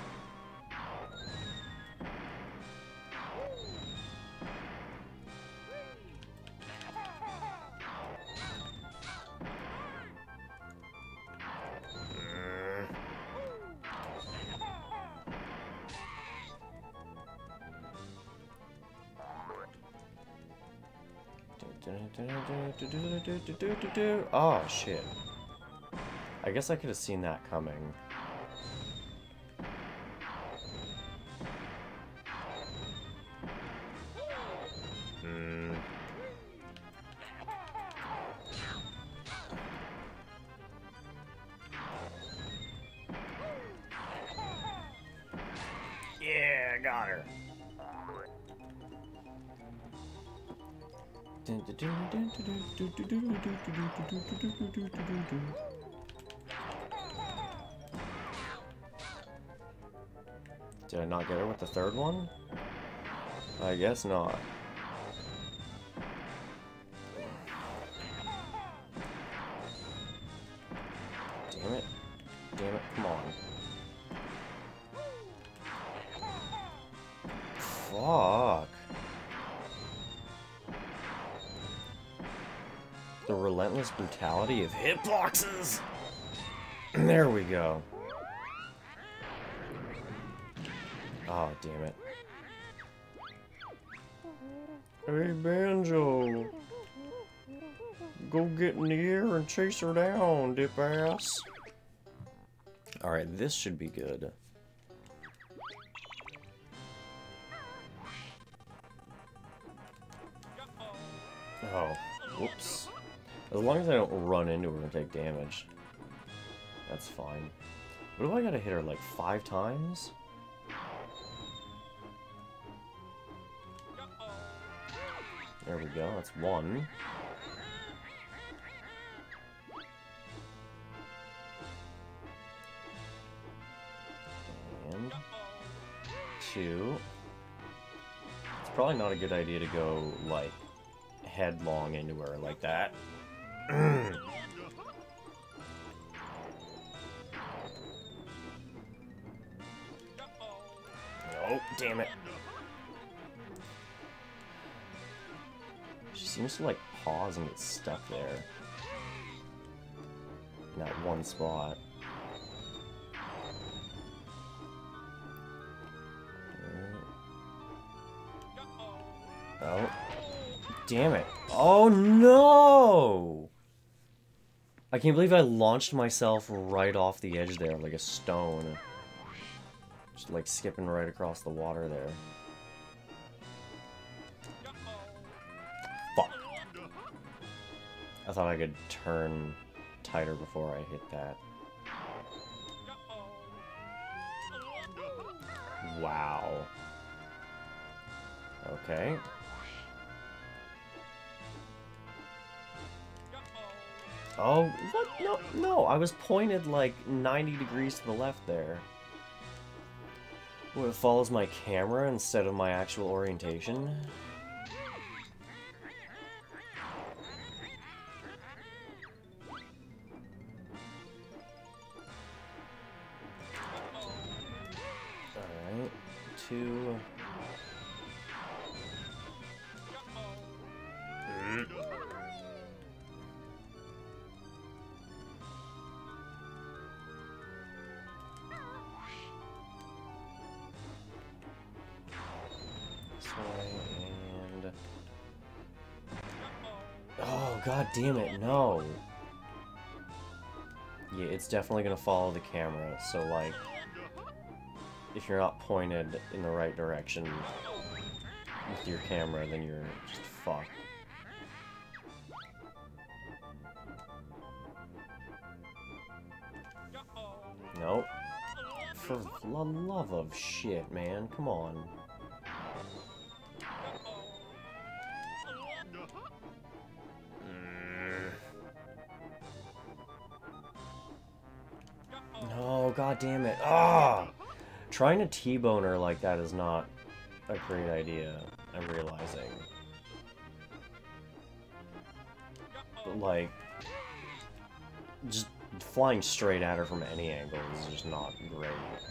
Oh, shit. I guess I could have seen that coming. Yeah, got her. Did I not get her with the third one? I guess not. Damn it. Damn it, come on. Fuck. The relentless brutality of hitboxes! There we go. Oh, damn it. Hey, Banjo. Go get in the air and chase her down, dip ass. Alright, this should be good. Oh, whoops. As long as I don't run into her and take damage, that's fine. What do I gotta hit her, like 5 times? There we go, that's 1. 2. It's probably not a good idea to go, like, headlong into her like that. Oh, damn it. She seems to, like, pause and get stuck there. In that one spot. Oh. Damn it. Oh, no! I can't believe I launched myself right off the edge there like a stone. Just, like, skipping right across the water there. Fuck. I thought I could turn tighter before I hit that. Wow. Okay. Oh, what? No, no, I was pointed like 90 degrees to the left there. What, it follows my camera instead of my actual orientation? Alright, 2... And... Oh, god damn it, no! Yeah, it's definitely gonna follow the camera, so, like, if you're not pointed in the right direction with your camera, then you're just fucked. Nope. For the love of shit, man, come on. No, god damn it. Ah! Trying to T-bone her like that is not a great idea, I'm realizing. But, like, just flying straight at her from any angle is just not great.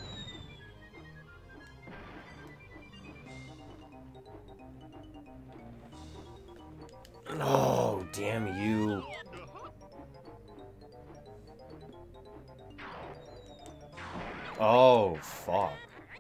Oh, damn you. Oh, fuck.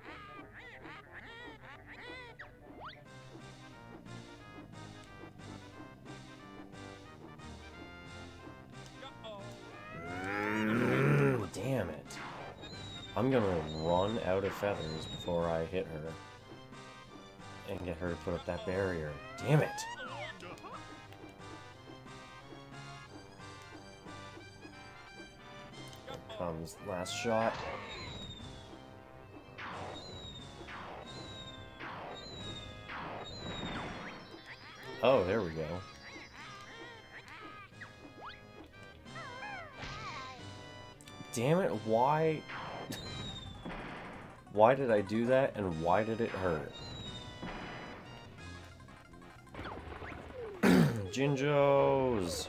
Damn it. I'm gonna run out of feathers before I hit her. And get her to put up that barrier. Damn it! Here comes last shot. Oh, there we go. Damn it, why... Why did I do that, and why did it hurt? Jinjos!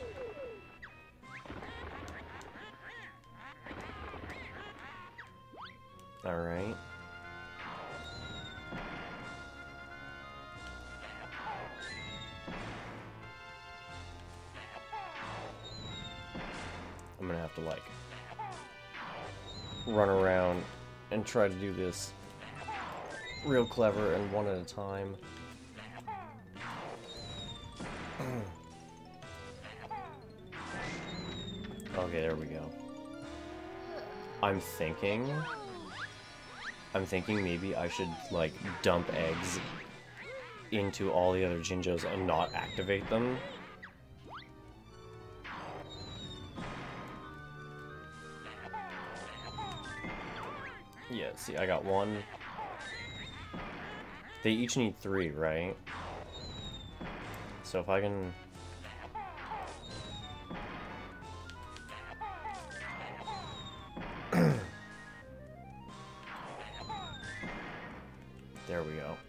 Alright. I'm gonna have to, like, run around and try to do this real clever and one at a time. Okay, there we go. I'm thinking maybe I should, like, dump eggs into all the other Jinjos and not activate them. Yeah, see, I got one. They each need 3, right? So if I can... There we go.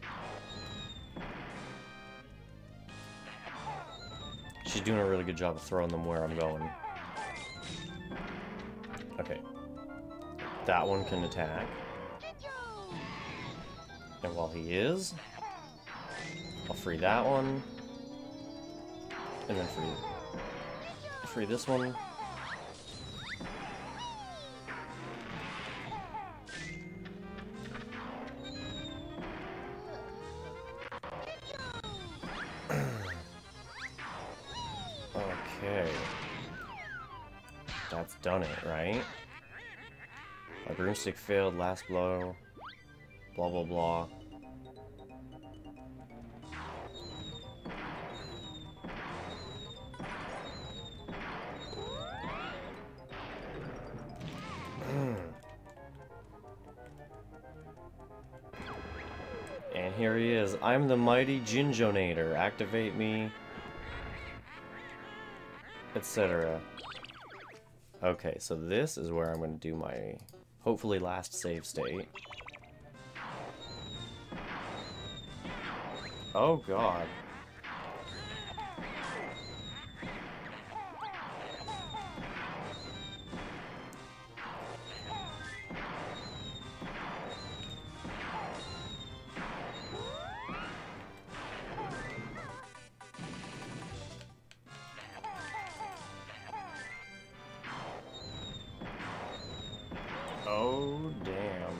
She's doing a really good job of throwing them where I'm going. Okay. That one can attack. And while he is, I'll free that one. And then free this one. Okay. That's done it, right? My broomstick failed, last blow. Blah, blah, blah. And here he is. I'm the mighty Jinjonator. Activate me. Etc. Okay, so this is where I'm going to do my hopefully last save state. Oh god. Oh, damn.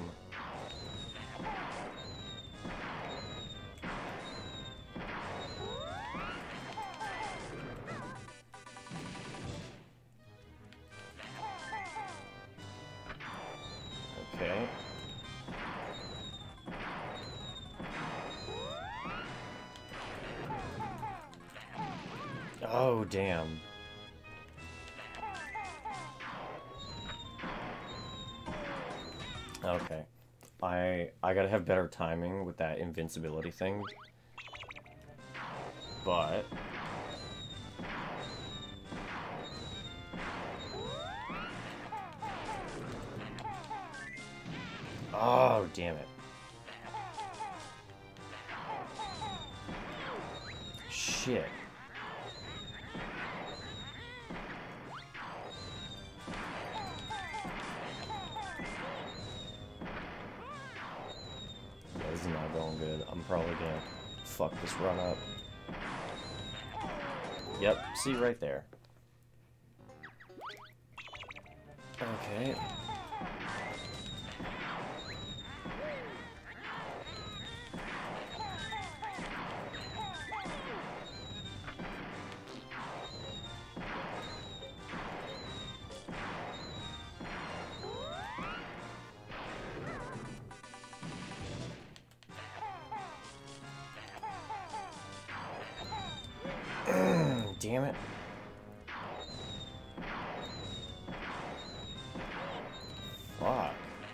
Okay. Oh, damn. Okay. I gotta have better timing with that invincibility thing. But oh, damn it. Shit. Yeah, this is not going good. I'm probably gonna fuck this run up. Yep, see right there. Okay. Damn it. Fuck.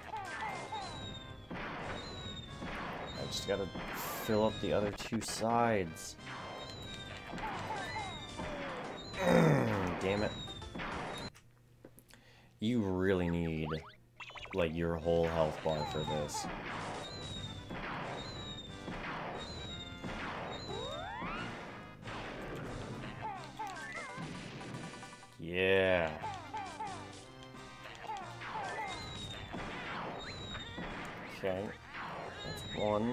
I just gotta fill up the other two sides. Damn it. You really need, like, your whole health bar for this. Yeah. Okay. That's one.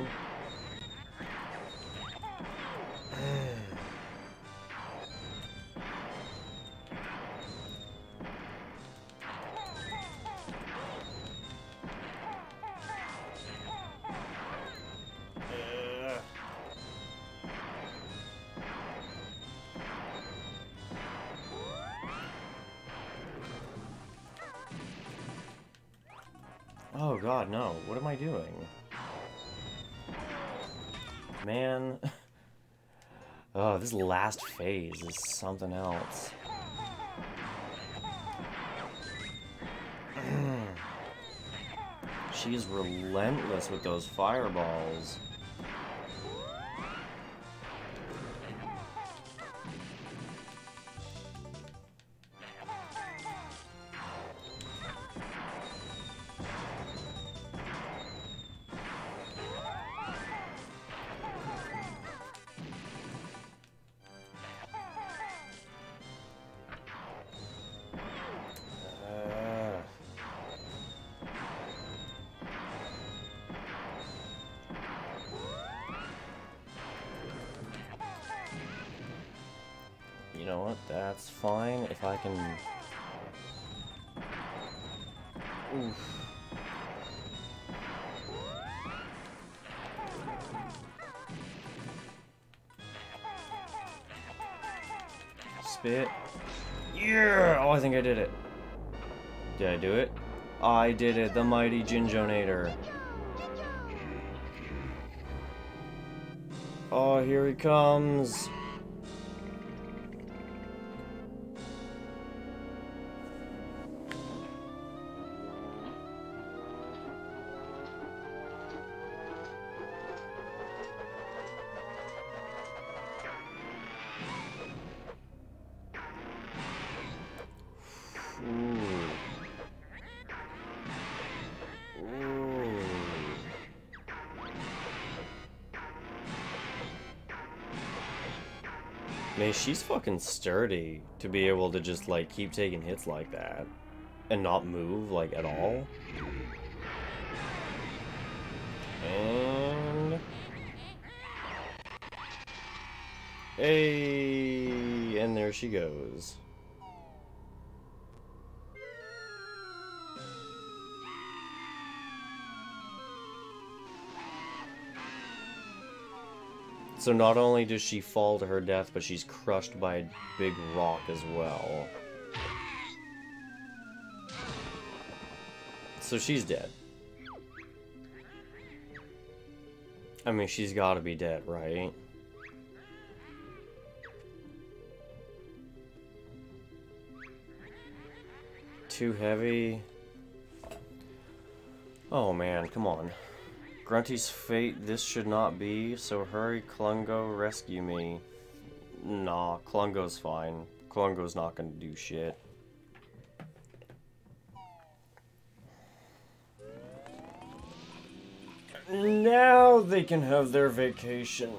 Oh god, no. What am I doing? Man. Oh, this last phase is something else. She's relentless with those fireballs. know what? That's fine if I can... Oof. Spit. Yeah! Oh, I think I did it. Did I do it? I did it. The mighty Jinjonator. Oh, here he comes. Man, she's fucking sturdy to be able to just, like, keep taking hits like that. And not move, like, at all. And... Hey! And there she goes. So not only does she fall to her death, but she's crushed by a big rock as well. So she's dead. I mean, she's gotta be dead, right? Too heavy. Oh man, come on. Grunty's fate, this should not be, so hurry, Klungo, rescue me. Nah, Klungo's fine. Klungo's not gonna do shit. Now they can have their vacation.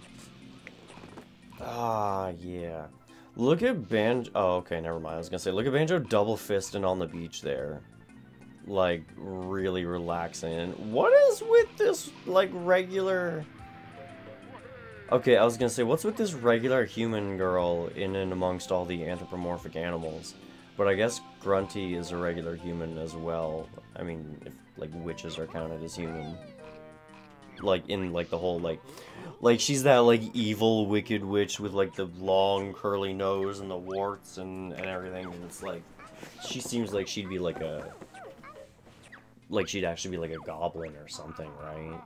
Ah, yeah. Look at Banjo. Oh, okay, never mind. I was gonna say, look at Banjo double fisting on the beach there. Like, really relaxing. And what is with this, like, regular... Okay, I was gonna say, what's with this regular human girl in and amongst all the anthropomorphic animals? But I guess Grunty is a regular human as well. I mean, if, like, witches are counted as human. Like, in, like, the whole, like, she's that, like, evil, wicked witch with, like, the long, curly nose and the warts and everything. And it's, like, she seems like she'd be, like, a... Like, she'd actually be, like, a goblin or something, right?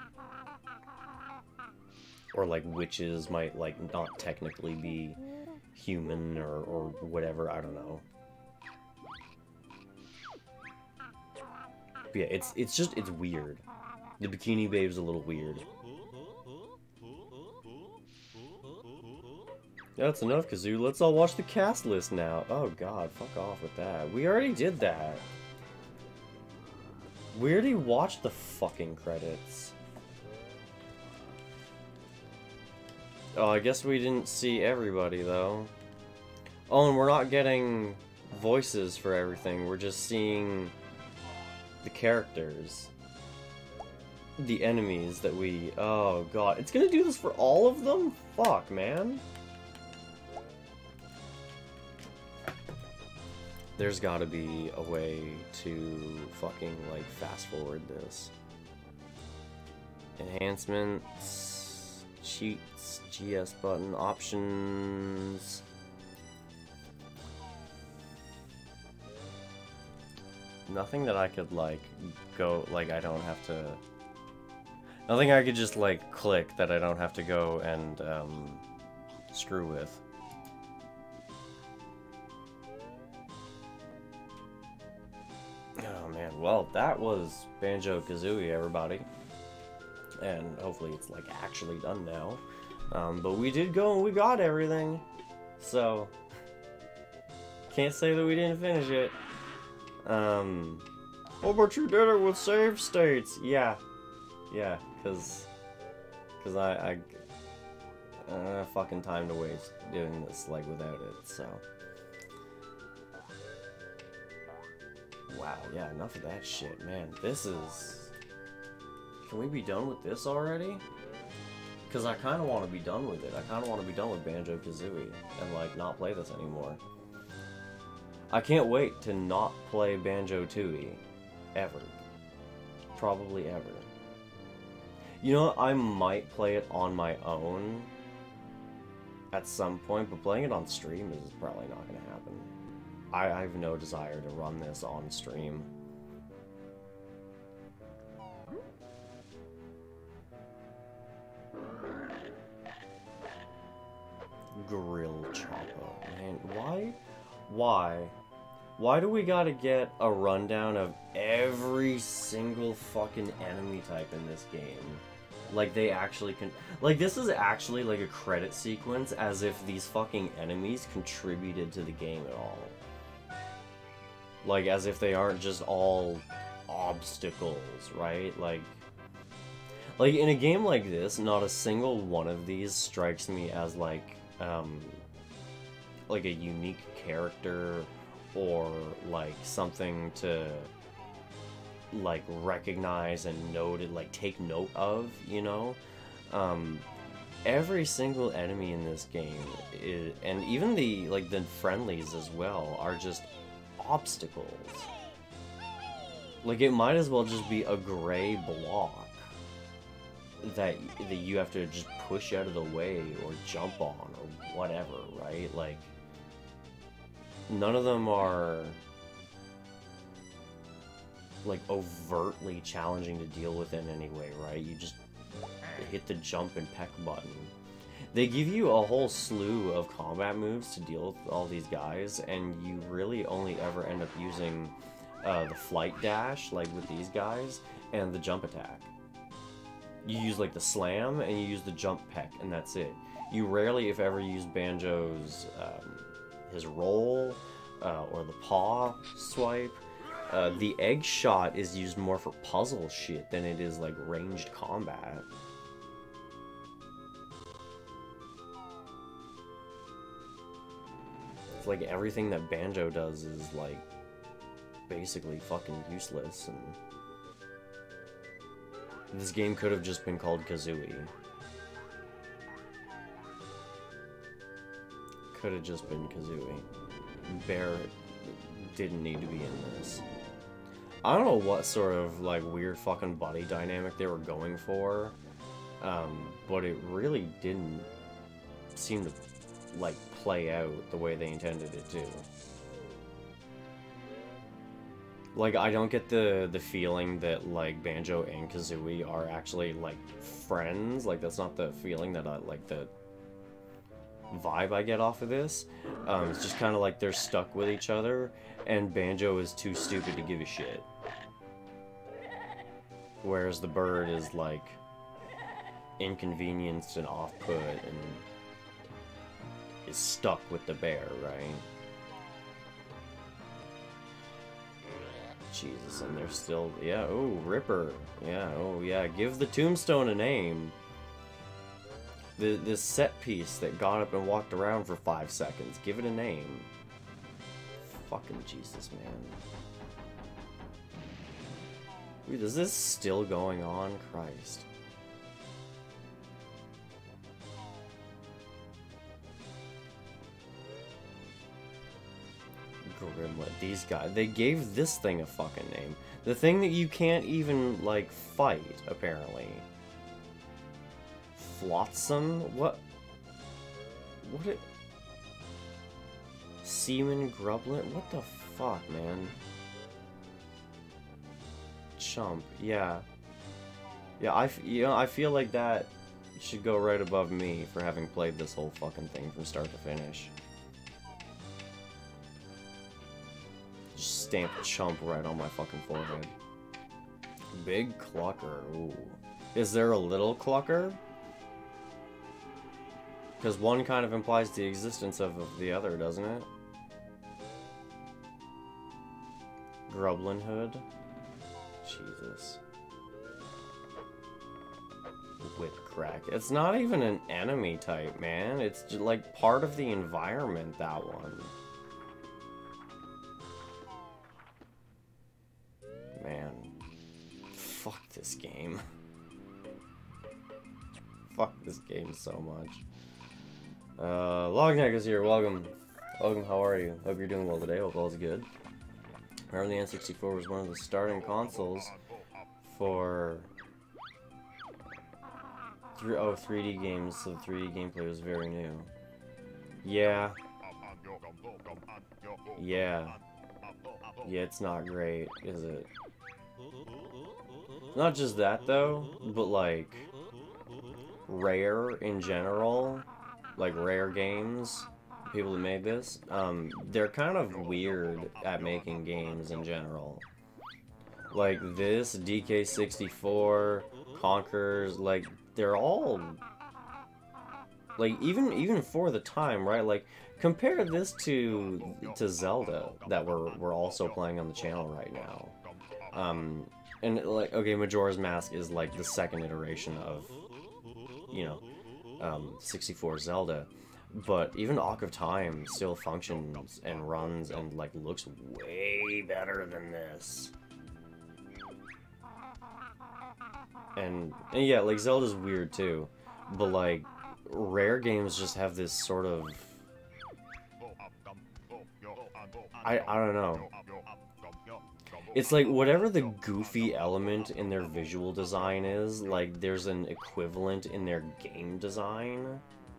Or, like, witches might, like, not technically be human or whatever, I don't know. But yeah, it's just, it's weird. The Bikini Babe's a little weird. That's enough, Kazoo. Let's all watch the cast list now. Oh god, fuck off with that. We already did that. We already watched the fucking credits. Oh, I guess we didn't see everybody, though. Oh, and we're not getting voices for everything. We're just seeing the characters. The enemies that we... Oh, God. It's gonna do this for all of them? Fuck, man. There's gotta be a way to fucking, like, fast-forward this. Enhancements, cheats, GS button, options. Nothing that I could, like, go, like, I don't have to... Nothing I could just, like, click that I don't have to go and, screw with. Oh man, well, that was Banjo-Kazooie, everybody. And hopefully it's, like, actually done now. But we did go and we got everything. So, can't say that we didn't finish it. Oh, but you did it with save states. Yeah. Yeah, cause I fucking time to waste doing this, like, without it, so. Wow, yeah, enough of that shit, man. This is... Can we be done with this already? Because I kind of want to be done with it. I kind of want to be done with Banjo-Kazooie and, like, not play this anymore. I can't wait to not play Banjo-Tooie. Ever. Probably ever. You know, I might play it on my own at some point, but playing it on stream is probably not going to happen. I have no desire to run this on stream. Grill Choppa. Man, why do we gotta get a rundown of every single fucking enemy type in this game? Like, they actually can... Like, this is actually, like, a credit sequence as if these fucking enemies contributed to the game at all. Like, as if they aren't just all obstacles, right? Like, in a game like this, not a single one of these strikes me as, like a unique character or, like, something to, like, recognize and note, like, take note of, you know? Every single enemy in this game, and even the, like, the friendlies as well, are just obstacles. Like, it might as well just be a gray block that you have to just push out of the way or jump on or whatever, right? Like, none of them are, like, overtly challenging to deal with in any way, right? You just hit the jump and peck button. They give you a whole slew of combat moves to deal with all these guys, and you really only ever end up using the flight dash, like with these guys, and the jump attack. You use, like, the slam, and you use the jump peck, and that's it. You rarely, if ever, use Banjo's, his roll, or the paw swipe. The egg shot is used more for puzzle shit than it is, like, ranged combat. It's like everything that Banjo does is, like, basically fucking useless, and... This game could have just been called Kazooie. Could have just been Kazooie. Bear didn't need to be in this. I don't know what sort of, like, weird fucking buddy dynamic they were going for, but it really didn't seem to, like, play out the way they intended it to. Like, I don't get the feeling that, like, Banjo and Kazooie are actually, like, friends. Like, that's not the feeling that I, like, the vibe I get off of this. It's just kind of like they're stuck with each other, and Banjo is too stupid to give a shit. Whereas the bird is, like, inconvenienced and off-put and is stuck with the bear, right? Jesus, and they're still, yeah, oh, Ripper, yeah, oh, yeah, give the tombstone a name. This set piece that got up and walked around for 5 seconds, give it a name. Fucking Jesus, man. Dude, is this still going on? Christ. Grimlet, these guys, they gave this thing a fucking name. The thing that you can't even, like, fight, apparently. Flotsam? What it... Seaman Grublet? What the fuck, man? Chump, yeah. Yeah, I feel like that should go right above me for having played this whole fucking thing from start to finish. Stamp Chump right on my fucking forehead. Big Clucker, ooh. Is there a little Clucker? Because one kind of implies the existence of the other, doesn't it? Grublin Hood? Jesus. Whipcrack. It's not even an enemy type, man. It's just like part of the environment, that one. Man. Fuck this game. Fuck this game so much. Logneck is here. Welcome. Welcome, how are you? Hope you're doing well today. Hope all's good. Remember the N64 was one of the starting consoles for 3D games, so the 3D gameplay was very new. Yeah. Yeah. Yeah, it's not great, is it? Not just that, though, but, like, Rare in general, like, Rare games, people that made this, they're kind of weird at making games in general. Like, this, DK64, Conkers, like, they're all, like, even for the time, right? Like, compare this to Zelda that we're also playing on the channel right now. And like, okay, Majora's Mask is like the second iteration of, you know, 64 Zelda, but even Ocarina of Time still functions and runs and like looks way better than this. And yeah, like Zelda's weird too, but like Rare games just have this sort of, I don't know. It's like whatever the goofy element in their visual design is, like there's an equivalent in their game design.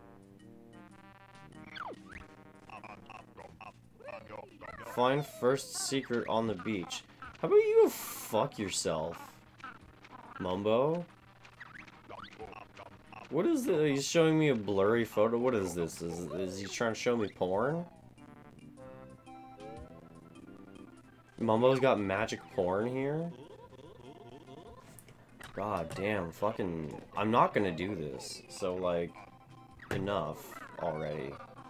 Find first secret on the beach. How about you fuck yourself, Mumbo? What is this? He's showing me a blurry photo. What is this? Is he trying to show me porn? Mumbo's got magic porn here? God damn, fucking... I'm not gonna do this. So, like, enough already.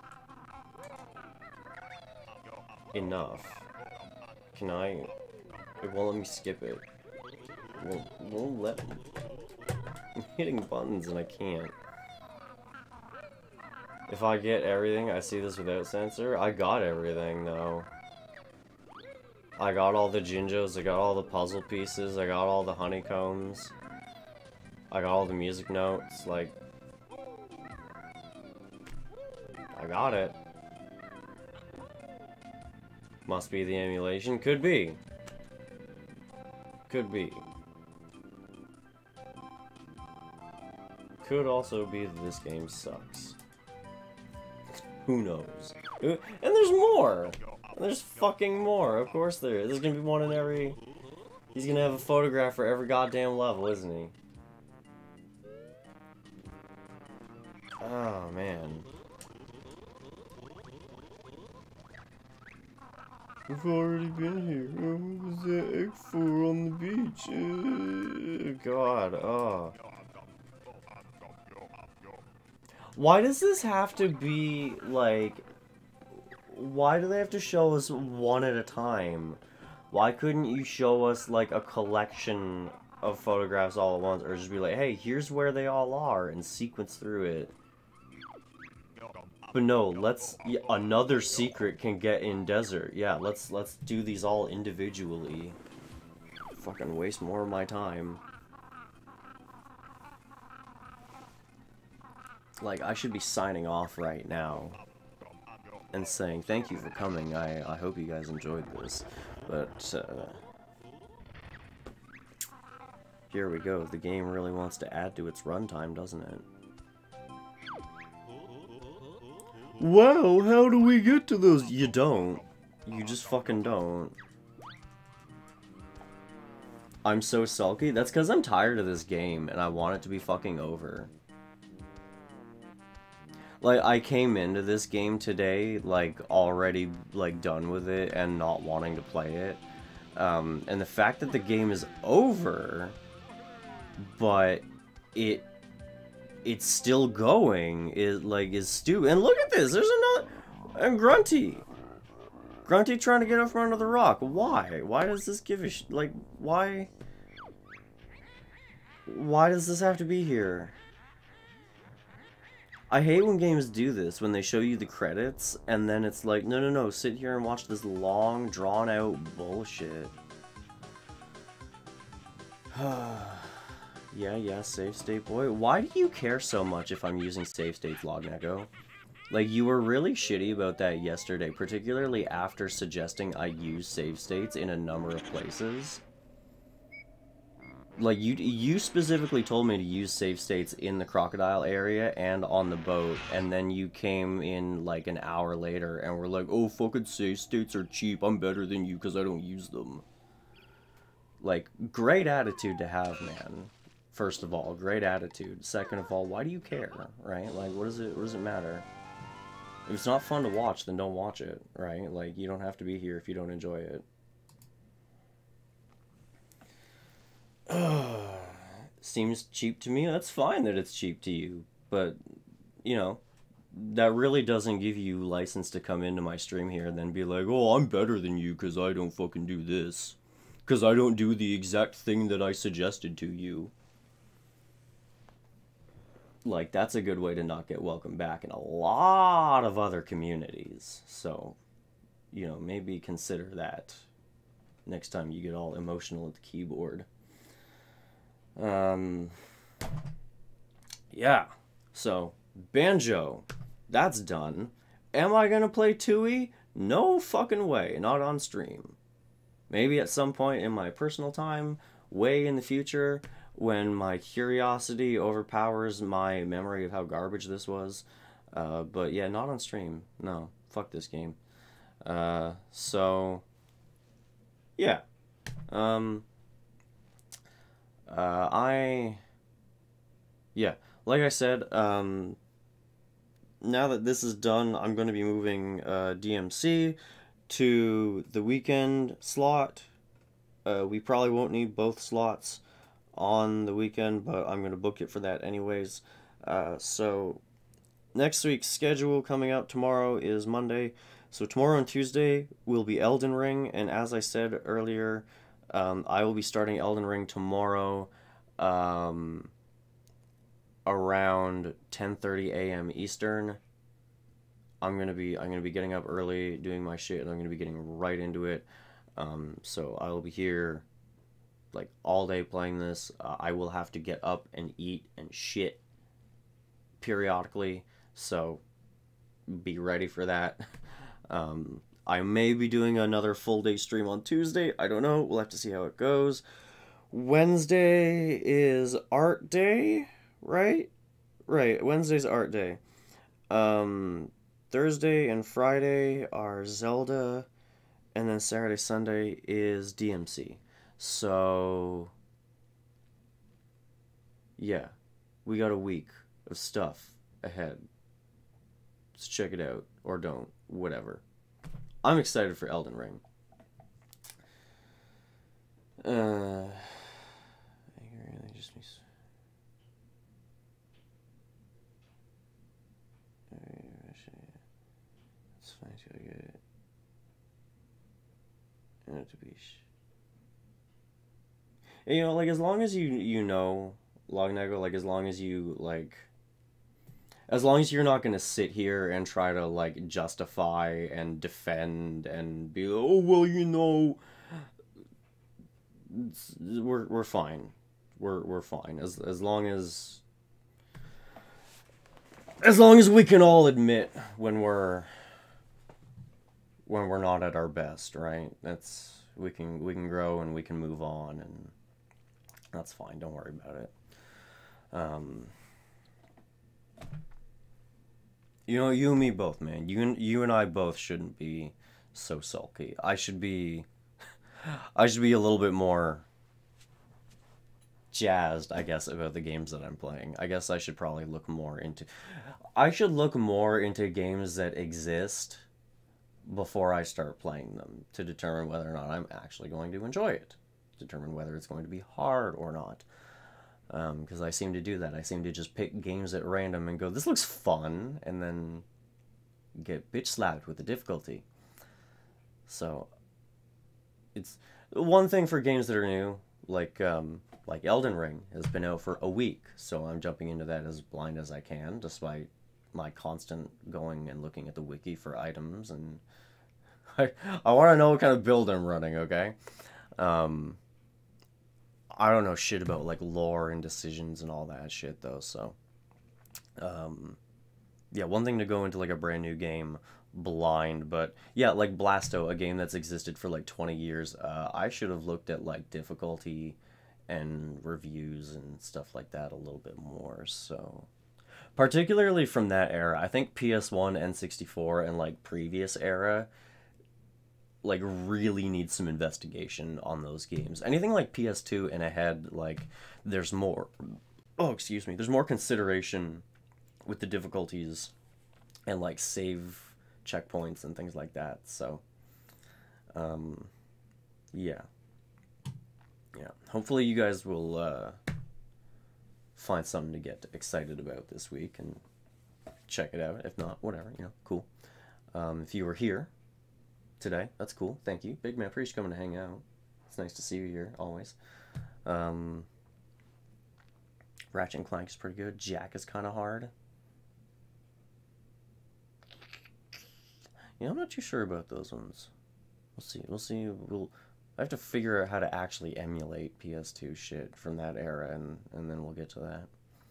Enough. Can I... It won't let me skip it. It won't let me. I'm hitting buttons and I can't. If I get everything, I see this without censor. I got everything, though. I got all the Jinjos, I got all the puzzle pieces, I got all the honeycombs. I got all the music notes, like... I got it. Must be the emulation? Could be. Could be. Could also be that this game sucks. Who knows? And there's more! There's fucking more, of course there is. There's gonna be one in every... He's gonna have a photograph for every goddamn level, isn't he? Oh, man. We've already been here. What was that egg for on the beach? God, oh. Why does this have to be, like... Why do they have to show us one at a time? Why couldn't you show us, like, a collection of photographs all at once? Or just be like, hey, here's where they all are, and sequence through it. But no, let's... Yeah, another secret can get in desert. Yeah, let's do these all individually. Fucking waste more of my time. Like, I should be signing off right now. And saying thank you for coming. I hope you guys enjoyed this, but here we go. The game really wants to add to its runtime, doesn't it? Wow, how do we get to those? You don't. You just fucking don't. I'm so sulky. That's because I'm tired of this game and I want it to be fucking over. Like, I came into this game today, like, already, like, done with it and not wanting to play it. And the fact that the game is over, but it's still going, is stupid. And look at this! There's another... And Grunty! Grunty trying to get up from under the rock. Why? Why does this give a like, why... Why does this have to be here? I hate when games do this, when they show you the credits, and then it's like, no, sit here and watch this long, drawn-out bullshit. Yeah, save state boy. Why do you care so much if I'm using save states, Lognego? Like, you were really shitty about that yesterday, particularly after suggesting I use save states in a number of places. Like, you specifically told me to use save states in the crocodile area and on the boat, and then you came in like an hour later and were like, oh, fucking save states are cheap, I'm better than you because I don't use them. Like, great attitude to have, man. First of all, great attitude. Second of all, why do you care, right? Like, what does it matter? If it's not fun to watch, then don't watch it, right? Like, you don't have to be here if you don't enjoy it. Seems cheap to me. That's fine that it's cheap to you, but, you know, that really doesn't give you license to come into my stream here and then be like, oh, I'm better than you because I don't fucking do this. Because I don't do the exact thing that I suggested to you. Like, that's a good way to not get welcome back in a lot of other communities. So, you know, maybe consider that next time you get all emotional at the keyboard. Yeah. So, Banjo, that's done. Am I gonna play Tui? No fucking way. Not on stream. Maybe at some point in my personal time, way in the future, when my curiosity overpowers my memory of how garbage this was. But yeah, not on stream. No, fuck this game. So, yeah. Yeah, like I said, now that this is done, I'm going to be moving DMC to the weekend slot. We probably won't need both slots on the weekend, but I'm going to book it for that anyways. So next week's schedule coming out tomorrow is Monday. So tomorrow and Tuesday will be Elden Ring, and as I said earlier, I will be starting Elden Ring tomorrow around 10:30 a.m. Eastern. I'm gonna be getting up early, doing my shit, and I'm gonna be getting right into it. So I will be here like all day playing this. I will have to get up and eat and shit periodically, so be ready for that. I may be doing another full day stream on Tuesday. I don't know. We'll have to see how it goes. Wednesday is art day, right? Right. Wednesday's art day. Thursday and Friday are Zelda, and then Saturday, Sunday is DMC. So, yeah, we got a week of stuff ahead. Just check it out, or don't, whatever. I'm excited for Elden Ring. It's fine to get it. And to be. And, you know, like as long as you know Lognego, like as long as you like. As long as you're not gonna sit here and try to like justify and defend and be like, oh well, you know, we're fine, we're fine as long as we can all admit when we're not at our best, right? That's we can grow and we can move on, and that's fine. Don't worry about it. You know, you and me both, man. You and I both shouldn't be so sulky. I should be a little bit more jazzed, I guess, about the games that I'm playing. I guess I should probably look more into games that exist before I start playing them to determine whether or not I'm actually going to enjoy it. Determine whether it's going to be hard or not. Because I seem to do that. I seem to just pick games at random and go, this looks fun, and then get bitch slapped with the difficulty. So, it's one thing for games that are new, like Elden Ring has been out for a week, so I'm jumping into that as blind as I can, despite my constant going and looking at the wiki for items, and I want to know what kind of build I'm running, okay? I don't know shit about like lore and decisions and all that shit though. So, yeah, one thing to go into like a brand new game blind, but yeah, like Blasto, a game that's existed for like 20 years. I should have looked at like difficulty and reviews and stuff like that a little bit more. So, particularly from that era, I think PS1, N64, and like previous era like really need some investigation on those games. Anything like PS2 and ahead, like there's more. Oh, excuse me. There's more consideration with the difficulties and like save checkpoints and things like that. So, yeah, yeah. Hopefully, you guys will find something to get excited about this week and check it out. If not, whatever, cool. If you were here today, that's cool. Thank you, big man. Appreciate you coming to hang out. It's nice to see you here always. Ratchet and Clank is pretty good. Jack is kind of hard. I'm not too sure about those ones. We'll see. We'll see. I have to figure out how to actually emulate PS2 shit from that era, and then we'll get to that.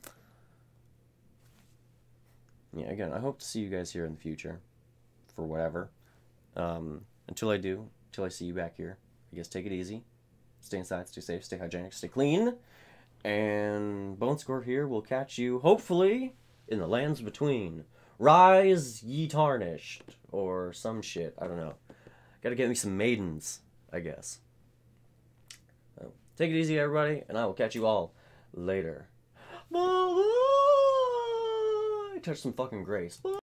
Yeah, again, I hope to see you guys here in the future, for whatever. Until I do, until I see you back here, I guess take it easy. Stay inside, stay safe, stay hygienic, stay clean. And Bone Score here will catch you, hopefully, in the lands between. Rise ye tarnished, or some shit, I don't know. Gotta get me some maidens, I guess. So, take it easy, everybody, and I will catch you all later. Bye-bye! Touch some fucking grace. Bye.